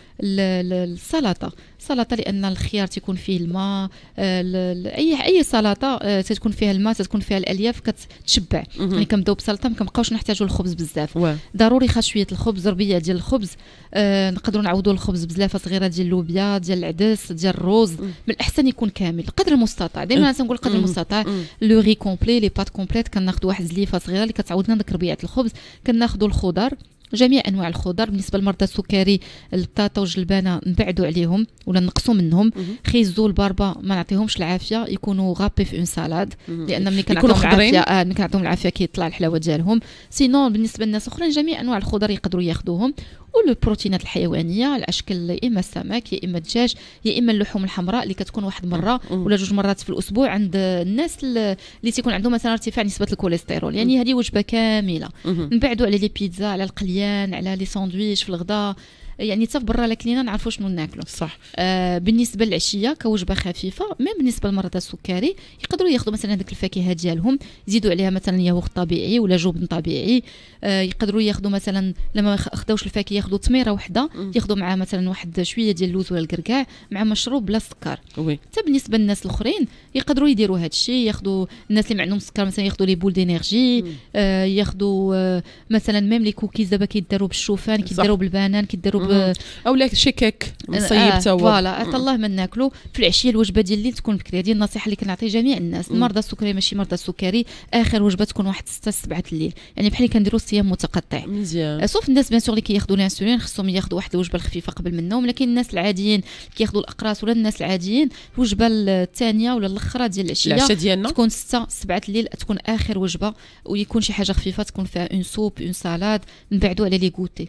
السلطه سلطه لان الخيار تيكون فيه الماء، اي اي سلطه تتكون فيها الماء تتكون فيها الالياف كتشبع. يعني كنبداو بسلطه ما كنبقاوش نحتاجوا الخبز بزاف و. ضروري خاص شويه الخبز، ربيع ديال الخبز. آه نقدروا نعوضوا الخبز بزلافه صغيره ديال اللوبيا ديال العدس ديال الروز. من الاحسن يكون كامل قدر المستطاع، دائما انا تنقول قدر المستطاع. لو ري كومبلي لي بات كومبليت كناخذوا واحد زليفه صغيره اللي كتعوضنا داك ربيعه الخبز. كناخذوا الخضر جميع انواع الخضر. بالنسبه لمرضى السكري البطاطا والجلبانه نبعدوا عليهم ولا نقصوا منهم. خيزو الباربا ما نعطيهمش العافيه، يكونوا غابي في اون سالاد، لان ملي كنعطيهم العافيه اه ملي كنعطيهم العافيه كيطلع الحلاوه ديالهم. سينون بالنسبه للناس الاخرين جميع انواع الخضر يقدروا ياخذوهم. والبروتينات الحيوانيه الاشكال يا اما السمك يا اما الدجاج يا اما اللحوم الحمراء اللي كتكون واحد مره ولا جوج مرات في الاسبوع عند الناس اللي تيكون عندهم مثلا ارتفاع نسبه الكوليسترول. يعني هذه وجبه كامله. نبعدوا على لي بيتزا على القليان على لي ساندويتش في الغداء، يعني حتى برا لاكلينا نعرفوا شنو ناكلوا. صح. آه بالنسبه للعشيه كوجبه خفيفه، ميم بالنسبه لمرضى السكري يقدروا ياخذوا مثلا هذيك الفاكهه ديالهم يزيدوا عليها مثلا ياغورت طبيعي ولا جبن طبيعي. آه يقدروا ياخذوا مثلا لما خداوش الفاكهه ياخذوا تميره وحده ياخذوا معها مثلا واحد شويه ديال اللوز ولا الكركاع مع مشروب بلا سكر. وي. حتى بالنسبه للناس الاخرين يقدروا يديروا هذا الشيء، ياخذوا الناس اللي ما عندهم سكر مثلا ياخذوا لي بول دينيرجي. آه ياخذوا آه مثلا ميم لي كوكيز دابا كيداروا بالشوفان كيداروا بالبنان كيداروا او لا شي كيك مصيب تا هو. فوالا عطا الله ما ناكلوا في العشيه الوجبه ديال الليل تكون بكري. هذه النصيحه اللي كنعطي جميع الناس. المرضى السكري ماشي مرضى السكري اخر وجبه تكون واحد ستة سبعة الليل، يعني بحال اللي كنديروا الصيام متقطع. مزيان. سوف الناس بيان سور اللي كياخذوا الانسولين خصهم ياخذوا واحد الوجبه الخفيفه قبل من النوم، لكن الناس العاديين كياخذوا الاقراص ولا الناس العاديين الوجبه الثانيه ولا الاخرى ديال العشيه العشاء ديالنا تكون ستة سبعة الليل تكون اخر وجبه، ويكون شي حاجه خفيفه تكون فيها اون سوب اون سالاد. نبعدوا على لي غوتي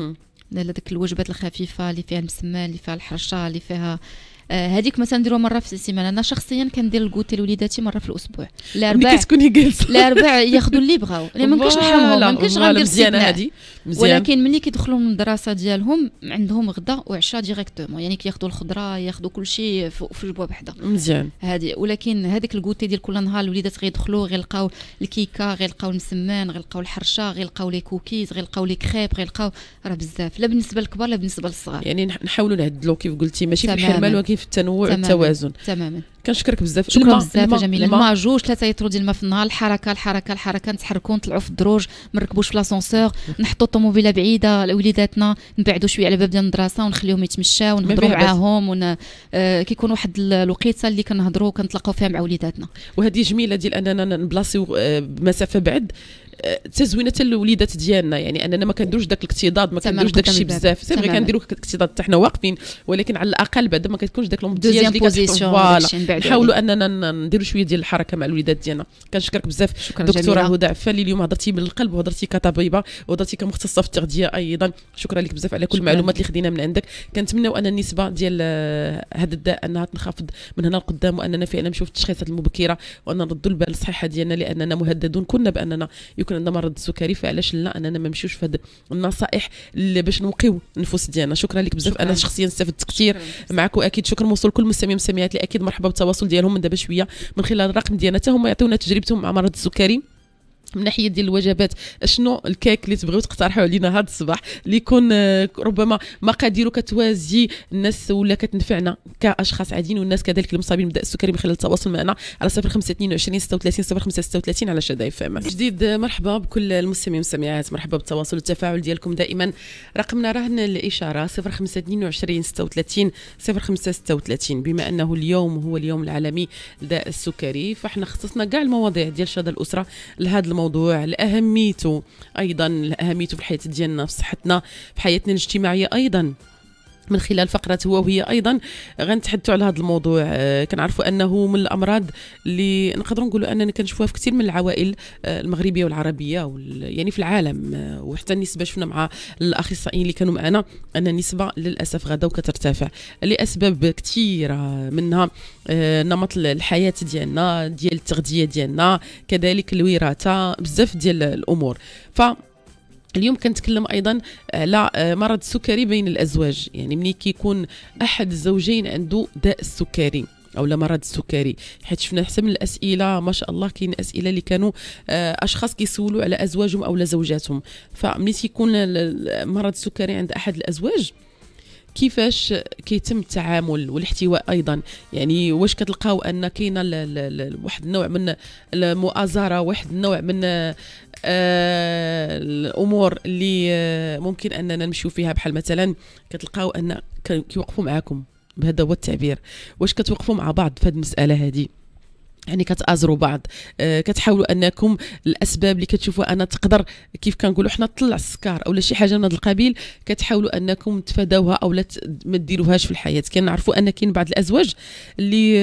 هذيك الوجبات الخفيفه اللي فيها المسمان اللي فيها الحرشه اللي فيها هذيك مثلا نديروا مره في السيمانه. انا شخصيا كندير الكوتي لوليداتي مره في الاسبوع. الاربعاء كتكوني جالسه الاربعاء ياخذوا اللي بغاو، يعني ما نمكنش نحرمهم ما نمكنش غندير مزيانه هذه. ولكن ملي كيدخلوا من الدراسه ديالهم عندهم غدا وعشاء ديريكتومون، يعني كياخذوا الخضره ياخذوا كل شيء في الجبوه بحده. مزيان هذه. ولكن هذيك الكوتي ديال كل نهار الوليدات غيدخلوا غيلقاو الكيكه غيلقاو المسمان غيلقاو الحرشه غيلقاو لي كوكيز غيلقاو لي كريب غيلقاو راه بزاف، لا بالنسبه للكبار لا بالنسبه للصغار. يعني نحاولوا نعدلوا كيف قلتي ماشي في الحرمان ولكن في التنوع والتوازن. تماما. كنشكرك بزاف. شكرا بزاف جميله. الماء جوج ثلاثه لتر ديال الماء في النهار. الحركه الحركه الحركه نتحركوا نطلعوا في الدروج ما نركبوش في لاسانسور، نحطوا الطوموبيله بعيده لوليداتنا، نبعدوا شويه على باب ديال المدرسه ونخليهم يتمشاو ونهضروا معاهم ون... آه كيكون واحد الوقيته اللي كنهضروا كنتلاقاو فيها مع وليداتنا. وهذه جميله ديال اننا نبلاصيو بمسافه بعد تزوينه الوليدات ديالنا، يعني اننا ما كنديروش داك الاكتضاد ما كنديروش داك الشيء بزاف. سي فري كنديروا الاكتضاد حتى حنا واقفين، ولكن على الاقل بعد ما كتكونش داك الامتياز اللي كتحط. نحاولوا اننا نديروا شويه ديال الحركه مع الوليدات ديالنا. كنشكرك بزاف دكتوره هدى عفالي، اليوم هضرتي من القلب وهضرتي كطبيبه وهضرتي كمختصه في التغذيه ايضا. شكرا لك بزاف على كل المعلومات اللي خدينا من عندك. كنتمناو ان النسبه ديال هذا الداء انها تنخفض من هنا لقدام، واننا فعلا نشوف التشخيصات المبكره وان نردوا البال للصحه ديالنا، لاننا مهددون كنا باننا يكون عندنا مرض السكري. فعلاش لا اننا ما نمشيوش في هذه النصائح اللي باش نوقيو النفوس ديالنا. شكرا لك بزاف. انا شخصيا استفدت كثير معك، واكيد شكر موصول كل المستمعين والمستمعات اللي اكيد مرحبا بالتواصل ديالهم من دابا شويه من خلال الرقم ديالنا حتى هما يعطيونا تجربتهم مع مرض السكري من ناحيه ديال الوجبات شنو الكيك اللي تبغيو تقترحوا علينا هذا الصباح اللي يكون ربما مقاديره كتوازي الناس ولا كتنفعنا كاشخاص عاديين والناس كذلك المصابين بالداء السكري من خلال التواصل معنا على صفر خمسة اثنين وعشرين ستة وثلاثين صفر خمسة ستة وثلاثين على شدا اف ام جديد. مرحبا بكل المستمعين والمستمعات، مرحبا بالتواصل والتفاعل ديالكم دائما. رقمنا راهن الاشاره صفر خمسة اثنين وعشرين ستة وثلاثين صفر خمسة ستة وثلاثين. بما انه اليوم هو اليوم العالمي للداء السكري فاحنا خصصنا كاع المواضيع ديال شدا الاسره لهذا الموضوع، لأهميته أيضا لأهميته في الحياة ديالنا، في صحتنا، في حياتنا الاجتماعية أيضا. من خلال فقرة هو وهي أيضا غنتحدثوا على هذا الموضوع. آه كنعرفوا أنه من الأمراض اللي نقدروا نقولوا أننا كنشوفوها في كثير من العوائل آه المغربية والعربية يعني في العالم. آه وحتى النسبة شفنا مع الأخصائيين اللي كانوا معنا أن النسبة للأسف غدا وكترتفع لأسباب كثيرة، منها آه نمط الحياة ديالنا، ديال التغذية ديالنا، كذلك الوراثة، بزاف ديال الأمور. ف اليوم كنتكلم ايضا على مرض السكري بين الازواج، يعني ملي كيكون احد الزوجين عنده داء السكري او لا مرض السكري، حيت شفنا حتى من الاسئله ما شاء الله كاين اسئله اللي كانوا اشخاص كيسولوا على ازواجهم او لا زوجاتهم. فملي تيكون مرض السكري عند احد الازواج كيفاش كيتم التعامل والاحتواء ايضا؟ يعني واش كتلقاو ان كاينه واحد النوع من المؤازره، واحد النوع من آه الامور اللي آه ممكن اننا نمشيو فيها، بحال مثلا كتلقاو ان كيوقفوا معاكم، بهذا هو التعبير، واش كتوقفوا مع بعض في هذه المساله هذه؟ يعني كتآزروا بعض، آه كتحاولوا انكم الاسباب اللي كتشوفوا انا تقدر كيف كنقولوا حنا تطلع السكر او شي حاجه من هذا القبيل، كتحاولوا انكم تفاداوها او لا ما ديروهاش في الحياه. كنعرفوا ان كاين بعض الازواج اللي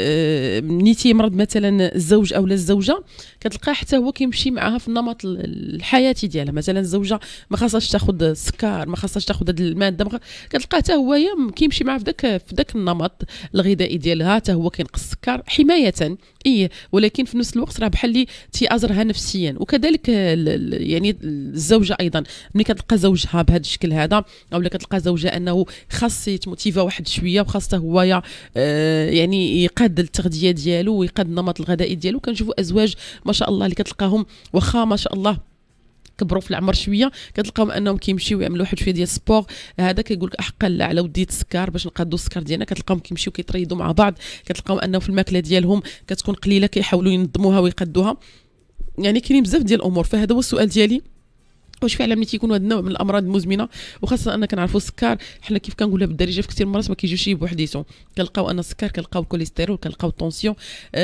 آه ملي تيمرض مثلا الزوج او لا الزوجه كتلقاه حتى هو كيمشي معاها في النمط الحياتي ديالها. مثلا الزوجه ما خاصهاش تاخذ السكر، ما خاصهاش تاخذ هذه الماده، كتلقاه حتى هو كيمشي معاها في ذاك في ذاك النمط الغذائي ديالها، حتى هو كينقص السكر حمايه ايه، ولكن في نفس الوقت راه بحال اللي تيأزرها نفسيا. وكذلك يعني الزوجه ايضا ملي كتلقى زوجها بهذا الشكل هذا او لا كتلقى زوجها انه خاص يتموتيفا واحد شويه وخاصه هو آه يعني يقاد التغذيه ديالو ويقاد النمط الغذائي ديالو. كنشوفوا ازواج ما شاء الله اللي كتلقاهم واخا ما شاء الله كبروا في العمر شويه، كتلقاهم انهم كيمشيو يعملوا واحد شويه ديال السبور، هذا كيقول لك احقا لا على وديت السكر باش نقادوا السكر ديالنا. كتلقاهم كيمشيو كيتريضوا مع بعض، كتلقاهم انه في الماكله ديالهم كتكون قليله كيحاولوا ينظموها ويقدوها. يعني كاينين بزاف ديال الامور. فهذا هو السؤال ديالي، واش فعلا ملي تيكونوا هذا النوع من الامراض المزمنه، وخاصه ان كنعرفوا السكر حنا كيف كنقولها بالدارجه في كثير مرات ما كيجيوش بوحديتهم، كنلقاو ان السكر، كنلقاو الكوليسترول، كنلقاو الطونسيون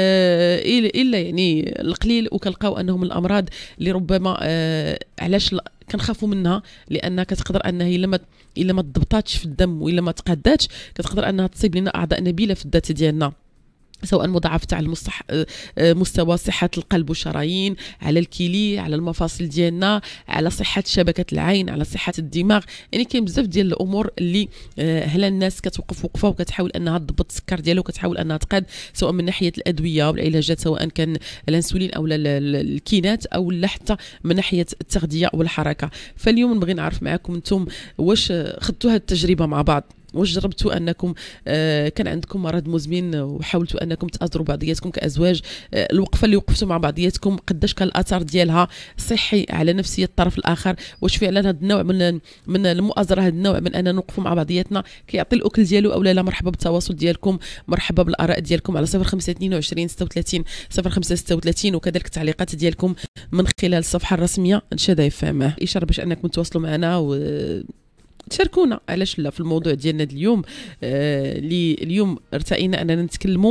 آه الا يعني القليل، وكنلقاو انه من الامراض اللي ربما آه علاش كنخافوا منها، لان كتقدر انها الا ما الا ما تضبطاتش في الدم والا ما تقاداتش كتقدر انها تصيب لنا اعضاء نبيله في الذات ديالنا، سواء مضاعفة على المصح... مستوى صحة القلب والشرايين، على الكلي، على المفاصل ديالنا، على صحة شبكة العين، على صحة الدماغ. يعني كاين بزاف ديال الأمور اللي هلا الناس كتوقف وقفة وكتحاول أنها تضبط السكر ديالها وكتحاول أنها تقاد، سواء من ناحية الأدوية والعلاجات، سواء كان الأنسولين أو الكينات أو لا حتى من ناحية التغذية والحركة. فاليوم نبغي نعرف معكم انتم واش خدتوا هذه التجربة مع بعض، واش جربتوا انكم آه كان عندكم مرض مزمن وحاولتوا انكم تاثروا بعضياتكم كازواج، آه الوقفه اللي وقفتوا مع بعضياتكم قداش كان الاثر ديالها صحي على نفسيه الطرف الاخر؟ واش فعلا هذا النوع من من المؤازره، هذا النوع من اننا نوقفوا مع بعضياتنا كيعطي الاكل ديالو او لا لا؟ مرحبا بالتواصل ديالكم، مرحبا بالاراء ديالكم على صفر خمسة اثنين وعشرين ستة وثلاثين صفر خمسة ستة وثلاثين، وكذلك التعليقات ديالكم من خلال الصفحه الرسميه شدا اف ام. اشاره باش انكم تواصلوا معنا و تشاركونا علاش لا في الموضوع ديالنا اليوم. آه اللي اليوم ارتئينا اننا نتكلموا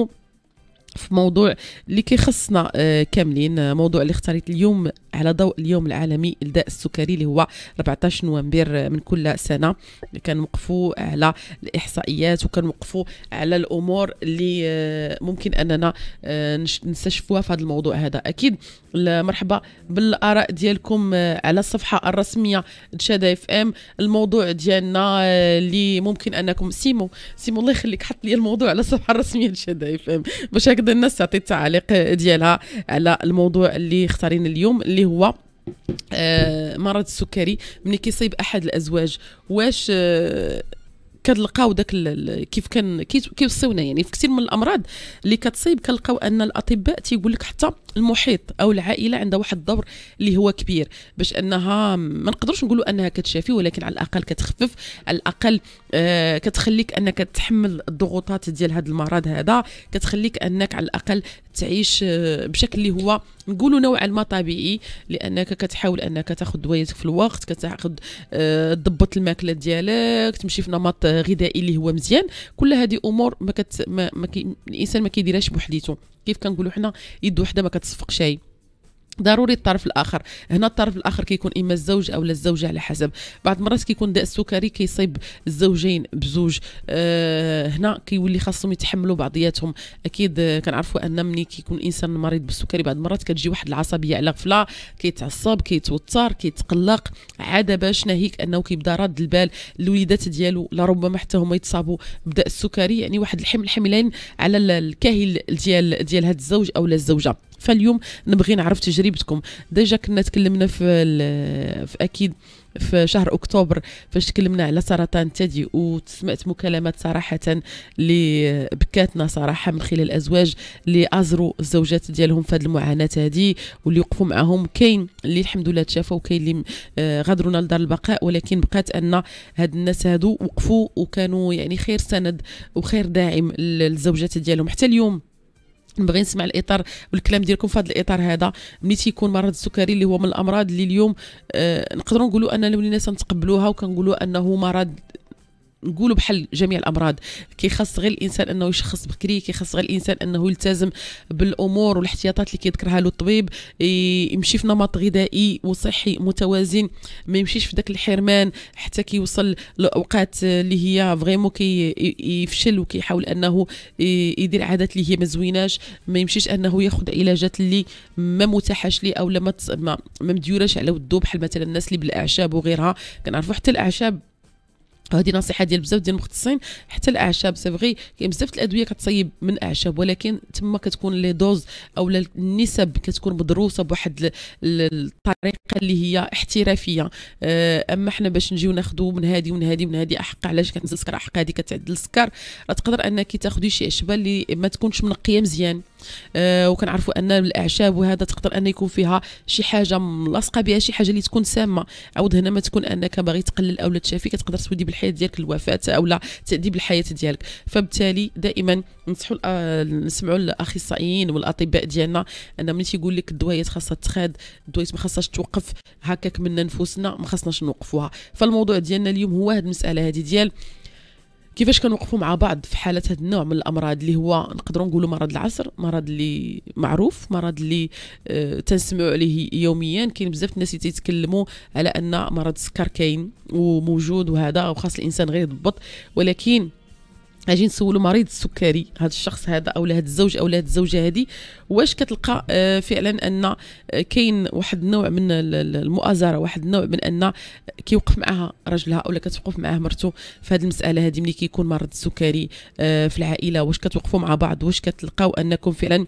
في موضوع اللي كيخصنا آه كاملين، موضوع اللي اختاريت اليوم على ضوء اليوم العالمي للداء السكري اللي هو أربعطاش نوفمبر من كل سنه. كنوقفوا على الاحصائيات وكنوقفوا على الامور اللي آه ممكن اننا آه نستشفوها في هذا الموضوع هذا. اكيد مرحبا بالاراء ديالكم على الصفحه الرسميه شدا اف ام. الموضوع ديالنا اللي ممكن انكم سيمو سيمو الله يخليك حط لي الموضوع على الصفحه الرسميه شدا اف ام باش هكذا الناس تعطي التعليق ديالها على الموضوع اللي اختارين اليوم اللي هو آه مرض السكري ملي كيصيب احد الازواج. واش آه كنلقاو داك كيف كان كيوصيونا يعني في كثير من الامراض اللي كتصيب كنلقاو ان الاطباء تيقول لك حتى المحيط او العائله عندها واحد الدور اللي هو كبير باش انها ما نقدرش نقولوا انها كتشافي، ولكن على الاقل كتخفف، على الاقل آه كتخليك انك تحمل الضغوطات ديال هذا المرض هذا، كتخليك انك على الاقل تعيش آه بشكل اللي هو نقولوا نوعا ما طبيعي، لانك كتحاول انك تاخذ دوايتك في الوقت، كتاخذ آه تضبط الماكله ديالك، تمشي في نمط غذائي اللي هو مزيان. كل هذه امور ما, كت... ما... ما كي... الانسان ما كيديرهاش بوحديته، كيف كنقولوا حنا يد وحده ما كتصفق شيء، ضروري الطرف الاخر. هنا الطرف الاخر كيكون اما الزوج او الزوجه على حسب. بعض المرات كيكون داء السكري كيصيب الزوجين بزوج، أه هنا كيولي خاصهم يتحملوا بعضياتهم. اكيد آه كنعرفوا ان ملي كيكون انسان مريض بالسكري بعض المرات كتجي واحد العصبيه على غفله، كيتعصب، كيتوتر، كيتقلق، عاده باش ناهيك انه كيبدا راد البال الوليدات ديالو لربما حتى هما يتصابوا بداء السكري، يعني واحد الحمل حملين على الكاهل ديال ديال هذا الزوج او الزوجه. فاليوم نبغي نعرف تجربتكم. ديجا كنا تكلمنا في, في اكيد في شهر اكتوبر فاش تكلمنا على سرطان الثدي، وسمعت مكالمات صراحه اللي بكاتنا صراحه من خلال الازواج اللي ازروا الزوجات ديالهم في هذه المعاناه هذه واللي وقفوا معهم. كاين اللي الحمد لله تشافوا وكاين اللي غادرونا لدار البقاء، ولكن بقات ان هاد الناس هادو وقفوا وكانوا يعني خير سند وخير داعم للزوجات ديالهم. حتى اليوم نبغي نسمع الاطار والكلام ديالكم في هذا الاطار هذا. ملي تيكون مرض السكري اللي هو من الامراض اللي اليوم آه نقدروا نقولوا اننا ولينا نتقبلوها وكنقولوا انه مرض نقولوا بحال جميع الامراض، كيخص غير الانسان انه يشخص بكري، كيخص غير الانسان انه يلتزم بالامور والاحتياطات اللي كيذكرها له الطبيب، يمشي في نمط غذائي وصحي متوازن، ما يمشيش في داك الحرمان حتى كيوصل لاوقات اللي هي فريمون كيفشل وكيحاول انه يدير عادات اللي هي ما زويناش، ما يمشيش انه ياخذ علاجات اللي ما متاحاش ليه او ما ما مديوراش على ودو، بحال مثلا الناس اللي بالاعشاب وغيرها. كنعرفوا حتى الاعشاب، هذه نصيحه ديال بزاف ديال المختصين، حتى الاعشاب سي فغي كاين بزاف الادويه كتصيب من اعشاب، ولكن تما كتكون لي دوز او النسب كتكون مدروسه بواحد الطريقه اللي هي احترافيه. اما حنا باش نجيو ناخذوا من هذه ومن هذه ومن هذه احق علاش كتنزل السكر، احق هذه كتعدل السكر، راه تقدر انك تاخذي شي عشبه اللي ما تكونش منقيه مزيان. أه وكنعرفوا ان الاعشاب وهذا تقدر ان يكون فيها شي حاجه ملاصقه بها، شي حاجه اللي تكون سامه. عاود هنا ما تكون انك باغي تقلل او لا تشافي، كتقدر تودي بالحياه ديالك الوفاه او لا تادي بالحياه ديالك. فبالتالي دائما نصحوا نسمعوا الاخصائيين والاطباء ديالنا ان ملي تيقول لك الدويات خاصها تخاد، الدويات ما خاصهاش توقف هكاك من نفوسنا، ما خاصناش نوقفوها. فالموضوع ديالنا اليوم هو هذه المساله هذه ديال كيفاش كنوقفوا مع بعض في حاله هذا النوع من الامراض اللي هو نقدروا نقولوا مرض العصر، مرض اللي معروف، مرض اللي آه تنسمعوا عليه يوميا. كاين بزاف الناس اللي تيتكلموا على ان مرض السكر كاين وموجود وهذا وخاص الانسان غير يضبط، ولكن اجي نسولوا مريض السكري هذا الشخص هذا او هذا الزوج او هذه الزوجه هذه، واش كتلقى آه فعلا ان كاين واحد النوع من المؤازره، واحد النوع من ان كيوقف معها رجلها او كتوقف معاه مرته في هذه المساله هذه ملي كيكون مرض السكري آه في العائله؟ واش كتوقفوا مع بعض؟ واش كتلقاو انكم فعلا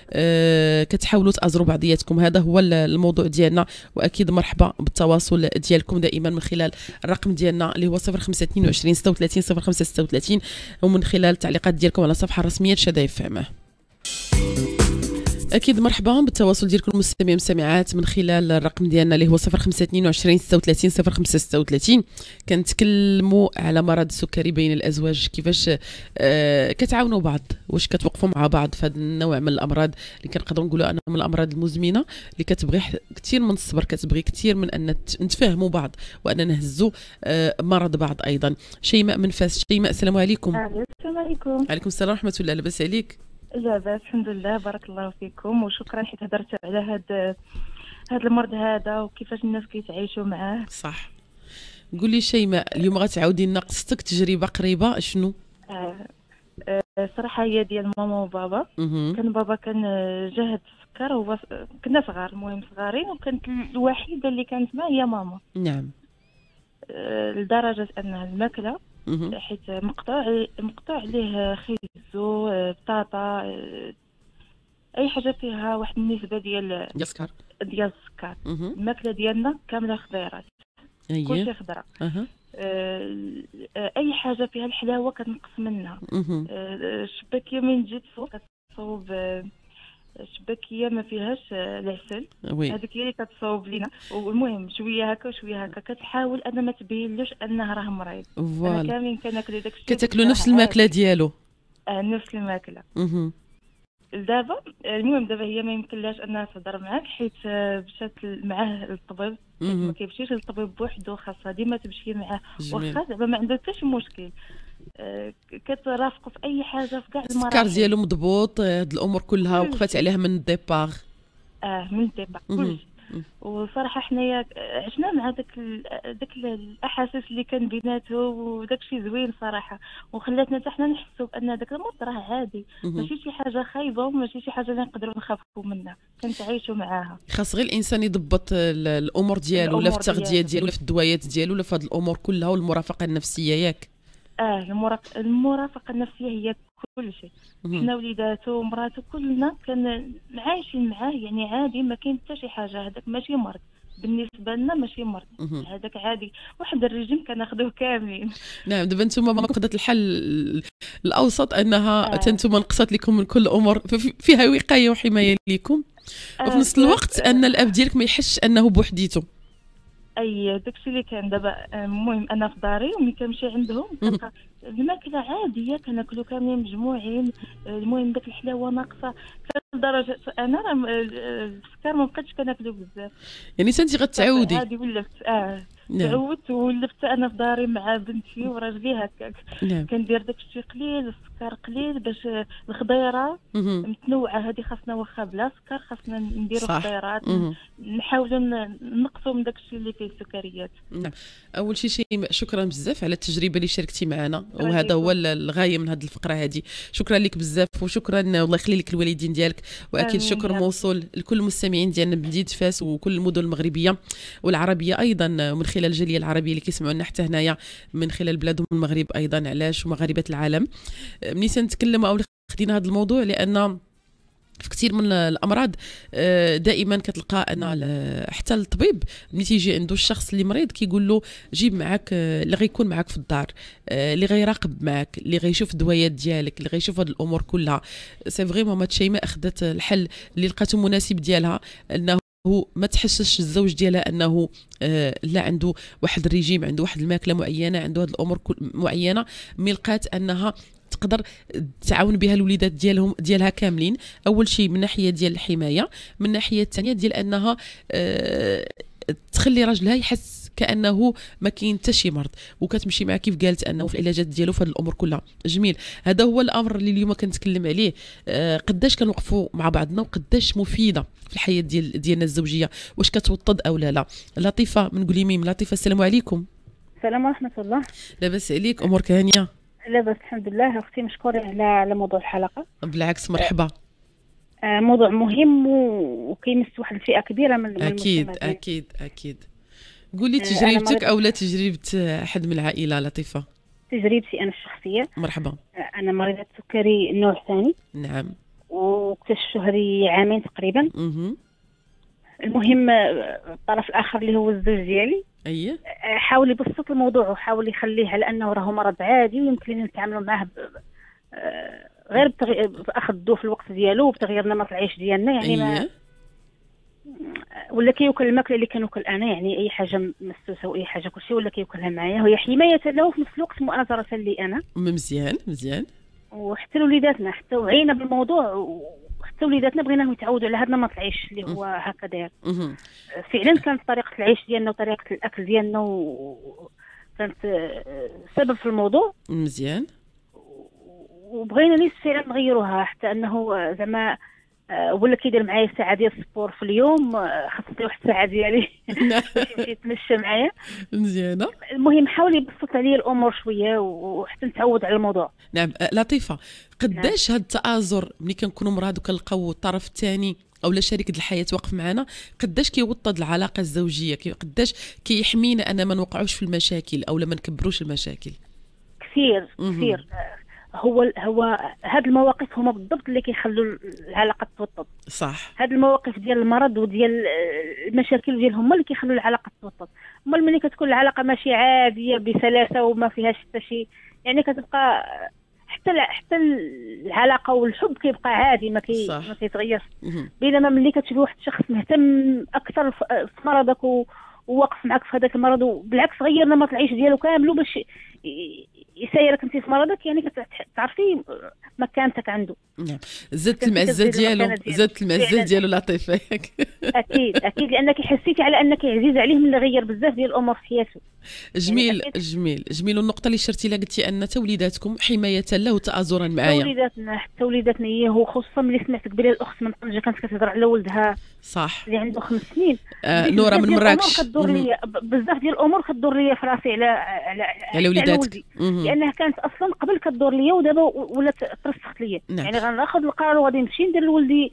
آه كتحاولوا تازروا بعضياتكم؟ هذا هو الموضوع ديالنا، واكيد مرحبا بالتواصل ديالكم دائما من خلال الرقم ديالنا اللي هو صفر خمسة اثنين وعشرين ستة وثلاثين صفر خمسة ستة وثلاثين، ومن خلال التعليقات ديالكم على الصفحه الرسميه شدايف فهمه. اكيد مرحبا بالتواصل ديالكم المستمعين والمستمعات من خلال الرقم ديالنا اللي هو صفر خمسة اثنين وعشرين ستة وثلاثين صفر خمسة ستة وثلاثين. كنتكلموا على مرض السكري بين الازواج، كيفاش آه كتعاونوا بعض، واش كتوقفوا مع بعض في هذا النوع من الامراض اللي كنقدروا نقولوا انها من الامراض المزمنه اللي كتبغي كثير من الصبر، كتبغي كثير من ان نتفاهموا بعض وان نهزوا آه مرض بعض. ايضا شيماء من فاس. شيماء السلام عليكم. السلام عليكم. عليكم السلام ورحمه الله، لاباس عليك؟ لاباس الحمد لله، بارك الله فيكم، وشكرا حيت هضرتوا على هذا هذا المرض هذا وكيفاش الناس كيتعايشوا معاه. صح. قولي شيماء اليوم غتعاودي لنا قصتك، تجربه قريبه شنو؟ آه آه صراحه هي ديال ماما وبابا. كان بابا كان جاهد السكر، هو كنا صغار المهم صغارين، وكانت الوحيده اللي كانت معاه هي ماما. نعم. آه لدرجه ان الماكله حيت مقطوع مقطوع عليه خيزو، بطاطا، اي حاجه فيها واحد النسبه ديال ديال السكر ديال السكر. الماكله ديالنا كامله خضيرات، أيه. كلشي خضره. أه. اي حاجه فيها الحلاوه كتنقص منها. الشباكيه من جيت فوق كتصوب شباكيه ما فيهاش العسل، هذيك هي اللي كتصاوب لينا. والمهم شويه هكا وشويه هكا كتحاول انا ما تبينلوش انه راه مريض. انا كاملين كناكلوا داك الشيء، كتاكلوا نفس الماكله ديالو. اه نفس الماكله. اها دابا المهم دابا هي ما يمكنلاش انها تهضر معاك حيت مشات معاه للطبيب، ما كيمشيش للطبيب بوحدو، خاصها ديما تمشي معاه. واخا زعما ما عندها حتى شي مشكل، أه كترافقوا في اي حاجه في كاع المراحل. السكر ديالو مضبوط، هاد الامور كلها وقفات عليها من الديبار. اه من الديبار كلشي. وصراحه حنايا عشنا مع داك داك الاحاسيس اللي كان بيناتهم، وداك الشيء زوين صراحه، وخلاتنا حتى حنا نحسوا بان داك المرض راه عادي، ماشي شي حاجه خايبه وماشي شي حاجه اللي نقدروا نخافوا منها، كنتعايشوا معاها. خاص غير الانسان يضبط الامور ديالو، ولا في التغذيه ديالو، ولا في الدويات ديالو، ولا في هاد الامور كلها، والمرافقه النفسيه ياك. اه المرافقه المرافقه النفسيه هي كل شيء. حنا وليداتو ومراتو كلنا كان عايشين معاه، يعني عادي، ما كاين حتى شي حاجه. هذاك ماشي مرض بالنسبه لنا، ماشي مرض، هذاك عادي. واحد الرجيم كناخذوه كاملين. نعم. دابا نتوما مقدة الحل الاوسط انها آه. نتوما نقصت لكم من كل الامور، فيها وقايه وحمايه لكم، آه. وفي نفس الوقت آه. ان الاب ديالك ما يحسش انه بوحديته. اي داكشي اللي كان دابا. المهم انا في داري وملي كنمشي عندهم كنلقى الماكله عاديه، كناكلوا كاملين مجموعين. المهم داك الحلاوه ناقصه لدرجه انا راه السكر ما بقيتش كناكلو بزاف. يعني انت غتعودي عادي ولفت. اه نعم. تعودت ولفت انا في داري مع بنتي وراجلي هكاك. نعم. كندير داك الشيء قليل، السكر قليل، باش الخضيره متنوعه. هذه خاصنا واخا بلا سكر، خاصنا نديروا خضيرات، نحاولوا نقصوا من داك الشيء اللي فيه السكريات. نعم. اول شيء شيماء شكرا بزاف على التجربه اللي شاركتي معنا، وهذا هو الغايه من هذه الفقره هذه. شكرا لك بزاف، وشكرا والله يخلي لك الوالدين ديالك، واكيد شكر موصول لكل المستمعين ديالنا بمدينه فاس وكل المدن المغربيه والعربيه ايضا، من خلال الجاليه العربيه اللي كيسمعونا حتى هنايا من خلال بلادهم المغرب ايضا، علاش ومغاربه العالم. ملي تنتكلموا او خدينا هذا الموضوع لان في كثير من الامراض دائما كتلقى ان حتى الطبيب ملي تيجي عنده الشخص اللي مريض كيقول له جيب معك اللي غيكون معك في الدار، اللي غيراقب معك، اللي غيشوف الدويات ديالك، اللي غيشوف هذه الامور كلها. سي فريمون ما شيماء اخذت الحل اللي لقاته مناسب ديالها، انه ما تحسش الزوج ديالها انه آه لا عنده واحد الريجيم، عنده واحد الماكله معينه، عنده هذه الامور معينه، مي لقات انها تقدر تعاون بها الوليدات ديالهم ديالها كاملين. اول شيء من ناحيه ديال الحمايه، من الناحيه الثانيه ديال انها آه تخلي راجلها يحس كانه ما كاين حتى شي مرض، وكتمشي معاه كيف قالت انه في العلاجات ديالو في هذه الامور كلها. جميل. هذا هو الامر اللي اليوم كنتكلم عليه، آه قداش كنوقفوا مع بعضنا وقداش مفيده في الحياه ديال ديالنا الزوجيه، واش كتوطد او لا لا. لطيفه من قليميم. لطيفه السلام عليكم. السلام ورحمه الله. لاباس عليك؟ امورك هانيه؟ لاباس الحمد لله. اختي مشكوره على على موضوع الحلقه. بالعكس مرحبا. آه موضوع مهم وكيمس واحد الفئه كبيره من اكيد من اكيد اكيد. قولي تجربتك او لا تجربه احد من العائله. لطيفه. تجربتي انا الشخصيه. مرحبا. انا مريضه سكري النوع الثاني. نعم. واكتشفت هذه عامين تقريبا. اها. المهم الطرف الاخر اللي هو الزوج ديالي اييه حاول يبسط الموضوع وحاول يخليه على انه راه مرض عادي ويمكن لنا نتعاملوا معاه غير باخذ في الوقت ديالو وبتغيير نمط العيش ديالنا. يعني ما ولا كيوكل الماكله اللي كنوكل انا، يعني اي حاجه مسوسه واي حاجه كلشي ولا كيوكلها معايا، وهي حمايه له وفي نفس الوقت مؤازره لي انا. مزيان مزيان. وحتى وليداتنا حتى وعينا بالموضوع، حتى وليداتنا بغيناهم يتعودوا على هذا نمط العيش اللي هو هكا داير. فعلا كانت طريقه العيش ديالنا وطريقه الاكل ديالنا وكانت سبب في الموضوع. مزيان. وبغينا نيس فعلا نغيروها، حتى انه زعما ولا كيدير معايا ساعه ديال السبور في اليوم، خاصني واحد الساعه ديالي باش يمشي يتمشى معايا. مزيانه. المهم حاول يبسط عليا الامور شويه وحتى نتعود على الموضوع. نعم. لطيفه، قداش هذا التآزر ملي كنكونوا مراد وكنلقاو الطرف الثاني او لا شريك الحياه واقف معنا، قداش كيوطد العلاقه الزوجيه، قداش كيحمينا ان ما نوقعوش في المشاكل او لا ما نكبروش المشاكل؟ كثير كثير. هو هو هاد المواقف هما بالضبط اللي كيخلوا العلاقه توطد. صح. هاد المواقف ديال المرض وديال المشاكل ديالهم هما اللي كيخلوا العلاقه توطد. اما ملي كتكون العلاقه ماشي عاديه بسلاسه وما فيهاش حتى شي، يعني كتبقى حتى حتى العلاقه والحب كيبقى عادي ما كي ما كيتغيرش. بينما ملي كتشوف واحد الشخص مهتم اكثر في مرضك وواقف معك في هذاك المرض، وبالعكس غير نمط العيش ديالو كامل باش يسايرك انت في مرضك، يعني كتعرفي مكانتك عنده. نعم، زدت المعزه ديالو، زدت المعزه ديالو لطيفه. اكيد اكيد لانك حسيتي على انك عزيز عليه من اللي غير بزاف ديال الامور في حياته. جميل يعني جميل جميل. والنقطه اللي شرتي لها قلتي ان توليداتكم حمايه له وتآزرا معايا. توليداتنا حتى وليداتنا هي، وخصوصا ملي سمعت قبيله الاخت من طنجه كانت كتهضر على ولدها صح اللي عنده خمس سنين. آه نوره من مراكش. كدور لي بزاف ديال الامور كدور لي في راسي على على على وليداتك، لانها كانت اصلا قبل كدور لي ودابا ولات ترسخت لي. نعم. يعني غناخذ القرار وغادي نمشي ندير لولدي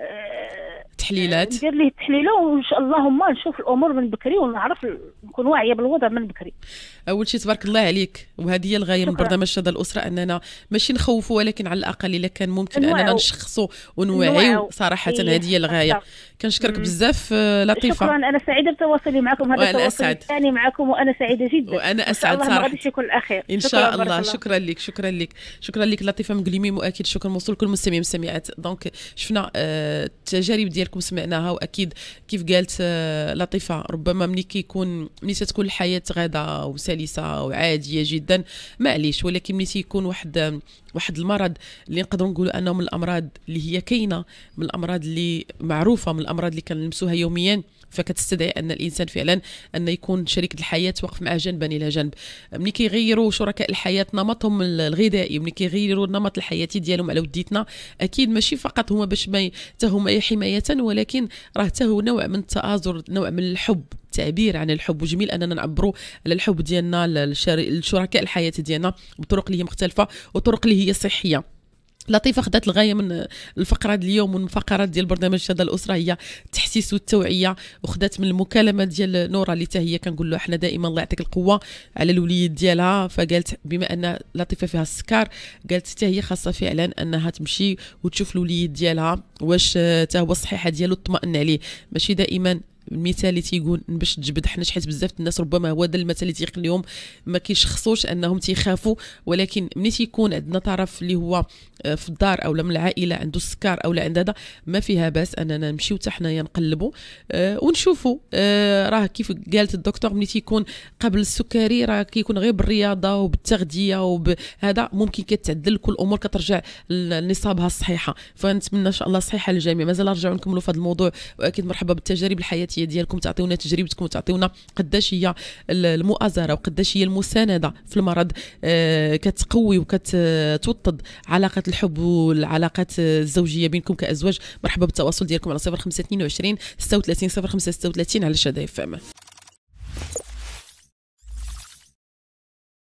أه تحليلات، ندير ليه التحليله وان شاء الله اللهم نشوف الامور من بكري ونعرف نكون واعيه بالوضع من بكري. اول شيء تبارك الله عليك، وهذه هي الغايه من برنامج شذا الاسره، اننا ماشي نخوفوا ولكن على الاقل الا كان ممكن اننا نشخصوا ونوعيوا صراحه. هذه هي الغايه. كنشكرك بزاف لطيفه. شكرا، انا سعيده بتواصلي معكم، هذا التواصل الثاني معكم وانا سعيده جدا. وانا اسعد صراحه. غادي يكون الاخير ان شاء الله. الله. شكرا لك شكرا لك شكرا لك لطيفه مقلمي، واكيد شكرا موصول لكل المستمعين والمستمعات. دونك شفنا التجارب ديالكم سمعناها، واكيد كيف قالت لطيفه ربما ملي كيكون ملي تكون الحياه غاده وسلسه وعاديه جدا معليش، ولكن ملي تيكون واحد واحد المرض اللي نقدروا نقولوا انه من الامراض اللي هي كاينه، من الامراض اللي معروفه، من الامراض اللي كنلمسوها يوميا، فكتستدعي ان الانسان فعلا ان يكون شريك الحياه واقف معه جنبا الى جنب. ملي كيغيروا شركاء الحياه نمطهم الغذائي، ملي كيغيروا النمط الحياتي ديالهم على وديتنا، اكيد ماشي فقط هما باش ما حتى هما حمايه، ولكن راه حتى هو نوع من التآزر، نوع من الحب، تعبير عن الحب. وجميل اننا نعبروا على الحب ديالنا للشركاء الحياه ديالنا بطرق اللي هي مختلفه وطرق اللي هي صحيه. لطيفه خدات الغايه من الفقره اليوم ومن الفقرات ديال برنامج شذا الاسره هي التحسيس والتوعيه، وخدات من المكالمه ديال نوره اللي حتى هي كنقول لها احنا دائما الله يعطيك القوه على الوليد ديالها. فقالت بما ان لطيفه فيها السكر، قالت حتى هي خاصه فعلا انها تمشي وتشوف الوليد ديالها واش حتى هو الصحيحه ديالو تطمئن عليه، ماشي دائما المثال اللي تيقول باش تجبد. حنا شحال بزاف الناس ربما هو هذا المثل اللي تيخليهم ما كيشخصوش انهم تيخافوا، ولكن ملي تيكون عندنا طرف اللي هو في الدار او من العائله عنده السكر او لا عند هذا، ما فيها باس اننا نمشيو حتى حنايا نقلبوا آه ونشوفوا. آه راه كيف قالت الدكتور ملي تيكون قبل السكري راه كيكون غير بالرياضه وبالتغذيه وبهذا ممكن كتعدل كل الامور كترجع لنصابها الصحيحه. فنتمنى ان شاء الله صحيحه للجميع. مازال نرجعوا نكملوا في هذا الموضوع، واكيد مرحبا بالتجارب الحياتيه ديالكم، تعطيونا تجربتكم وتعطيونا قداش هي المؤازره وقداش هي المسانده في المرض آه كتقوي وكتوطد علاقه الحب والعلاقات الزوجيه بينكم كازواج. مرحبا بالتواصل ديالكم على صفر خمسة اثنين وعشرين ستة وثلاثين صفر خمسة ستة وثلاثين على شذا اف ام.